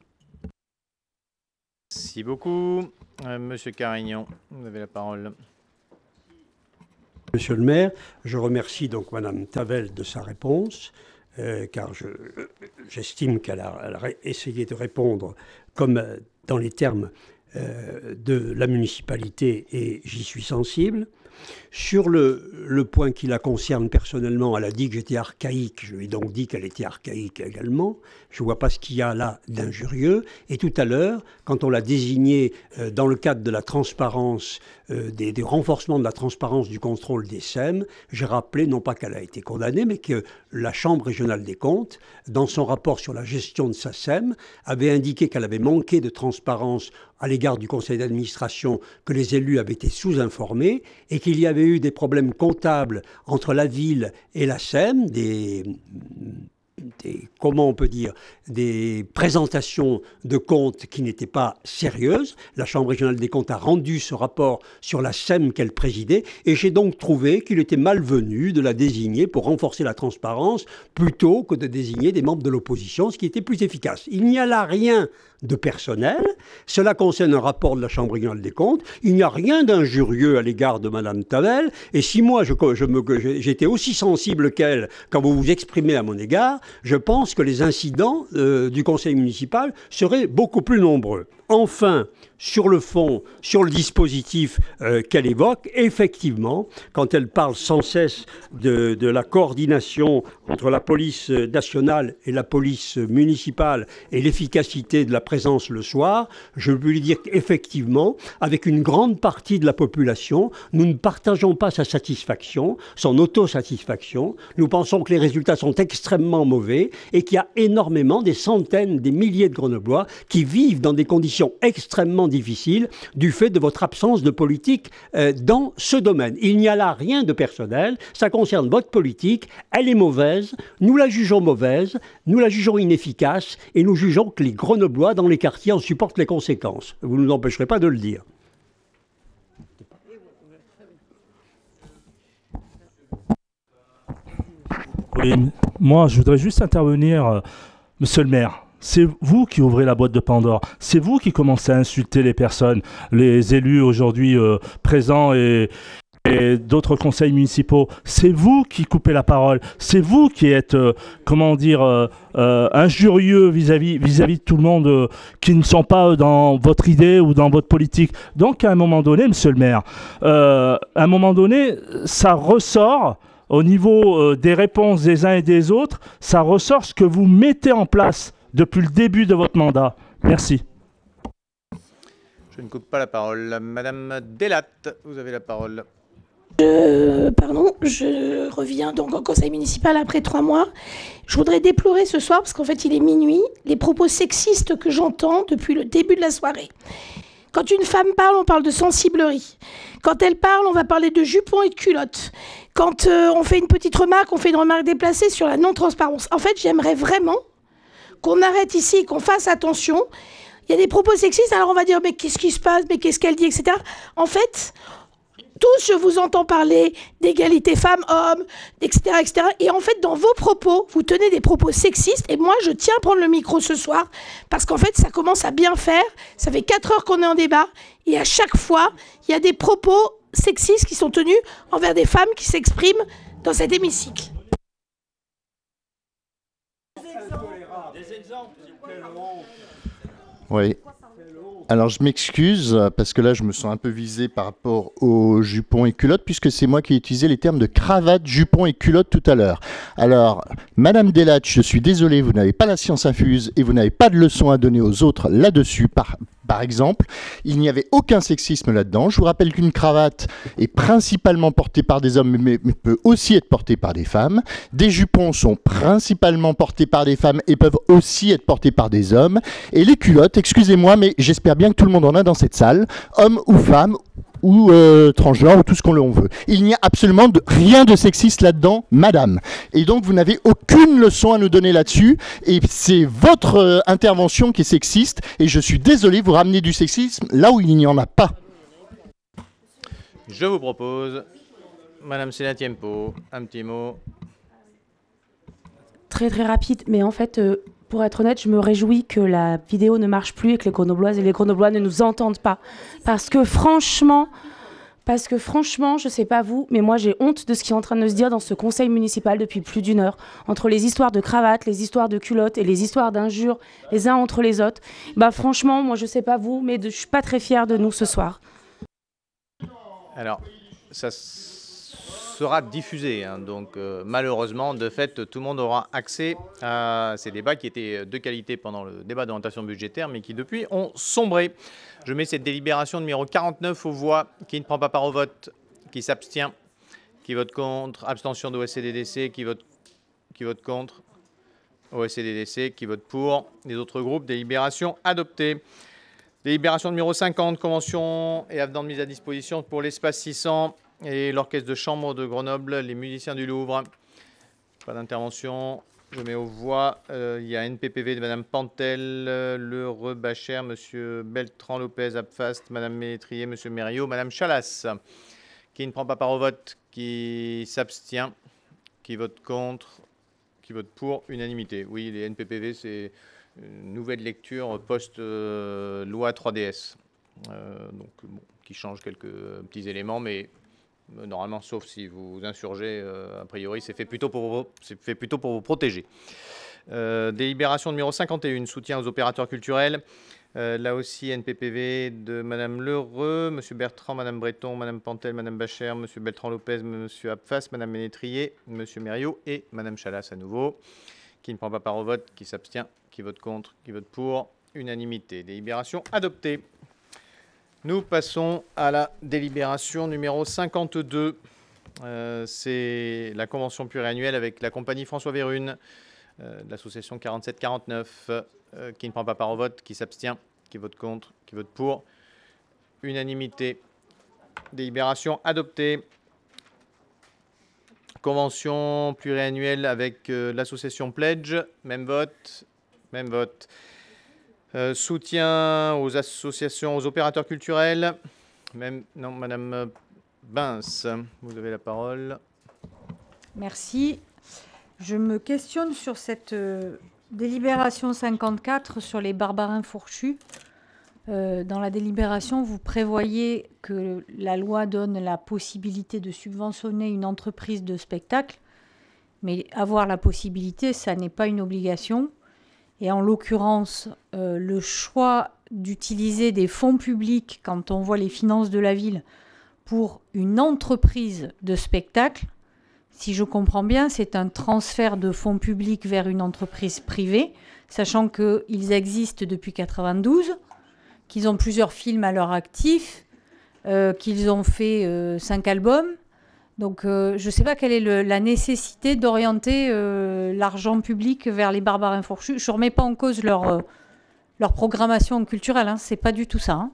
Merci beaucoup. Euh, Monsieur Carignan, vous avez la parole. Monsieur le maire, je remercie donc Madame Tavel de sa réponse, euh, car je, j'estime qu'elle a, elle a essayé de répondre comme euh, dans les termes euh, de la municipalité, et j'y suis sensible. Sur le, le point qui la concerne personnellement, elle a dit que j'étais archaïque, je lui ai donc dit qu'elle était archaïque également. Je ne vois pas ce qu'il y a là d'injurieux. Et tout à l'heure, quand on l'a désignée euh, dans le cadre de la transparence, euh, des, des renforcements de la transparence du contrôle des S E M, j'ai rappelé non pas qu'elle a été condamnée, mais que la Chambre régionale des comptes, dans son rapport sur la gestion de sa S E M, avait indiqué qu'elle avait manqué de transparence à l'égard du conseil d'administration, que les élus avaient été sous-informés et qu'il y avait eu des problèmes comptables entre la ville et la S E M, des, des, comment on peut dire, des présentations de comptes qui n'étaient pas sérieuses. La Chambre régionale des comptes a rendu ce rapport sur la S E M qu'elle présidait et j'ai donc trouvé qu'il était malvenu de la désigner pour renforcer la transparence plutôt que de désigner des membres de l'opposition, ce qui était plus efficace. Il n'y a là rien de personnel, cela concerne un rapport de la Chambre régionale des comptes, il n'y a rien d'injurieux à l'égard de Madame Tavel, et si moi je, je me, j'étais aussi sensible qu'elle quand vous vous exprimez à mon égard, je pense pense que les incidents euh, du conseil municipal seraient beaucoup plus nombreux. Enfin, sur le fond, sur le dispositif euh, qu'elle évoque, effectivement, quand elle parle sans cesse de, de la coordination entre la police nationale et la police municipale et l'efficacité de la présence le soir, je peux lui dire qu'effectivement, avec une grande partie de la population, nous ne partageons pas sa satisfaction, son autosatisfaction. Nous pensons que les résultats sont extrêmement mauvais et qu'il y a énormément, des centaines, des milliers de Grenoblois qui vivent dans des conditions extrêmement difficile du fait de votre absence de politique euh, dans ce domaine. Il n'y a là rien de personnel, ça concerne votre politique, elle est mauvaise, nous la jugeons mauvaise, nous la jugeons inefficace et nous jugeons que les Grenoblois dans les quartiers en supportent les conséquences. Vous ne nous empêcherez pas de le dire. Oui, moi je voudrais juste intervenir, euh, monsieur le maire. C'est vous qui ouvrez la boîte de Pandore. C'est vous qui commencez à insulter les personnes, les élus aujourd'hui euh, présents et, et d'autres conseils municipaux. C'est vous qui coupez la parole. C'est vous qui êtes, euh, comment dire, euh, euh, injurieux vis-à-vis, vis-à-vis de tout le monde euh, qui ne sont pas dans votre idée ou dans votre politique. Donc à un moment donné, monsieur le maire, euh, à un moment donné, ça ressort au niveau euh, des réponses des uns et des autres, ça ressort ce que vous mettez en place depuis le début de votre mandat. Merci. Je ne coupe pas la parole. Madame Delatte, vous avez la parole. Je, pardon, je reviens donc au conseil municipal après trois mois. Je voudrais déplorer ce soir, parce qu'en fait il est minuit, les propos sexistes que j'entends depuis le début de la soirée. Quand une femme parle, on parle de sensiblerie. Quand elle parle, on va parler de jupons et de culottes. Quand euh, on fait une petite remarque, on fait une remarque déplacée sur la non-transparence. En fait, j'aimerais vraiment qu'on arrête ici, qu'on fasse attention. Il y a des propos sexistes, alors on va dire, mais qu'est-ce qui se passe, mais qu'est-ce qu'elle dit, et cetera. En fait, tous, je vous entends parler d'égalité femmes-hommes, et cetera, et cetera. Et en fait, dans vos propos, vous tenez des propos sexistes. Et moi, je tiens à prendre le micro ce soir, parce qu'en fait, ça commence à bien faire. Ça fait quatre heures qu'on est en débat. Et à chaque fois, il y a des propos sexistes qui sont tenus envers des femmes qui s'expriment dans cet hémicycle. Oui. Alors je m'excuse parce que là je me sens un peu visé par rapport aux jupons et culottes puisque c'est moi qui ai utilisé les termes de cravate, jupons et culottes tout à l'heure. Alors Madame Delatte, je suis désolé, vous n'avez pas la science infuse et vous n'avez pas de leçon à donner aux autres là-dessus. Par, par exemple, il n'y avait aucun sexisme là-dedans. Je vous rappelle qu'une cravate est principalement portée par des hommes mais, mais peut aussi être portée par des femmes. Des jupons sont principalement portés par des femmes et peuvent aussi être portés par des hommes. Et les culottes, excusez-moi, mais j'espère bien que tout le monde en a dans cette salle, hommes ou femmes, ou euh, transgenre, ou tout ce qu'on veut. Il n'y a absolument de, rien de sexiste là-dedans, madame. Et donc, vous n'avez aucune leçon à nous donner là-dessus, et c'est votre euh, intervention qui est sexiste, et je suis désolé, vous ramenez du sexisme là où il n'y en a pas. Je vous propose, Madame Sénatiempo, un petit mot. Très très rapide, mais en fait... Euh... Pour être honnête, je me réjouis que la vidéo ne marche plus et que les Grenobloises et les Grenoblois ne nous entendent pas. Parce que franchement, parce que franchement, je ne sais pas vous, mais moi j'ai honte de ce qui est en train de se dire dans ce conseil municipal depuis plus d'une heure. Entre les histoires de cravates, les histoires de culottes et les histoires d'injures les uns entre les autres. Bah franchement, moi je ne sais pas vous, mais de, je ne suis pas très fière de nous ce soir. Alors, ça sera diffusé, hein, donc euh, malheureusement, de fait, tout le monde aura accès à ces débats qui étaient de qualité pendant le débat d'orientation budgétaire, mais qui depuis ont sombré. Je mets cette délibération numéro quarante-neuf aux voix, qui ne prend pas part au vote, qui s'abstient, qui vote contre, abstention de O S C D D C, qui vote, qui vote contre, O S C D D C, qui vote pour, les autres groupes, délibération adoptée. Délibération numéro cinquante, convention et avenant de mise à disposition pour l'espace six cents et l'orchestre de chambre de Grenoble, les musiciens du Louvre. Pas d'intervention. Je mets aux voix. Euh, il y a N P P V de Mme Pantel, euh, Le Rebacher, M. Beltran-Lopez, Abfast, Mme Métrier, M. Mériot, Mme Chalas, qui ne prend pas part au vote, qui s'abstient, qui vote contre, qui vote pour, unanimité. Oui, les N P P V, c'est une nouvelle lecture post-loi euh, trois D S, euh, donc, bon, qui change quelques petits éléments, mais normalement, sauf si vous vous insurgez, euh, a priori, c'est fait plutôt pour vous, c'est fait plutôt pour vous protéger. Euh, délibération numéro cinquante et un, soutien aux opérateurs culturels. Euh, là aussi, N P P V de Madame Lheureux, Monsieur Bertrand, Madame Breton, Madame Pantel, Madame Bachère, Monsieur Beltran-Lopez, Monsieur Abfas, Madame Ménétrier, Monsieur Mériot et Madame Chalas à nouveau. Qui ne prend pas part au vote, qui s'abstient, qui vote contre, qui vote pour. Unanimité. Délibération adoptée. Nous passons à la délibération numéro cinquante-deux. Euh, C'est la convention pluriannuelle avec la compagnie François Vérune, euh, de l'association quarante-sept quarante-neuf, euh, qui ne prend pas part au vote, qui s'abstient, qui vote contre, qui vote pour. Unanimité. Délibération adoptée. Convention pluriannuelle avec euh, l'association Pledge, même vote, même vote. Euh, soutien aux associations, aux opérateurs culturels, même, non, Madame Bince, vous avez la parole. Merci. Je me questionne sur cette euh, délibération cinquante-quatre sur les barbarins fourchus. Euh, dans la délibération, vous prévoyez que la loi donne la possibilité de subventionner une entreprise de spectacle, mais avoir la possibilité, ça n'est pas une obligation. Et en l'occurrence, euh, le choix d'utiliser des fonds publics, quand on voit les finances de la ville, pour une entreprise de spectacle, si je comprends bien, c'est un transfert de fonds publics vers une entreprise privée, sachant qu'ils existent depuis quatre-vingt-douze, qu'ils ont plusieurs films à leur actif, euh, qu'ils ont fait euh, cinq albums. Donc euh, je ne sais pas quelle est le, la nécessité d'orienter euh, l'argent public vers les barbarins fourchus. Je ne remets pas en cause leur, euh, leur programmation culturelle, hein, ce n'est pas du tout ça. Hein.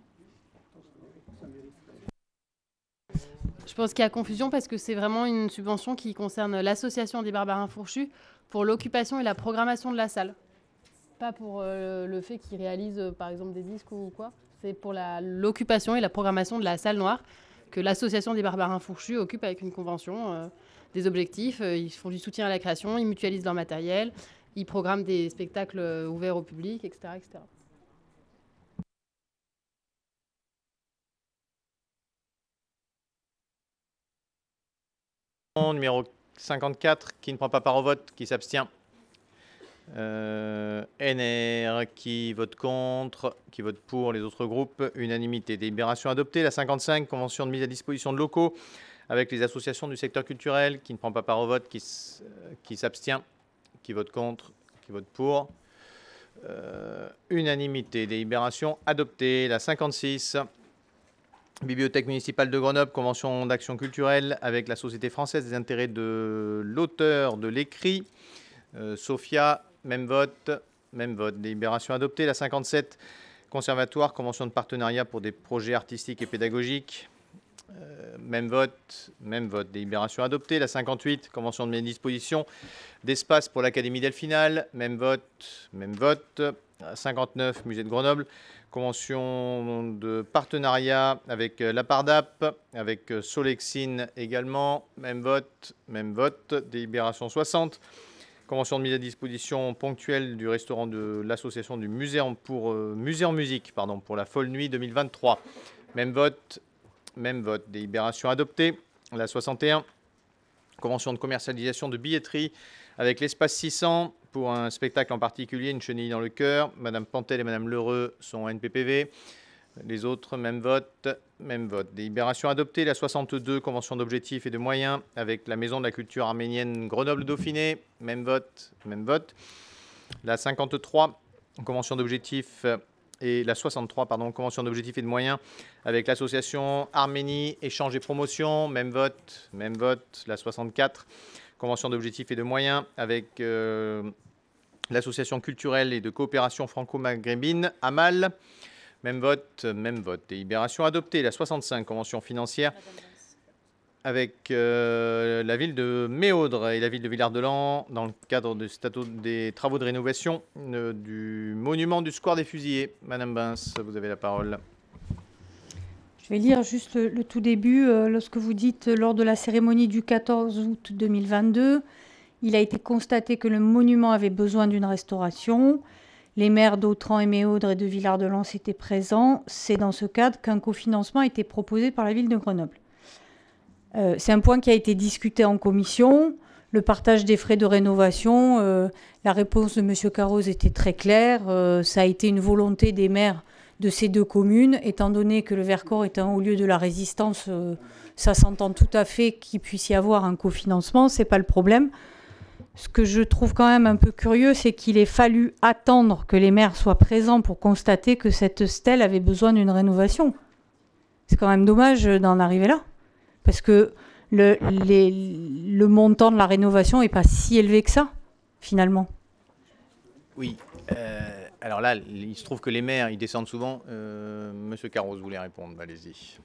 Je pense qu'il y a confusion parce que c'est vraiment une subvention qui concerne l'association des barbarins fourchus pour l'occupation et la programmation de la salle. Pas pour euh, le fait qu'ils réalisent euh, par exemple des disques ou quoi. C'est pour l'occupation et la programmation de la salle noire que l'association des barbarins fourchus occupe avec une convention, euh, des objectifs. Euh, ils font du soutien à la création, ils mutualisent leur matériel, ils programment des spectacles euh, ouverts au public, et cetera, et cetera. Numéro cinquante-quatre, qui ne prend pas part au vote, qui s'abstient. Euh, N R qui vote contre, qui vote pour les autres groupes, unanimité. Délibération adoptée. La cinquante-cinq, convention de mise à disposition de locaux avec les associations du secteur culturel, qui ne prend pas part au vote, qui, qui s'abstient, qui vote contre, qui vote pour. Euh, unanimité. Délibération adoptée. La cinquante-six, bibliothèque municipale de Grenoble, convention d'action culturelle avec la Société française des intérêts de l'auteur de l'écrit. Euh, Sophia, même vote, même vote. Délibération adoptée. La cinquante-sept, conservatoire, convention de partenariat pour des projets artistiques et pédagogiques. Euh, même vote, même vote. Délibération adoptée. La cinquante-huit, convention de mise à disposition d'espace pour l'Académie Delphinale. Même vote, même vote. La cinquante-neuf, musée de Grenoble, convention de partenariat avec la Pardap, avec Solexine également. Même vote, même vote. Délibération soixante. Convention de mise à disposition ponctuelle du restaurant de l'association du musée en, pour, euh, musée en musique pardon, pour la folle nuit deux mille vingt-trois. Même vote, même vote. Délibération adoptée. La soixante et un. Convention de commercialisation de billetterie avec l'espace six cents pour un spectacle en particulier, une chenille dans le cœur. Madame Pantel et Madame Lheureux sont N P P V. Les autres, même vote, même vote. Délibération adoptée. La soixante-deux, convention d'objectifs et de moyens avec la Maison de la culture arménienne Grenoble-Dauphiné. Même vote, même vote. La cinquante-trois, convention d'objectifs et la soixante-trois, pardon, convention d'objectifs et de moyens avec l'association Arménie, échange et promotion. Même vote, même vote. La soixante-quatre, convention d'objectifs et de moyens avec euh, l'association culturelle et de coopération franco-maghrébine, Amal. Même vote, même vote. Délibération adoptée. La soixante-cinq, convention financière avec euh, la ville de Méaudre et la ville de Villard-de-Lans dans le cadre de statut des travaux de rénovation euh, du monument du square des Fusillés. Madame Bince, vous avez la parole. Je vais lire juste le, le tout début. Euh, lorsque vous dites, lors de la cérémonie du quatorze août deux mille vingt-deux, il a été constaté que le monument avait besoin d'une restauration. Les maires d'Autran et Méaudre et de Villard-de-Lans étaient présents. C'est dans ce cadre qu'un cofinancement a été proposé par la ville de Grenoble. Euh, c'est un point qui a été discuté en commission. le partage des frais de rénovation, euh, la réponse de M. Carroz était très claire. Euh, ça a été une volonté des maires de ces deux communes, étant donné que le Vercors est un haut lieu de la résistance, euh, ça s'entend tout à fait qu'il puisse y avoir un cofinancement, c'est pas le problème. Ce que je trouve quand même un peu curieux, c'est qu'il ait fallu attendre que les maires soient présents pour constater que cette stèle avait besoin d'une rénovation. C'est quand même dommage d'en arriver là, parce que le, les, le montant de la rénovation n'est pas si élevé que ça, finalement. Oui. Euh, alors là, il se trouve que les maires, ils descendent souvent. Euh, Monsieur Carroz voulait répondre, allez-y.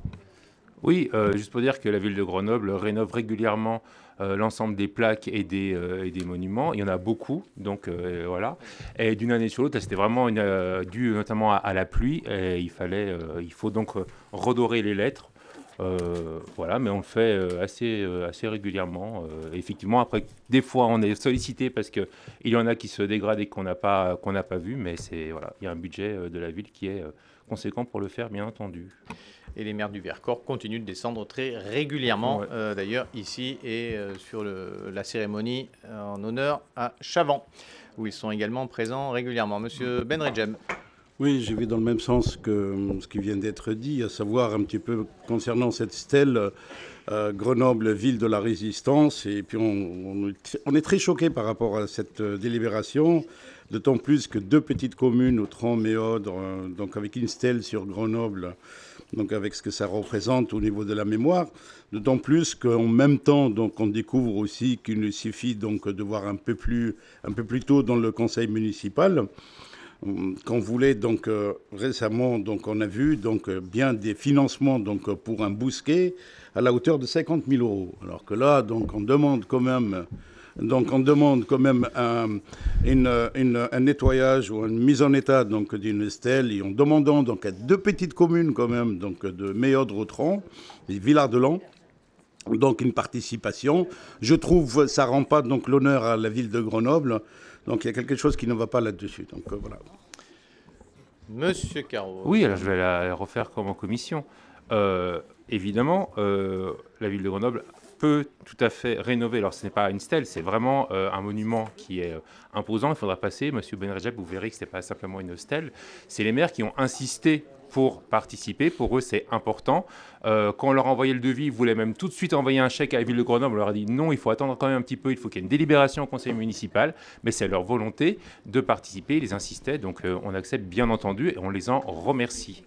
Oui, euh, juste pour dire que la ville de Grenoble rénove régulièrement euh, l'ensemble des plaques et des, euh, et des monuments. Il y en a beaucoup, donc euh, voilà. Et d'une année sur l'autre, c'était vraiment une, euh, dû notamment à, à la pluie. Et il fallait, euh, il faut donc redorer les lettres. Euh, voilà, mais on le fait euh, assez, euh, assez régulièrement. Euh, effectivement, après, des fois, on est sollicité parce qu'il y en a qui se dégradent et qu'on n'a pas, qu'on n'a pas vu, mais c'est, voilà, il y a un budget euh, de la ville qui est euh, conséquent pour le faire, bien entendu. Et les maires du Vercors continuent de descendre très régulièrement, ouais. euh, d'ailleurs, ici et euh, sur le, la cérémonie euh, en honneur à Chavant, où ils sont également présents régulièrement. Monsieur Ben Redjem. Oui, je vais dans le même sens que ce qui vient d'être dit, à savoir un petit peu concernant cette stèle euh, Grenoble, ville de la résistance. Et puis on, on, on est très choqués par rapport à cette euh, délibération, d'autant plus que deux petites communes, Autran, Méodre, euh, donc avec une stèle sur Grenoble, donc avec ce que ça représente au niveau de la mémoire, d'autant plus qu'en même temps, donc on découvre aussi qu'il suffit donc de voir un peu plus, un peu plus tôt dans le conseil municipal. Qu'on voulait donc euh, récemment, donc on a vu donc euh, bien des financements donc pour un bousquet à la hauteur de cinquante mille euros. Alors que là, donc on demande quand même, donc on demande quand même un, une, une, un nettoyage ou une mise en état donc d'une stèle, et en demandant donc à deux petites communes quand même, donc de Méodre-Autran et Villard-de-Lans, donc une participation. Je trouve ça rend pas donc l'honneur à la ville de Grenoble. Donc il y a quelque chose qui ne va pas là-dessus. Donc euh, voilà. Monsieur Carreau. Oui, alors je vais la refaire comme en commission. Euh, évidemment, euh, la ville de Grenoble peut tout à fait rénover. Alors ce n'est pas une stèle, c'est vraiment euh, un monument qui est euh, imposant. Il faudra passer. Monsieur Ben Redjem, vous verrez que ce n'est pas simplement une stèle. C'est les maires qui ont insisté pour participer. Pour eux, c'est important. Euh, quand on leur a envoyé le devis, ils voulaient même tout de suite envoyer un chèque à la ville de Grenoble. On leur a dit non, il faut attendre quand même un petit peu, il faut qu'il y ait une délibération au conseil municipal. Mais c'est leur volonté de participer. Ils insistaient, donc euh, on accepte bien entendu et on les en remercie.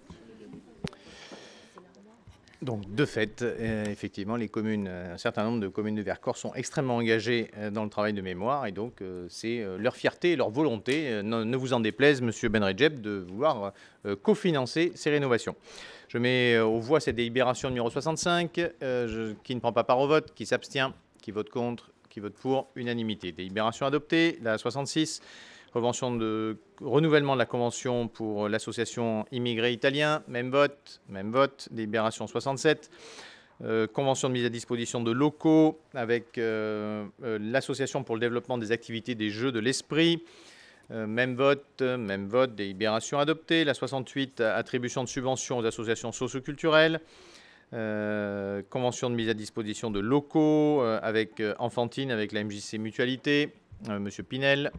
Donc, de fait, euh, effectivement, les communes, un certain nombre de communes de Vercors sont extrêmement engagées euh, dans le travail de mémoire, et donc euh, c'est euh, leur fierté et leur volonté, euh, ne, ne vous en déplaise, Monsieur Ben Redjem, de vouloir euh, cofinancer ces rénovations. Je mets euh, aux voix cette délibération numéro soixante-cinq, euh, je, qui ne prend pas part au vote, qui s'abstient, qui vote contre, qui vote pour, unanimité. Délibération adoptée, la soixante-six. Convention de renouvellement de la convention pour l'association Immigrés Italiens, même vote, même vote, délibération soixante-sept. Euh, convention de mise à disposition de locaux avec euh, euh, l'association pour le développement des activités des Jeux de l'Esprit, euh, même vote, même vote, délibération adoptée. La soixante-huit, attribution de subventions aux associations socio-culturelles. Euh, convention de mise à disposition de locaux euh, avec euh, Enfantine, avec la M J C Mutualité, euh, Monsieur Pinel.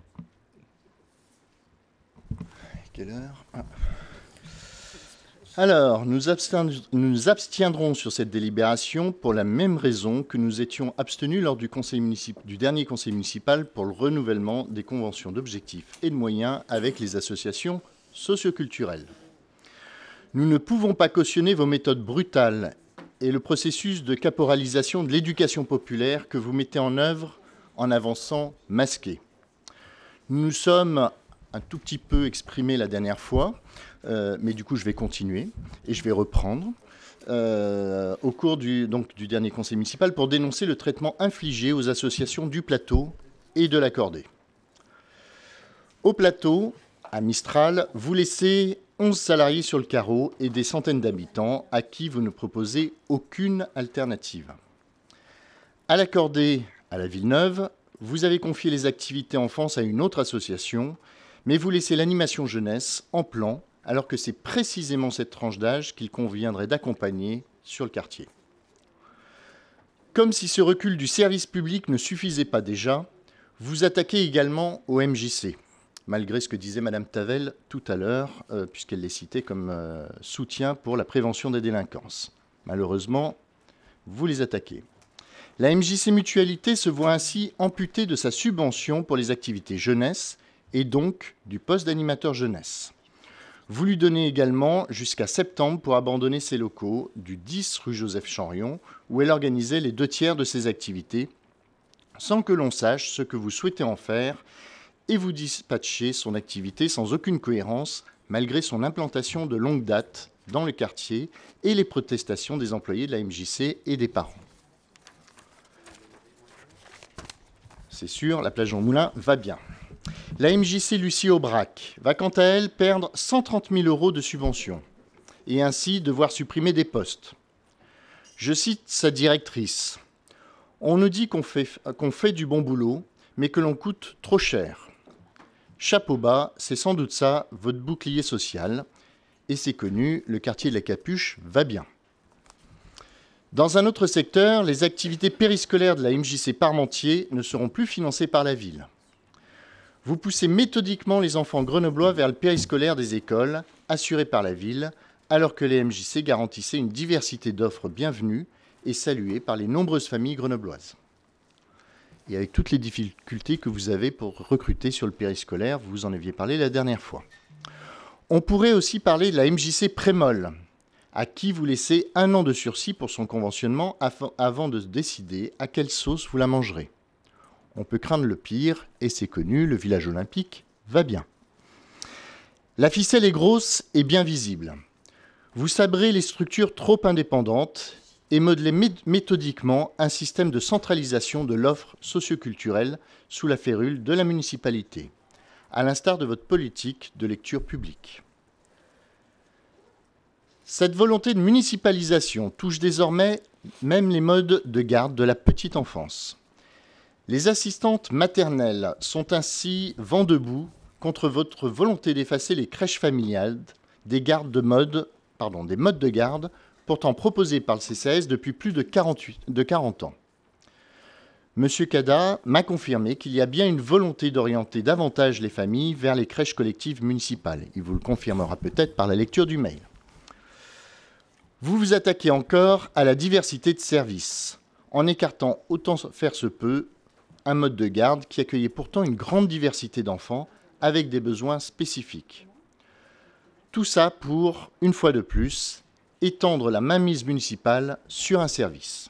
Quelle heure ah. Alors, nous, abstiendrons, nous abstiendrons sur cette délibération pour la même raison que nous étions abstenus lors du, conseil municip- du dernier conseil municipal pour le renouvellement des conventions d'objectifs et de moyens avec les associations socioculturelles. Nous ne pouvons pas cautionner vos méthodes brutales et le processus de caporalisation de l'éducation populaire que vous mettez en œuvre en avançant masqué. Nous nous sommes un tout petit peu exprimé la dernière fois, euh, mais du coup je vais continuer et je vais reprendre euh, au cours du, donc, du dernier conseil municipal pour dénoncer le traitement infligé aux associations du plateau et de la Cordée. Au plateau, à Mistral, vous laissez onze salariés sur le carreau et des centaines d'habitants à qui vous ne proposez aucune alternative. À la Cordée, à la Villeneuve, vous avez confié les activités enfance à une autre association, mais vous laissez l'animation jeunesse en plan, alors que c'est précisément cette tranche d'âge qu'il conviendrait d'accompagner sur le quartier. Comme si ce recul du service public ne suffisait pas déjà, vous attaquez également au M J C, malgré ce que disait Madame Tavel tout à l'heure, euh, puisqu'elle les citait comme euh, soutien pour la prévention des délinquances. Malheureusement, vous les attaquez. La M J C Mutualité se voit ainsi amputée de sa subvention pour les activités jeunesse et donc du poste d'animateur jeunesse. Vous lui donnez également jusqu'à septembre pour abandonner ses locaux du dix rue Joseph Chanrion, où elle organisait les deux tiers de ses activités, sans que l'on sache ce que vous souhaitez en faire, et vous dispatchez son activité sans aucune cohérence, malgré son implantation de longue date dans le quartier et les protestations des employés de la M J C et des parents. C'est sûr, la plage en Moulin va bien. La M J C Lucie Aubrac va quant à elle perdre cent trente mille euros de subvention et ainsi devoir supprimer des postes. Je cite sa directrice. « On nous dit qu'on fait, qu'on fait du bon boulot, mais que l'on coûte trop cher. Chapeau bas, c'est sans doute ça, votre bouclier social. Et c'est connu, le quartier de la Capuche va bien. » Dans un autre secteur, les activités périscolaires de la M J C Parmentier ne seront plus financées par la ville. Vous poussez méthodiquement les enfants grenoblois vers le périscolaire des écoles, assuré par la ville, alors que les M J C garantissaient une diversité d'offres bienvenues et saluées par les nombreuses familles grenobloises. Et avec toutes les difficultés que vous avez pour recruter sur le périscolaire, vous en aviez parlé la dernière fois. On pourrait aussi parler de la M J C Prémol, à qui vous laissez un an de sursis pour son conventionnement avant de décider à quelle sauce vous la mangerez. On peut craindre le pire, et c'est connu, le village olympique va bien. La ficelle est grosse et bien visible. Vous sabrez les structures trop indépendantes et modelez méthodiquement un système de centralisation de l'offre socioculturelle sous la férule de la municipalité, à l'instar de votre politique de lecture publique. Cette volonté de municipalisation touche désormais même les modes de garde de la petite enfance. Les assistantes maternelles sont ainsi vent debout contre votre volonté d'effacer les crèches familiales des, gardes de mode, pardon, des modes de garde pourtant proposés par le C C A S depuis plus de quarante-huit, de quarante ans. Monsieur Cada m'a confirmé qu'il y a bien une volonté d'orienter davantage les familles vers les crèches collectives municipales. Il vous le confirmera peut-être par la lecture du mail. Vous vous attaquez encore à la diversité de services, en écartant autant faire se peut un mode de garde qui accueillait pourtant une grande diversité d'enfants avec des besoins spécifiques. Tout ça pour, une fois de plus, étendre la mainmise municipale sur un service.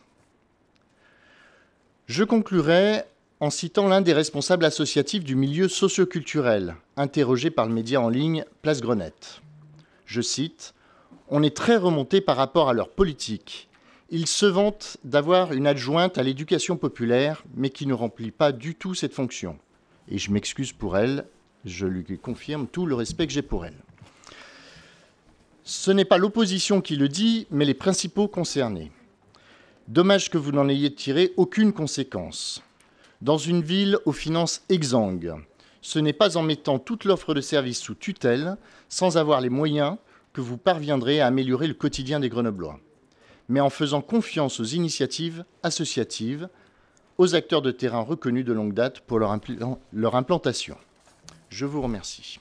Je conclurai en citant l'un des responsables associatifs du milieu socioculturel, interrogé par le média en ligne Place Grenette. Je cite « On est très remonté par rapport à leur politique. Ils se vantent d'avoir une adjointe à l'éducation populaire, mais qui ne remplit pas du tout cette fonction. Et je m'excuse pour elle, je lui confirme tout le respect que j'ai pour elle. Ce n'est pas l'opposition qui le dit, mais les principaux concernés. Dommage que vous n'en ayez tiré aucune conséquence. Dans une ville aux finances exsangues, ce n'est pas en mettant toute l'offre de services sous tutelle, sans avoir les moyens, que vous parviendrez à améliorer le quotidien des Grenoblois, mais en faisant confiance aux initiatives associatives, aux acteurs de terrain reconnus de longue date pour leur, impl- leur implantation. Je vous remercie.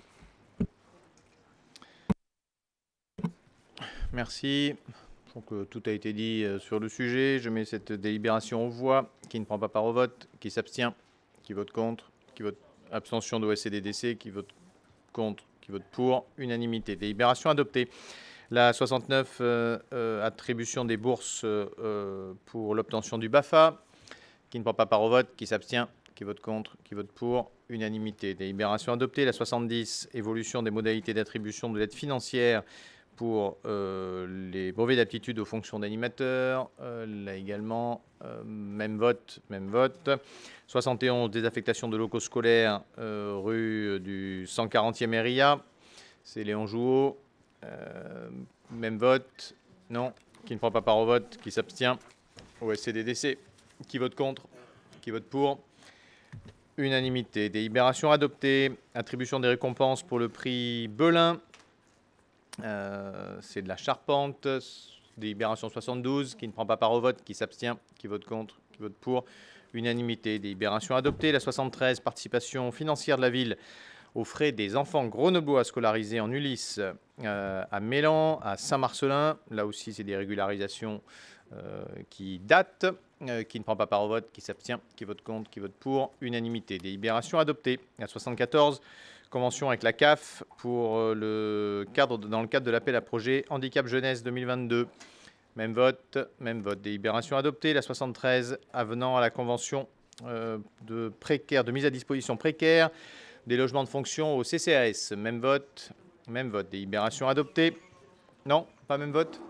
Merci. Donc, euh, tout a été dit euh, sur le sujet. Je mets cette délibération aux voix. Qui ne prend pas part au vote, qui s'abstient, qui vote contre, qui vote abstention de O S C D D C, qui vote contre, qui vote pour, unanimité. Délibération adoptée. La soixante-neuf, euh, euh, attribution des bourses euh, pour l'obtention du B A F A. Qui ne prend pas part au vote, qui s'abstient, qui vote contre, qui vote pour, unanimité. Délibération adoptée. La soixante-dix, évolution des modalités d'attribution de l'aide financière pour euh, les brevets d'aptitude aux fonctions d'animateur. Euh, là également, euh, même vote, même vote. soixante et onze, désaffectation de locaux scolaires, euh, rue du cent quarantième R I A. C'est Léon Jouot. Euh, même vote. Non. Qui ne prend pas part au vote, qui s'abstient. O S C D D C. Qui vote contre, qui vote pour. Unanimité. Délibération adoptée. Attribution des récompenses pour le prix Belin. Euh, c'est de la charpente, Délibération soixante-douze, qui ne prend pas part au vote, qui s'abstient, qui vote contre, qui vote pour. Unanimité. Délibération adoptée. La soixante-treize, participation financière de la ville aux frais des enfants grenoblois scolarisés en Ulysse euh, à Mélan, à Saint-Marcelin. Là aussi, c'est des régularisations euh, qui datent, euh, qui ne prend pas part au vote, qui s'abstient, qui vote contre, qui vote pour. Unanimité. Délibération adoptée. La soixante-quatorze, convention avec la C A F pour euh, le cadre de, dans le cadre de l'appel à projet Handicap Jeunesse deux mille vingt-deux. Même vote, même vote. Délibération adoptée. La soixante-treize, avenant à la convention euh, de précaire, de mise à disposition précaire des logements de fonction au C C A S. Même vote, même vote. Délibération adoptée. Non, pas même vote.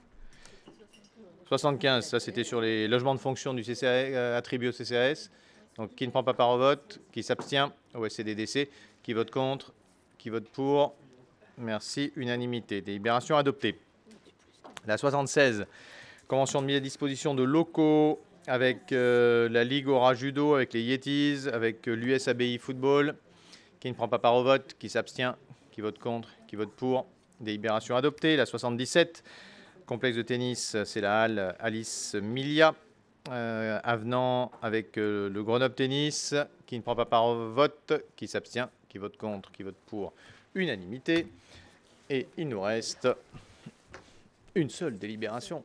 soixante-quinze, ça c'était sur les logements de fonction du C C A S, euh, attribués au C C A S. Donc qui ne prend pas part au vote, qui s'abstient au S C D D C, qui vote contre, qui vote pour. Merci, unanimité. Délibération adoptée. La soixante-seize, convention de mise à disposition de locaux avec euh, la Ligue Aura Judo, avec les Yetis, avec euh, l'U S A B I Football, qui ne prend pas part au vote, qui s'abstient, qui vote contre, qui vote pour. Délibération adoptée. La soixante-dix-sept, complexe de tennis, c'est la halle Alice Milia, euh, avenant avec euh, le Grenoble Tennis, qui ne prend pas part au vote, qui s'abstient, qui vote contre, qui vote pour. Unanimité. Et il nous reste une seule délibération.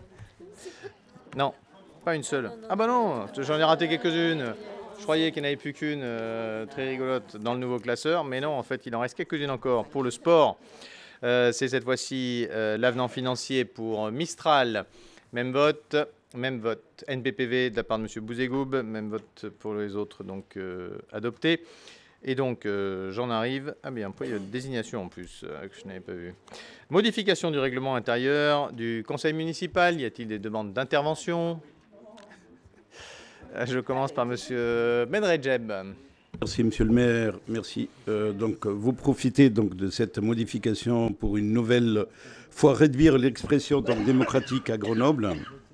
Non, pas une seule. Ah bah non, j'en ai raté quelques-unes. Je croyais qu'il n'y en avait plus qu'une euh, très rigolote dans le nouveau classeur, mais non, en fait, il en reste quelques-unes encore. Pour le sport, euh, c'est cette fois-ci euh, l'avenant financier pour Mistral. Même vote, même vote. N P P V de la part de M. Bouzégoub, même vote pour les autres, donc euh, adopté. Et donc, euh, j'en arrive. Ah bien, il y a une désignation en plus euh, que je n'avais pas vu. Modification du règlement intérieur du conseil municipal. Y a-t-il des demandes d'intervention? Je commence par Monsieur Benredjeb. Merci, Monsieur le maire. Merci. Euh, donc, vous profitez donc de cette modification pour une nouvelle fois réduire l'expression donc démocratique à Grenoble.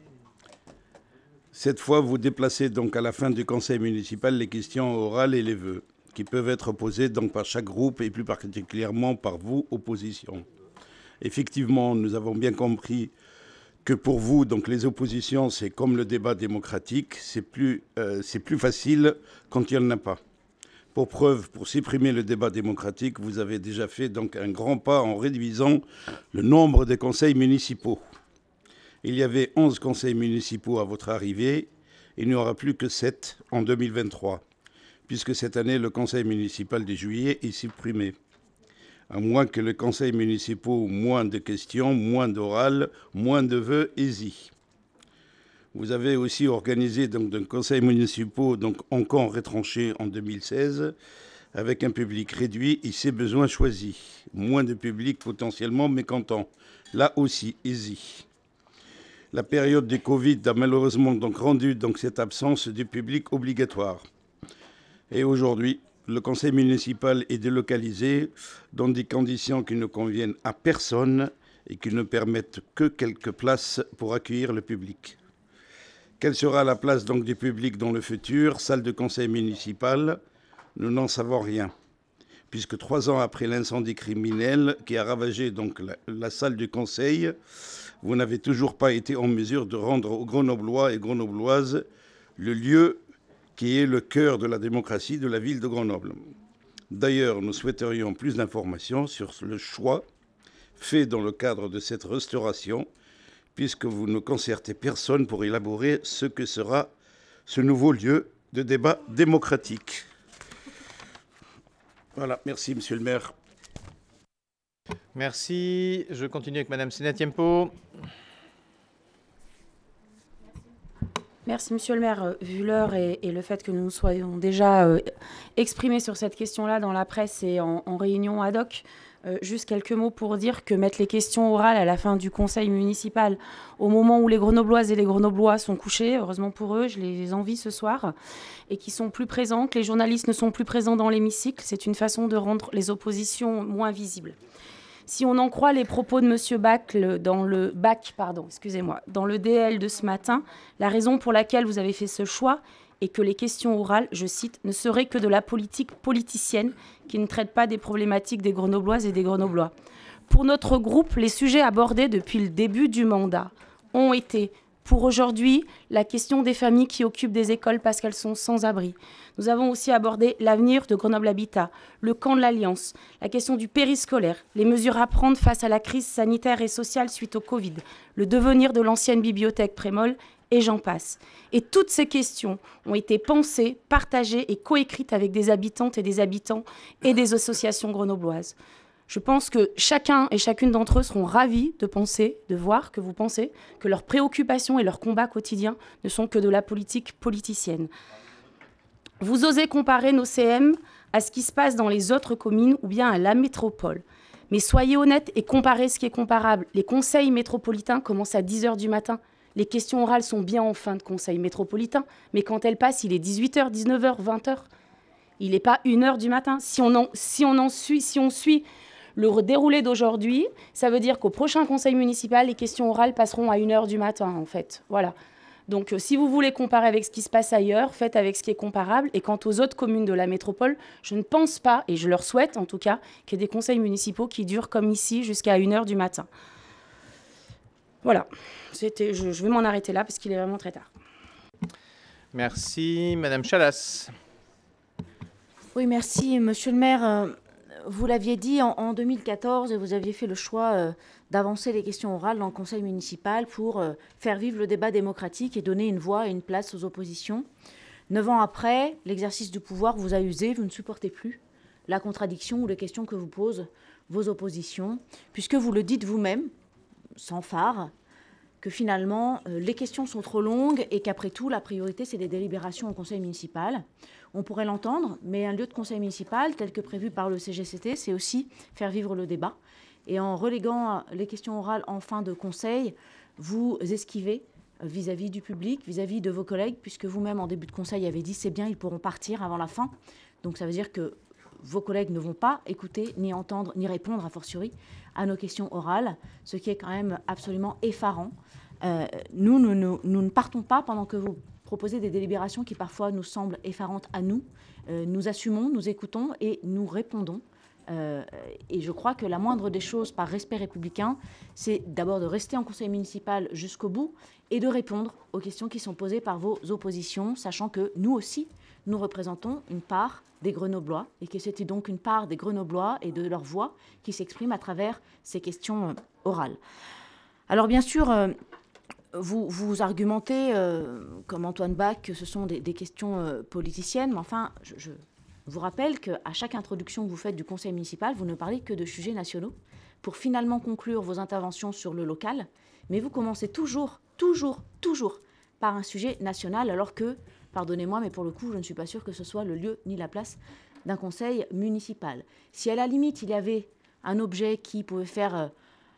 Cette fois, vous déplacez donc à la fin du conseil municipal les questions orales et les vœux, qui peuvent être posées donc par chaque groupe et plus particulièrement par vous, opposition. Effectivement, nous avons bien compris que pour vous, donc les oppositions, c'est comme le débat démocratique, c'est plus, euh, c'est plus facile quand il n'y en a pas. Pour preuve, pour supprimer le débat démocratique, vous avez déjà fait donc un grand pas en réduisant le nombre des conseils municipaux. Il y avait onze conseils municipaux à votre arrivée, il n'y aura plus que sept en deux mille vingt-trois, puisque cette année, le conseil municipal de juillet est supprimé. À moins que les conseils municipaux, moins de questions, moins d'oral, moins de vœux, easy. Vous avez aussi organisé donc d'un conseil municipal donc encore retranché en deux mille seize, avec un public réduit et ses besoins choisis. Moins de public potentiellement mécontent. Là aussi, easy. La période du Covid a malheureusement donc rendu donc cette absence du public obligatoire. Et aujourd'hui, le conseil municipal est délocalisé dans des conditions qui ne conviennent à personne et qui ne permettent que quelques places pour accueillir le public. Quelle sera la place donc du public dans le futur? Salle de conseil municipal? Nous n'en savons rien, puisque trois ans après l'incendie criminel qui a ravagé donc la, la salle du conseil, vous n'avez toujours pas été en mesure de rendre aux Grenoblois et Grenobloises le lieu qui est le cœur de la démocratie de la ville de Grenoble. D'ailleurs, nous souhaiterions plus d'informations sur le choix fait dans le cadre de cette restauration, puisque vous ne concertez personne pour élaborer ce que sera ce nouveau lieu de débat démocratique. Voilà, merci Monsieur le maire. Merci. Je continue avec Madame Sénatiempo. Merci, Monsieur le maire. Vu l'heure et, et le fait que nous nous soyons déjà euh, exprimés sur cette question-là dans la presse et en, en réunion ad hoc, euh, juste quelques mots pour dire que mettre les questions orales à la fin du conseil municipal, au moment où les Grenobloises et les Grenoblois sont couchés, heureusement pour eux, je les envie ce soir, et qui sont plus présents, que les journalistes ne sont plus présents dans l'hémicycle, c'est une façon de rendre les oppositions moins visibles. Si on en croit les propos de M. Bach dans le Bach, pardon, excusez-moi, dans le D L de ce matin, la raison pour laquelle vous avez fait ce choix est que les questions orales, je cite, ne seraient que de la politique politicienne qui ne traite pas des problématiques des Grenobloises et des Grenoblois. Pour notre groupe, les sujets abordés depuis le début du mandat ont été, pour aujourd'hui, la question des familles qui occupent des écoles parce qu'elles sont sans abri. Nous avons aussi abordé l'avenir de Grenoble Habitat, le camp de l'Alliance, la question du périscolaire, les mesures à prendre face à la crise sanitaire et sociale suite au Covid, le devenir de l'ancienne bibliothèque Prémol, et j'en passe. Et toutes ces questions ont été pensées, partagées et coécrites avec des habitantes et des habitants et des associations grenobloises. Je pense que chacun et chacune d'entre eux seront ravis de penser, de voir que vous pensez que leurs préoccupations et leurs combats quotidiens ne sont que de la politique politicienne. Vous osez comparer nos C M à ce qui se passe dans les autres communes ou bien à la métropole. Mais soyez honnêtes et comparez ce qui est comparable. Les conseils métropolitains commencent à dix heures du matin. Les questions orales sont bien en fin de conseil métropolitain, mais quand elles passent, il est dix-huit heures, dix-neuf heures, vingt heures. Il n'est pas une heure du matin. Si on, en, si on en suit, si on suit le déroulé d'aujourd'hui, ça veut dire qu'au prochain conseil municipal, les questions orales passeront à une heure du matin, en fait. Voilà. Donc, euh, si vous voulez comparer avec ce qui se passe ailleurs, faites avec ce qui est comparable. Et quant aux autres communes de la métropole, je ne pense pas, et je leur souhaite en tout cas, qu'il y ait des conseils municipaux qui durent comme ici jusqu'à une heure du matin. Voilà. C'était, je, je vais m'en arrêter là parce qu'il est vraiment très tard. Merci. Madame Chalas. Oui, merci. Monsieur le maire, euh, vous l'aviez dit, en, en deux mille quatorze, vous aviez fait le choix euh, d'avancer les questions orales dans le conseil municipal pour euh, faire vivre le débat démocratique et donner une voix et une place aux oppositions. Neuf ans après, l'exercice du pouvoir vous a usé, vous ne supportez plus la contradiction ou les questions que vous posent vos oppositions, puisque vous le dites vous-même, sans phare, que finalement, euh, les questions sont trop longues et qu'après tout, la priorité, c'est des délibérations au conseil municipal. On pourrait l'entendre, mais un lieu de conseil municipal, tel que prévu par le C G C T, c'est aussi faire vivre le débat. Et en reléguant les questions orales en fin de conseil, vous esquivez vis-à-vis du public, vis-à-vis de vos collègues, puisque vous-même, en début de conseil, avez dit c'est bien, ils pourront partir avant la fin. Donc ça veut dire que vos collègues ne vont pas écouter, ni entendre, ni répondre, a fortiori, à nos questions orales, ce qui est quand même absolument effarant. Euh, nous, nous, nous, nous ne partons pas pendant que vous proposez des délibérations qui parfois nous semblent effarantes à nous. Euh, nous assumons, nous écoutons et nous répondons. Euh, et je crois que la moindre des choses, par respect républicain, c'est d'abord de rester en conseil municipal jusqu'au bout et de répondre aux questions qui sont posées par vos oppositions, sachant que nous aussi, nous représentons une part des Grenoblois et que c'était donc une part des Grenoblois et de leur voix qui s'exprime à travers ces questions euh, orales. Alors bien sûr, euh, vous, vous argumentez, euh, comme Antoine Bach, que ce sont des, des questions euh, politiciennes, mais enfin, je, je vous rappelle qu'à chaque introduction que vous faites du conseil municipal, vous ne parlez que de sujets nationaux pour finalement conclure vos interventions sur le local, mais vous commencez toujours, toujours, toujours par un sujet national, alors que, pardonnez-moi, mais pour le coup, je ne suis pas sûre que ce soit le lieu ni la place d'un conseil municipal. Si à la limite, il y avait un objet qui pouvait faire, euh,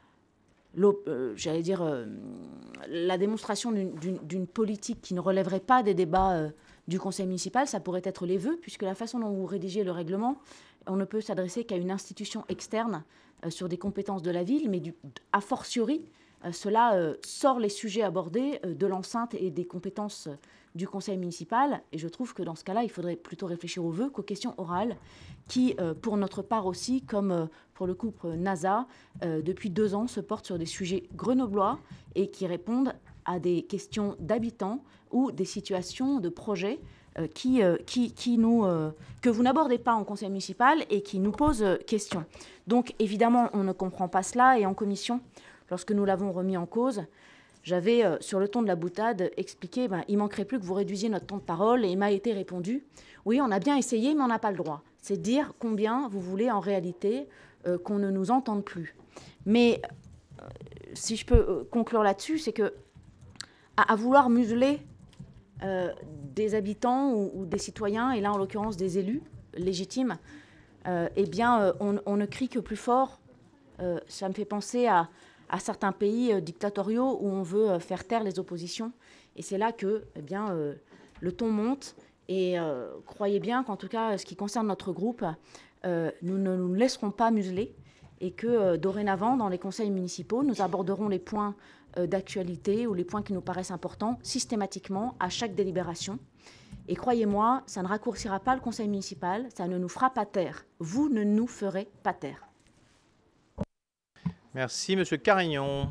euh, j'allais dire, euh, la démonstration d'une politique qui ne relèverait pas des débats euh, du conseil municipal, ça pourrait être les vœux, puisque la façon dont vous rédigez le règlement, on ne peut s'adresser qu'à une institution externe euh, sur des compétences de la ville, mais du, a fortiori, euh, cela euh, sort les sujets abordés euh, de l'enceinte et des compétences euh, du conseil municipal. Et je trouve que dans ce cas-là, il faudrait plutôt réfléchir aux vœux qu'aux questions orales, qui, euh, pour notre part aussi, comme euh, pour le couple NASA, euh, depuis deux ans, se portent sur des sujets grenoblois et qui répondent à des questions d'habitants ou des situations de projets euh, qui, euh, qui, qui nous, euh, que vous n'abordez pas en conseil municipal et qui nous posent euh, question. Donc évidemment, on ne comprend pas cela et en commission, lorsque nous l'avons remis en cause, j'avais, euh, sur le ton de la boutade, expliqué ben, il ne manquerait plus que vous réduisiez notre temps de parole et il m'a été répondu oui, on a bien essayé, mais on n'a pas le droit. C'est dire combien vous voulez en réalité euh, qu'on ne nous entende plus. Mais euh, si je peux euh, conclure là-dessus, c'est que à, à vouloir museler euh, des habitants ou, ou des citoyens, et là en l'occurrence des élus légitimes, euh, eh bien euh, on, on ne crie que plus fort. Euh, ça me fait penser à, à certains pays euh, dictatoriaux où on veut euh, faire taire les oppositions. Et c'est là que eh bien, euh, le ton monte. Et euh, croyez bien qu'en tout cas, ce qui concerne notre groupe, euh, nous ne nous laisserons pas museler et que euh, dorénavant, dans les conseils municipaux, nous aborderons les points euh, d'actualité ou les points qui nous paraissent importants systématiquement à chaque délibération. Et croyez-moi, ça ne raccourcira pas le conseil municipal, ça ne nous fera pas taire. Vous ne nous ferez pas taire. Merci, Monsieur Carignon.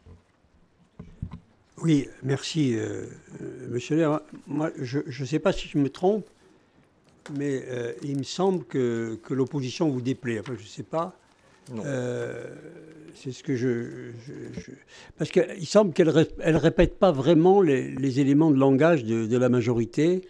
Oui, merci, euh, euh, Monsieur le maire. Moi, je ne sais pas si je me trompe, mais euh, il me semble que, que l'opposition vous déplaît. Enfin, je ne sais pas. Euh, c'est ce que je... je, je... Parce qu'il semble qu'elle ne répète pas vraiment les, les éléments de langage de, de la majorité,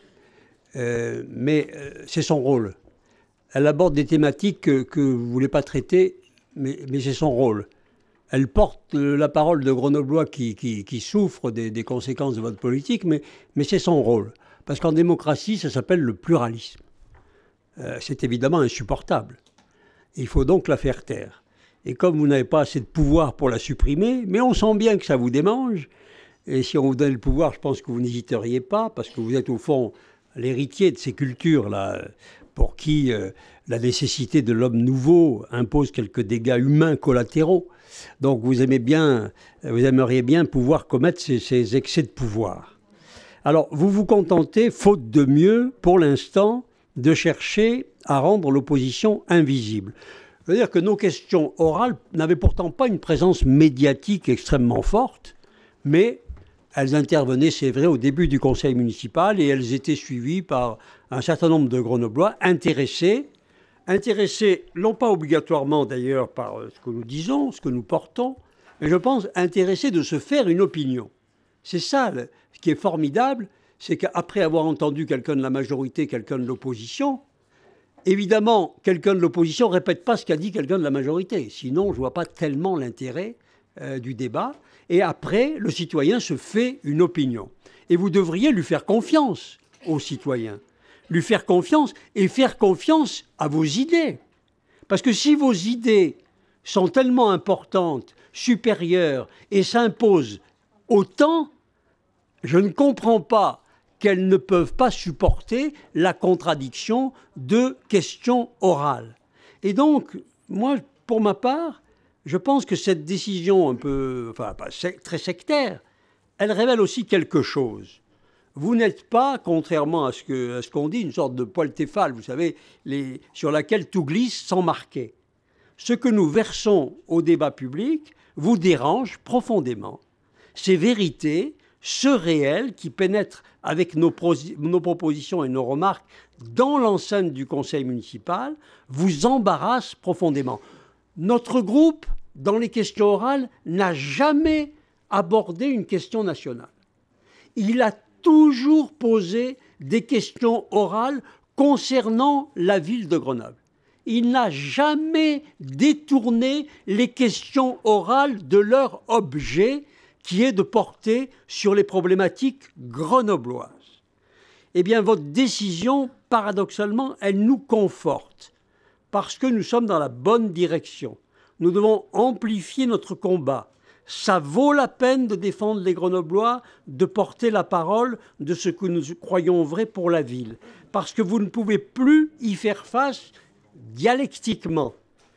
euh, mais euh, c'est son rôle. Elle aborde des thématiques que, que vous ne voulez pas traiter, mais, mais c'est son rôle. Elle porte la parole de Grenoblois qui, qui, qui souffrent des, des conséquences de votre politique, mais, mais c'est son rôle. Parce qu'en démocratie, ça s'appelle le pluralisme. Euh, c'est évidemment insupportable. Il faut donc la faire taire. Et comme vous n'avez pas assez de pouvoir pour la supprimer, mais on sent bien que ça vous démange, et si on vous donne le pouvoir, je pense que vous n'hésiteriez pas, parce que vous êtes au fond l'héritier de ces cultures-là, pour qui euh, la nécessité de l'homme nouveau impose quelques dégâts humains collatéraux. Donc vous aimez bien, vous aimeriez bien pouvoir commettre ces, ces excès de pouvoir. Alors vous vous contentez, faute de mieux, pour l'instant, de chercher à rendre l'opposition invisible. Je veux dire que nos questions orales n'avaient pourtant pas une présence médiatique extrêmement forte, mais elles intervenaient, c'est vrai, au début du conseil municipal et elles étaient suivies par un certain nombre de Grenoblois intéressés, intéressés non pas obligatoirement d'ailleurs par ce que nous disons, ce que nous portons, mais je pense intéressés de se faire une opinion. C'est ça, ce qui est formidable, c'est qu'après avoir entendu quelqu'un de la majorité, quelqu'un de l'opposition, évidemment, quelqu'un de l'opposition ne répète pas ce qu'a dit quelqu'un de la majorité. Sinon, je ne vois pas tellement l'intérêt euh, du débat. Et après, le citoyen se fait une opinion. Et vous devriez lui faire confiance aux citoyens. Lui faire confiance et faire confiance à vos idées. Parce que si vos idées sont tellement importantes, supérieures et s'imposent autant, je ne comprends pas qu'elles ne peuvent pas supporter la contradiction de questions orales. Et donc, moi, pour ma part, je pense que cette décision un peu, enfin, pas sec, très sectaire, elle révèle aussi quelque chose. Vous n'êtes pas, contrairement à ce que, à ce qu'on dit, une sorte de poêle Tefal, vous savez, les, sur laquelle tout glisse sans marquer. Ce que nous versons au débat public vous dérange profondément. Ces vérités, ce réel qui pénètre avec nos, nos propositions et nos remarques dans l'enceinte du conseil municipal, vous embarrasse profondément. Notre groupe, dans les questions orales, n'a jamais abordé une question nationale. Il a toujours posé des questions orales concernant la ville de Grenoble. Il n'a jamais détourné les questions orales de leur objet, qui est de porter sur les problématiques grenobloises. Eh bien, votre décision, paradoxalement, elle nous conforte, parce que nous sommes dans la bonne direction. Nous devons amplifier notre combat. Ça vaut la peine de défendre les Grenoblois, de porter la parole de ce que nous croyons vrai pour la ville, parce que vous ne pouvez plus y faire face dialectiquement,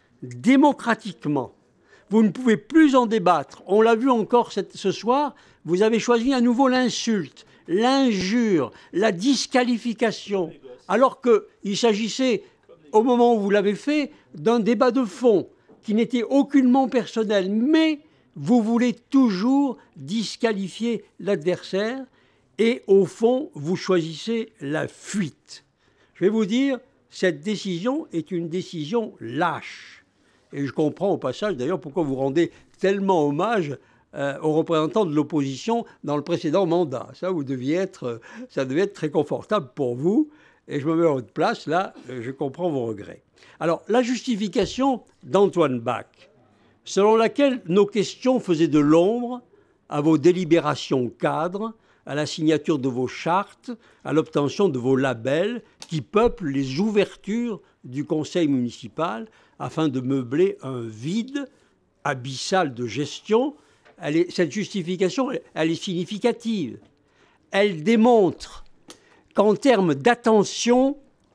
démocratiquement. Vous ne pouvez plus en débattre. On l'a vu encore cette, ce soir, vous avez choisi à nouveau l'insulte, l'injure, la disqualification, alors qu'il s'agissait, au moment où vous l'avez fait, d'un débat de fond qui n'était aucunement personnel. Mais vous voulez toujours disqualifier l'adversaire et, au fond, vous choisissez la fuite. Je vais vous dire, cette décision est une décision lâche. Et je comprends au passage d'ailleurs pourquoi vous rendez tellement hommage euh, aux représentants de l'opposition dans le précédent mandat. Ça, vous deviez être, euh, ça devait être très confortable pour vous. Et je me mets à votre place, là, euh, je comprends vos regrets. Alors, la justification d'Antoine Bach, selon laquelle nos questions faisaient de l'ombre à vos délibérations cadres, à la signature de vos chartes, à l'obtention de vos labels qui peuplent les ouvertures du conseil municipal, afin de meubler un vide abyssal de gestion. Elle est, cette justification, elle est significative. Elle démontre qu'en termes d'attention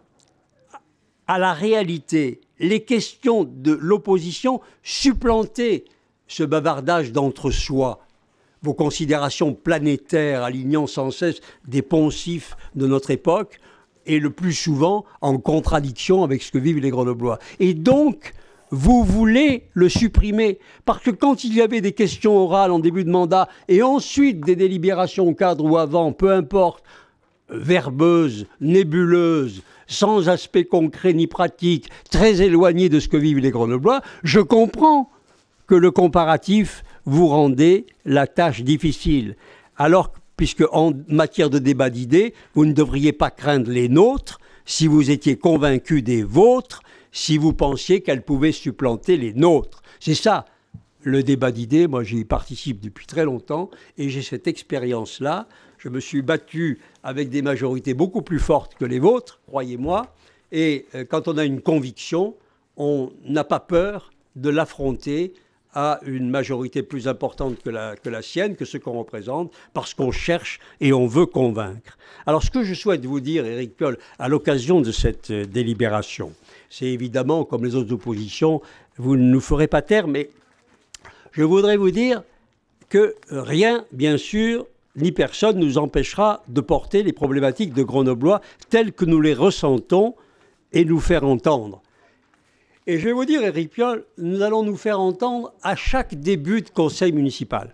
à la réalité, les questions de l'opposition supplantaient ce bavardage d'entre-soi, vos considérations planétaires alignant sans cesse des poncifs de notre époque, et le plus souvent en contradiction avec ce que vivent les Grenoblois. Et donc, vous voulez le supprimer. Parce que quand il y avait des questions orales en début de mandat et ensuite des délibérations au cadre ou avant, peu importe, verbeuses, nébuleuses, sans aspect concret ni pratique, très éloignées de ce que vivent les Grenoblois, je comprends que le comparatif vous rendait la tâche difficile. Alors, puisque en matière de débat d'idées, vous ne devriez pas craindre les nôtres si vous étiez convaincus des vôtres, si vous pensiez qu'elles pouvaient supplanter les nôtres. C'est ça, le débat d'idées. Moi, j'y participe depuis très longtemps et j'ai cette expérience-là. Je me suis battu avec des majorités beaucoup plus fortes que les vôtres, croyez-moi. Et euh, quand on a une conviction, on n'a pas peur de l'affronter à une majorité plus importante que la, que la sienne, que ce qu'on représente, parce qu'on cherche et on veut convaincre. Alors ce que je souhaite vous dire, Éric Piolle, à l'occasion de cette euh, délibération, c'est évidemment, comme les autres oppositions, vous ne nous ferez pas taire, mais je voudrais vous dire que rien, bien sûr, ni personne nous empêchera de porter les problématiques de Grenoblois telles que nous les ressentons et nous faire entendre. Et je vais vous dire, Éric Piolle, nous allons nous faire entendre à chaque début de conseil municipal.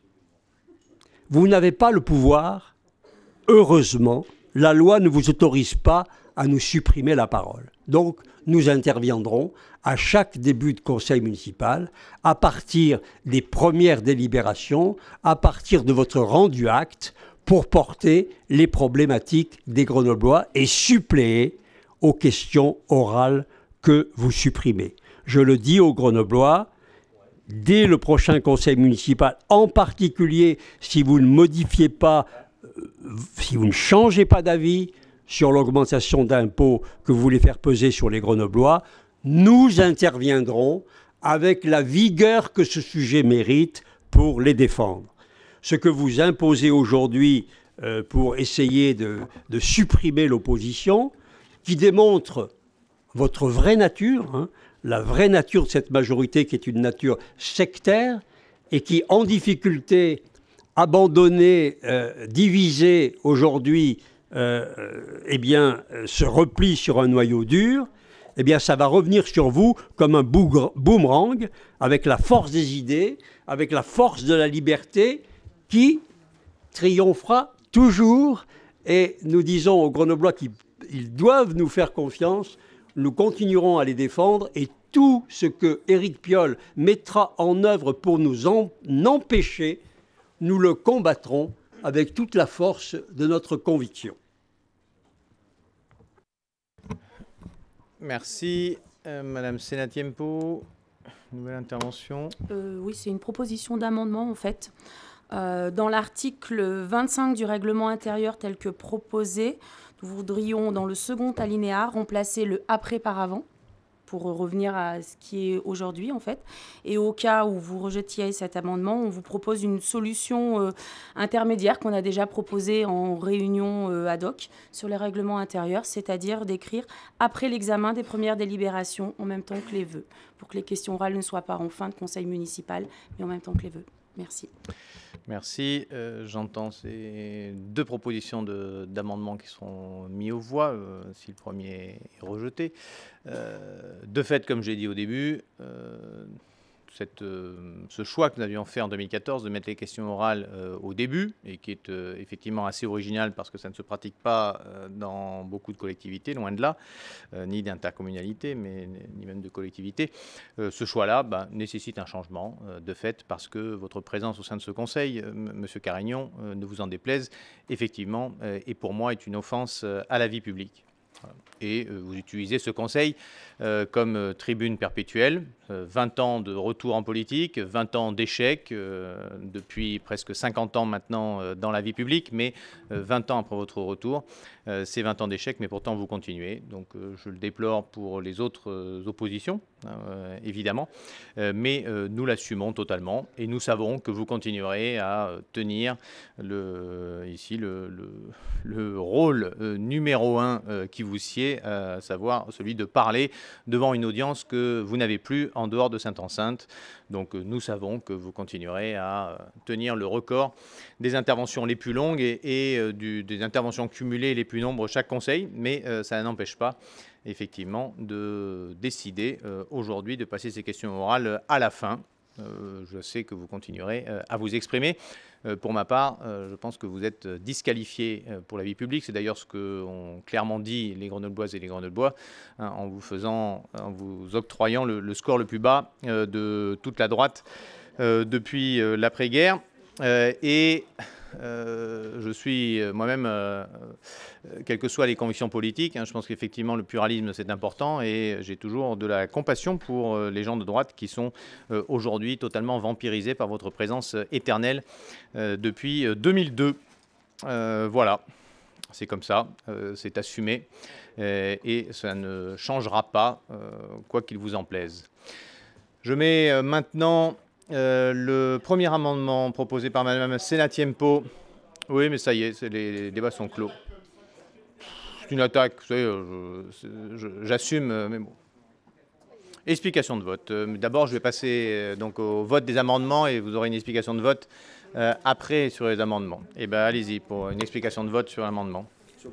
Vous n'avez pas le pouvoir, heureusement, la loi ne vous autorise pas à nous supprimer la parole. Donc, nous interviendrons à chaque début de conseil municipal, à partir des premières délibérations, à partir de votre rendu acte, pour porter les problématiques des Grenoblois et suppléer aux questions orales que vous supprimez. Je le dis aux Grenoblois, dès le prochain conseil municipal, en particulier si vous ne modifiez pas, si vous ne changez pas d'avis sur l'augmentation d'impôts que vous voulez faire peser sur les Grenoblois, nous interviendrons avec la vigueur que ce sujet mérite pour les défendre. Ce que vous imposez aujourd'hui euh, pour essayer de, de supprimer l'opposition, qui démontre votre vraie nature, hein, la vraie nature de cette majorité qui est une nature sectaire et qui, en difficulté, abandonnée, euh, divisée aujourd'hui, euh, eh bien, se replie sur un noyau dur, eh bien, ça va revenir sur vous comme un boomerang, avec la force des idées, avec la force de la liberté, qui triomphera toujours. Et nous disons aux Grenoblois qu'ils doivent nous faire confiance. Nous continuerons à les défendre et tout ce que Éric Piolle mettra en œuvre pour nous en empêcher, nous le combattrons avec toute la force de notre conviction. Merci. Euh, Madame Sénat-Tiempo, nouvelle intervention. Euh, oui, c'est une proposition d'amendement en fait. Euh, dans l'article vingt-cinq du règlement intérieur tel que proposé, nous voudrions, dans le second alinéa, remplacer le « après » par « avant » pour revenir à ce qui est aujourd'hui, en fait. Et au cas où vous rejetiez cet amendement, on vous propose une solution euh, intermédiaire qu'on a déjà proposée en réunion euh, ad hoc sur les règlements intérieurs, c'est-à-dire d'écrire « après l'examen des premières délibérations en même temps que les vœux », pour que les questions orales ne soient pas en fin de conseil municipal, mais en même temps que les vœux. Merci. Merci. Euh, J'entends ces deux propositions d'amendements qui seront mis aux voix, euh, si le premier est rejeté. Euh, de fait, comme j'ai dit au début, euh, cette, euh, ce choix que nous avions fait en deux mille quatorze de mettre les questions orales euh, au début, et qui est euh, effectivement assez original parce que ça ne se pratique pas euh, dans beaucoup de collectivités, loin de là, euh, ni d'intercommunalité, mais ni même de collectivités. Euh, ce choix-là bah, nécessite un changement euh, de fait parce que votre présence au sein de ce conseil, euh, Monsieur Carignon, euh, ne vous en déplaise, effectivement, euh, et pour moi est une offense euh, à la vie publique. Et euh, vous utilisez ce conseil euh, comme euh, tribune perpétuelle, euh, vingt ans de retour en politique, vingt ans d'échecs, euh, depuis presque cinquante ans maintenant euh, dans la vie publique, mais euh, vingt ans après votre retour, euh, c'est vingt ans d'échecs, mais pourtant vous continuez. Donc euh, je le déplore pour les autres euh, oppositions, euh, évidemment, euh, mais euh, nous l'assumons totalement et nous savons que vous continuerez à tenir le, ici le, le, le rôle euh, numéro un euh, qui vous sied, à savoir celui de parler devant une audience que vous n'avez plus en dehors de Sainte-Enceinte. Donc nous savons que vous continuerez à tenir le record des interventions les plus longues et, et du, des interventions cumulées les plus nombreuses chaque conseil, mais euh, ça n'empêche pas effectivement, de décider euh, aujourd'hui de passer ces questions orales à la fin. Euh, je sais que vous continuerez euh, à vous exprimer. Euh, pour ma part, euh, je pense que vous êtes disqualifié euh, pour la vie publique. C'est d'ailleurs ce qu'ont clairement dit les Grenobloises et les Grenoblois hein, en vous faisant, en vous octroyant le, le score le plus bas euh, de toute la droite euh, depuis euh, l'après-guerre. Euh, et euh, je suis euh, moi-même, euh, euh, quelles que soient les convictions politiques, hein, je pense qu'effectivement le pluralisme c'est important et j'ai toujours de la compassion pour euh, les gens de droite qui sont euh, aujourd'hui totalement vampirisés par votre présence euh, éternelle euh, depuis euh, deux mille deux. Euh, voilà, c'est comme ça, euh, c'est assumé euh, et ça ne changera pas, euh, quoi qu'il vous en plaise. Je mets euh, maintenant Euh, le premier amendement proposé par Mme Senatiempo. Oui, mais ça y est, les, les débats sont clos. C'est une attaque, vous savez, j'assume, mais bon. Explication de vote. Euh, D'abord, je vais passer euh, donc au vote des amendements et vous aurez une explication de vote euh, après sur les amendements. Eh bien, allez-y pour une explication de vote sur l'amendement.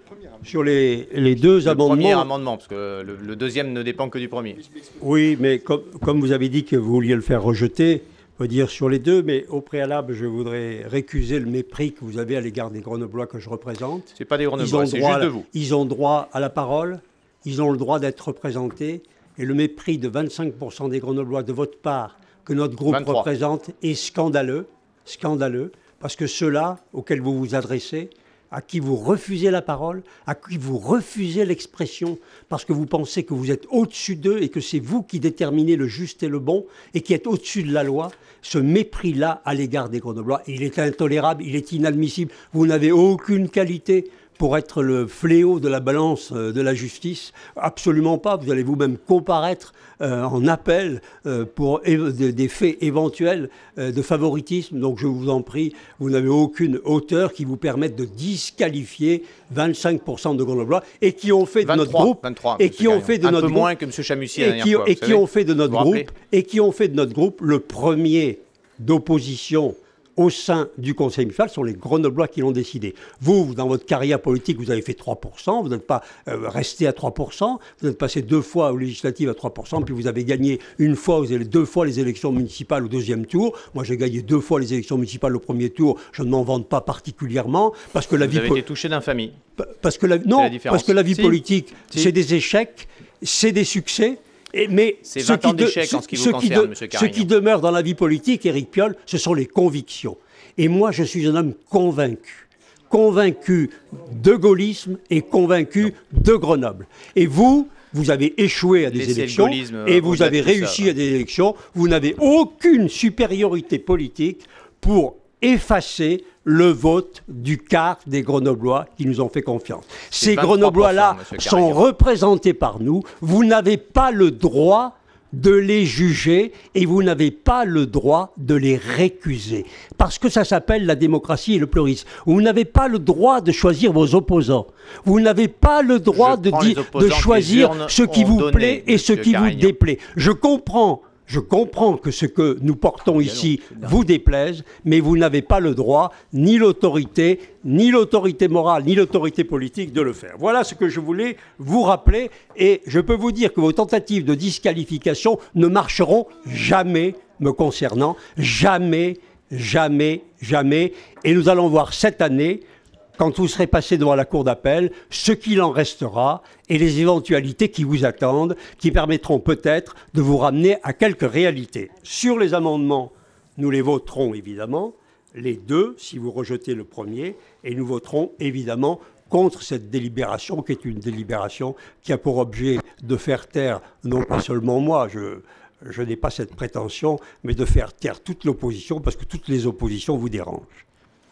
Sur les, les deux le amendements... premier amendement, parce que le, le deuxième ne dépend que du premier. Oui, mais comme, comme vous avez dit que vous vouliez le faire rejeter, on peut dire sur les deux, mais au préalable, je voudrais récuser le mépris que vous avez à l'égard des Grenoblois que je représente. C'est pas des Grenoblois, c'est juste de vous. Ils ont droit à la parole, ils ont le droit d'être représentés, et le mépris de vingt-cinq pour cent des Grenoblois de votre part que notre groupe vingt-trois représente est scandaleux, scandaleux, parce que ceux-là auxquels vous vous adressez, à qui vous refusez la parole, à qui vous refusez l'expression, parce que vous pensez que vous êtes au-dessus d'eux et que c'est vous qui déterminez le juste et le bon et qui êtes au-dessus de la loi, ce mépris-là à l'égard des Grenoblois, il est intolérable, il est inadmissible. Vous n'avez aucune qualité pour être le fléau de la balance de la justice. Absolument pas. Vous allez vous-même comparaître euh, en appel euh, pour des faits éventuels euh, de favoritisme. Donc je vous en prie, vous n'avez aucune hauteur qui vous permette de disqualifier vingt-cinq pour cent de Grenoblois et qui ont fait de notre groupe vingt-trois, et qui ont fait de un notre peu groupe, moins que M. Chamussier et qui, fois, et qui ont fait de notre vous groupe rappelez et qui ont fait de notre groupe le premier d'opposition au sein du conseil municipal, sont les Grenoblois qui l'ont décidé. Vous, dans votre carrière politique, vous avez fait trois pour cent, vous n'êtes pas euh, resté à trois pour cent, vous êtes passé deux fois aux législatives à trois pour cent, puis vous avez gagné une fois, vous avez deux fois les élections municipales au deuxième tour. Moi, j'ai gagné deux fois les élections municipales au premier tour, je ne m'en vante pas particulièrement, parce que la vous vie... Vous avez été touché d'infamie. Parce que la... Non, la parce que la vie si. politique, si. c'est des échecs, c'est des succès. Et, mais c'est ce vingt qui ans de, d'échec ce, en ce qui vous ce concerne, de, M. Ce Carignan. qui demeure dans la vie politique, Éric Piolle, ce sont les convictions. Et moi, je suis un homme convaincu. Convaincu de gaullisme et convaincu de Grenoble. Et vous, vous avez échoué à des Laissez élections et vous avez réussi ça, à des élections. Vous n'avez aucune supériorité politique pour effacer le vote du quart des Grenoblois qui nous ont fait confiance. Ces Grenoblois-là sont représentés par nous. Vous n'avez pas le droit de les juger et vous n'avez pas le droit de les récuser. Parce que ça s'appelle la démocratie et le pluralisme. Vous n'avez pas le droit de choisir vos opposants. Vous n'avez pas le droit de, de choisir ce qui vous plaît et ce qui Carignan. vous déplaît. Je comprends. Je comprends que ce que nous portons ici vous déplaise, mais vous n'avez pas le droit, ni l'autorité, ni l'autorité morale, ni l'autorité politique de le faire. Voilà ce que je voulais vous rappeler, et je peux vous dire que vos tentatives de disqualification ne marcheront jamais me concernant, jamais, jamais, jamais, et nous allons voir cette année, quand vous serez passé devant la cour d'appel, ce qu'il en restera et les éventualités qui vous attendent, qui permettront peut-être de vous ramener à quelques réalités. Sur les amendements, nous les voterons évidemment, les deux, si vous rejetez le premier, et nous voterons évidemment contre cette délibération, qui est une délibération qui a pour objet de faire taire, non pas seulement moi, je... je n'ai pas cette prétention, mais de faire taire toute l'opposition, parce que toutes les oppositions vous dérangent.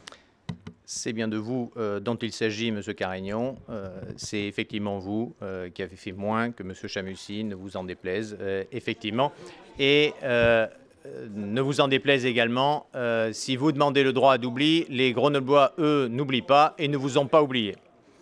C'est bien de vous euh, dont il s'agit, M. Carignan. Euh, c'est effectivement vous euh, qui avez fait moins que M. Chamussy, ne vous en déplaise, euh, effectivement. Et euh, ne vous en déplaise également, euh, si vous demandez le droit d'oubli, les Grenoblois, eux, n'oublient pas et ne vous ont pas oublié.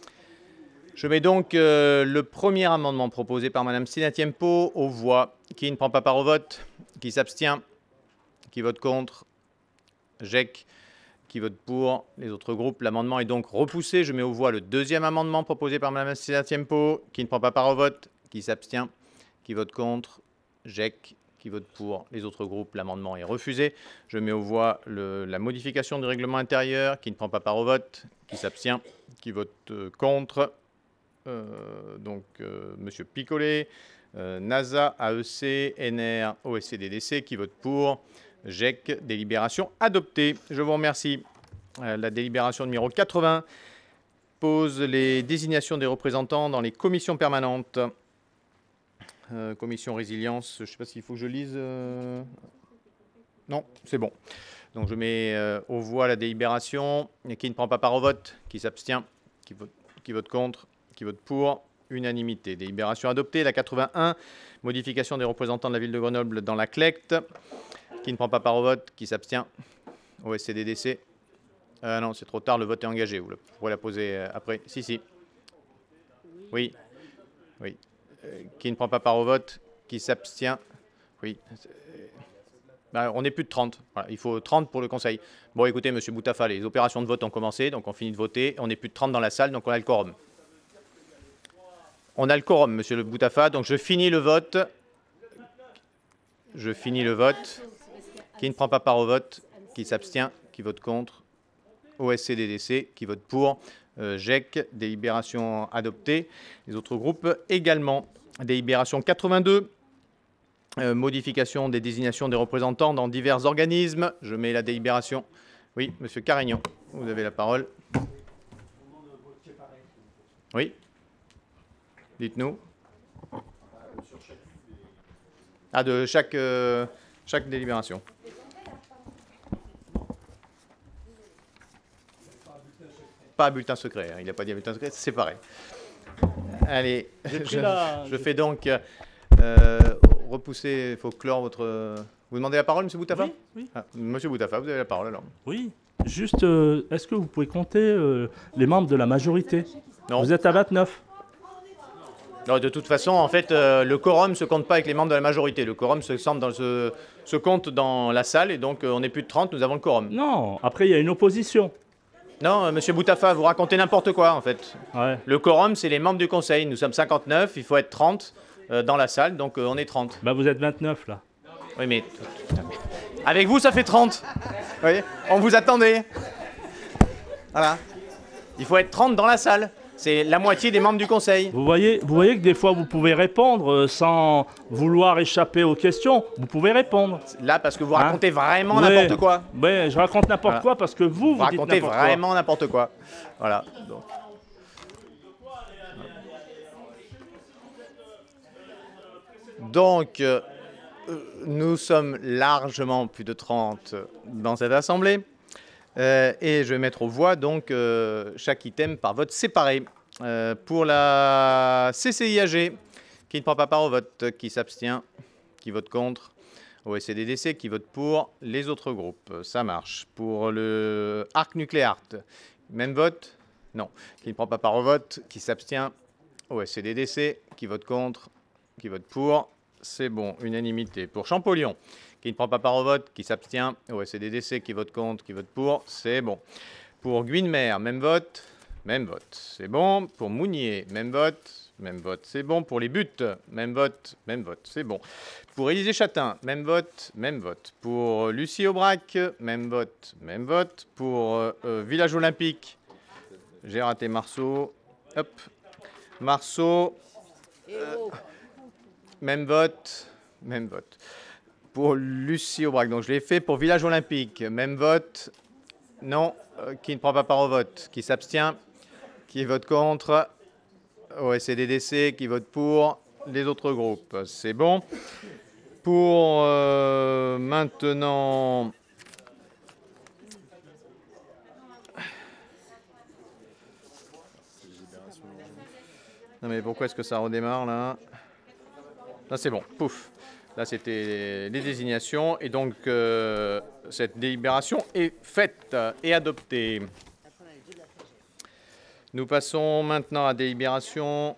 Je mets donc euh, le premier amendement proposé par Mme Senatiempo aux voix. Qui ne prend pas part au vote? Qui s'abstient? Qui vote contre? G E C. Qui vote pour? Les autres groupes. L'amendement est donc repoussé. Je mets aux voix le deuxième amendement proposé par Mme Senatiempo. Qui ne prend pas part au vote? Qui s'abstient? Qui vote contre? G E C. Qui vote pour? Les autres groupes, l'amendement est refusé. Je mets aux voix le, la modification du règlement intérieur. Qui ne prend pas part au vote? Qui s'abstient? Qui vote euh, contre? euh, Donc, euh, M. Picolet, euh, NASA, A E C, N R, O S C D D C. Qui vote pour? G E C. Délibération adoptée. Je vous remercie. Euh, la délibération numéro quatre-vingts pose les désignations des représentants dans les commissions permanentes. Euh, commission résilience, je ne sais pas s'il faut que je lise. Euh... Non, c'est bon. Donc je mets euh, aux voix la délibération. Et qui ne prend pas part au vote? Qui s'abstient? Qui vote, qui vote contre? Qui vote pour? Unanimité. Délibération adoptée. La quatre-vingt-un, modification des représentants de la ville de Grenoble dans la C L E C T. Qui ne prend pas part au vote? Qui s'abstient? O S C D D C. Euh, non, c'est trop tard, le vote est engagé. Vous pourrez la poser euh, après. Si, si. Oui. Oui. Euh, qui ne prend pas part au vote? Qui s'abstient? Oui. Ben, on est plus de trente. Voilà, il faut trente pour le conseil. Bon, écoutez, M. Boutafa, les opérations de vote ont commencé, donc on finit de voter. On est plus de trente dans la salle, donc on a le quorum. On a le quorum, M. le Boutafa, donc je finis le vote. Je finis le vote. Qui ne prend pas part au vote? Qui s'abstient? Qui vote contre? O S C D D C, qui vote pour. Euh, G E C, délibération adoptée. Les autres groupes également. Délibération quatre-vingt-deux, euh, modification des désignations des représentants dans divers organismes. Je mets la délibération. Oui, M. Carignan, vous avez la parole. Oui. Dites-nous. Ah, de chaque, euh, chaque délibération. Pas bulletin secret, hein. Il n'a pas dit bulletin secret, c'est pareil. Allez, je, la... je fais donc euh, repousser, il faut clore votre... Vous demandez la parole, M. Boutafa? Oui, oui. Ah, Monsieur Boutafa, vous avez la parole alors. Oui, juste, euh, est-ce que vous pouvez compter euh, les membres de la majorité? Non. Vous êtes à vingt-neuf. Non, de toute façon, en fait, euh, le quorum ne se compte pas avec les membres de la majorité. Le quorum se, dans, se, se compte dans la salle et donc euh, on est plus de trente, nous avons le quorum. Non, après il y a une opposition. Non, euh, Monsieur Boutafa, vous racontez n'importe quoi, en fait. Ouais. Le quorum, c'est les membres du conseil. Nous sommes cinquante-neuf, il faut être trente euh, dans la salle, donc euh, on est trente. Bah vous êtes vingt-neuf, là. Oui, mais... Avec vous, ça fait trente. Vous voyez, on vous attendait. Voilà. Il faut être trente dans la salle. C'est la moitié des membres du conseil. Vous voyez, vous voyez que des fois, vous pouvez répondre euh, sans vouloir échapper aux questions. Vous pouvez répondre. Là, parce que vous Hein racontez vraiment Ouais. n'importe quoi. Ouais, je raconte n'importe Voilà. quoi parce que vous, vous, Vous dites racontez n'importe quoi. vraiment n'importe quoi. Voilà. Donc. Donc, euh, nous sommes largement plus de trente dans cette assemblée. Euh, et je vais mettre aux voix donc euh, chaque item par vote séparé. Euh, pour la C C I A G, qui ne prend pas part au vote, qui s'abstient, qui vote contre. O S C D D C, qui vote pour. Les autres groupes, ça marche. Pour le Arc Nucléaire, même vote? Non. Qui ne prend pas part au vote, qui s'abstient. O S C D D C, qui vote contre, qui vote pour. C'est bon, unanimité. Pour Champollion, qui ne prend pas part au vote, qui s'abstient. O S C D D C, qui vote contre, qui vote pour. C'est bon. Pour Guynemer, même vote. Même vote, c'est bon. Pour Mounier, même vote. Même vote, c'est bon. Pour les buts, même vote. Même vote, c'est bon. Pour Élisée Chatin, même vote. Même vote. Pour Lucie Aubrac, même vote. Même vote. Pour euh, euh, Village Olympique, j'ai raté Marceau. Hop. Marceau. euh, même vote. Même vote. Pour Lucie Aubrac, donc je l'ai fait. Pour Village Olympique, même vote. Non. Euh, qui ne prend pas part au vote, qui s'abstient, qui vote contre. O S C D D C, qui vote pour. Les autres groupes, c'est bon. Pour euh, maintenant... Non mais pourquoi est-ce que ça redémarre là? Là c'est bon, pouf. Là c'était les désignations et donc euh, cette délibération est faite et adoptée. Nous passons maintenant à délibération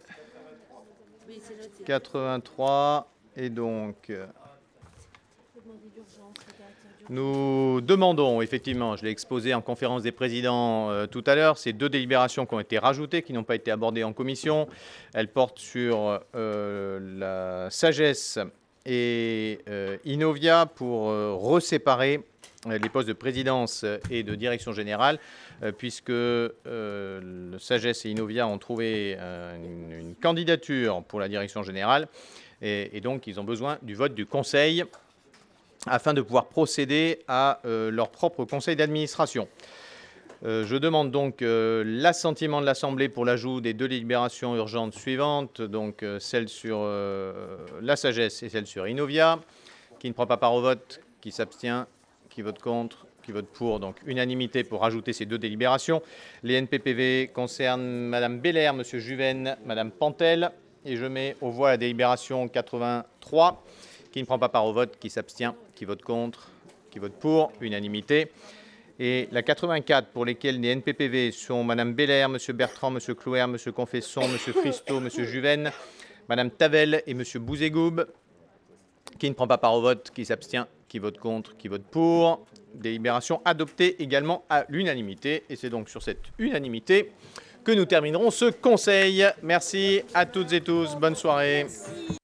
quatre-vingt-trois et donc Nous demandons, effectivement, je l'ai exposé en conférence des présidents euh, tout à l'heure, ces deux délibérations qui ont été rajoutées, qui n'ont pas été abordées en commission. Elles portent sur euh, la sagesse et euh, Inovia pour euh, reséparer les postes de présidence et de direction générale, euh, puisque euh, le Sagesse et Inovia ont trouvé euh, une, une candidature pour la direction générale, et, et donc ils ont besoin du vote du Conseil afin de pouvoir procéder à euh, leur propre conseil d'administration. Euh, je demande donc euh, l'assentiment de l'Assemblée pour l'ajout des deux délibérations urgentes suivantes, donc euh, celle sur euh, la Sagesse et celle sur Inovia. Qui ne prend pas part au vote, qui s'abstient, qui vote contre, qui vote pour, donc unanimité pour rajouter ces deux délibérations. Les N P P V concernent Madame Belair, Monsieur Juven, Madame Pantel, et je mets aux voix la délibération quatre-vingt-trois, qui ne prend pas part au vote, qui s'abstient, qui vote contre, qui vote pour, unanimité. Et la quatre-vingt-quatre, pour lesquelles les N P P V sont Madame Belair, Monsieur Bertrand, Monsieur Clouer, Monsieur Confesson, Monsieur Christo, Monsieur Juven, Madame Tavel et Monsieur Bouzégoub, qui ne prend pas part au vote, qui s'abstient, qui vote contre, qui vote pour. Délibération adoptée également à l'unanimité. Et c'est donc sur cette unanimité que nous terminerons ce conseil. Merci à toutes et tous. Bonne soirée.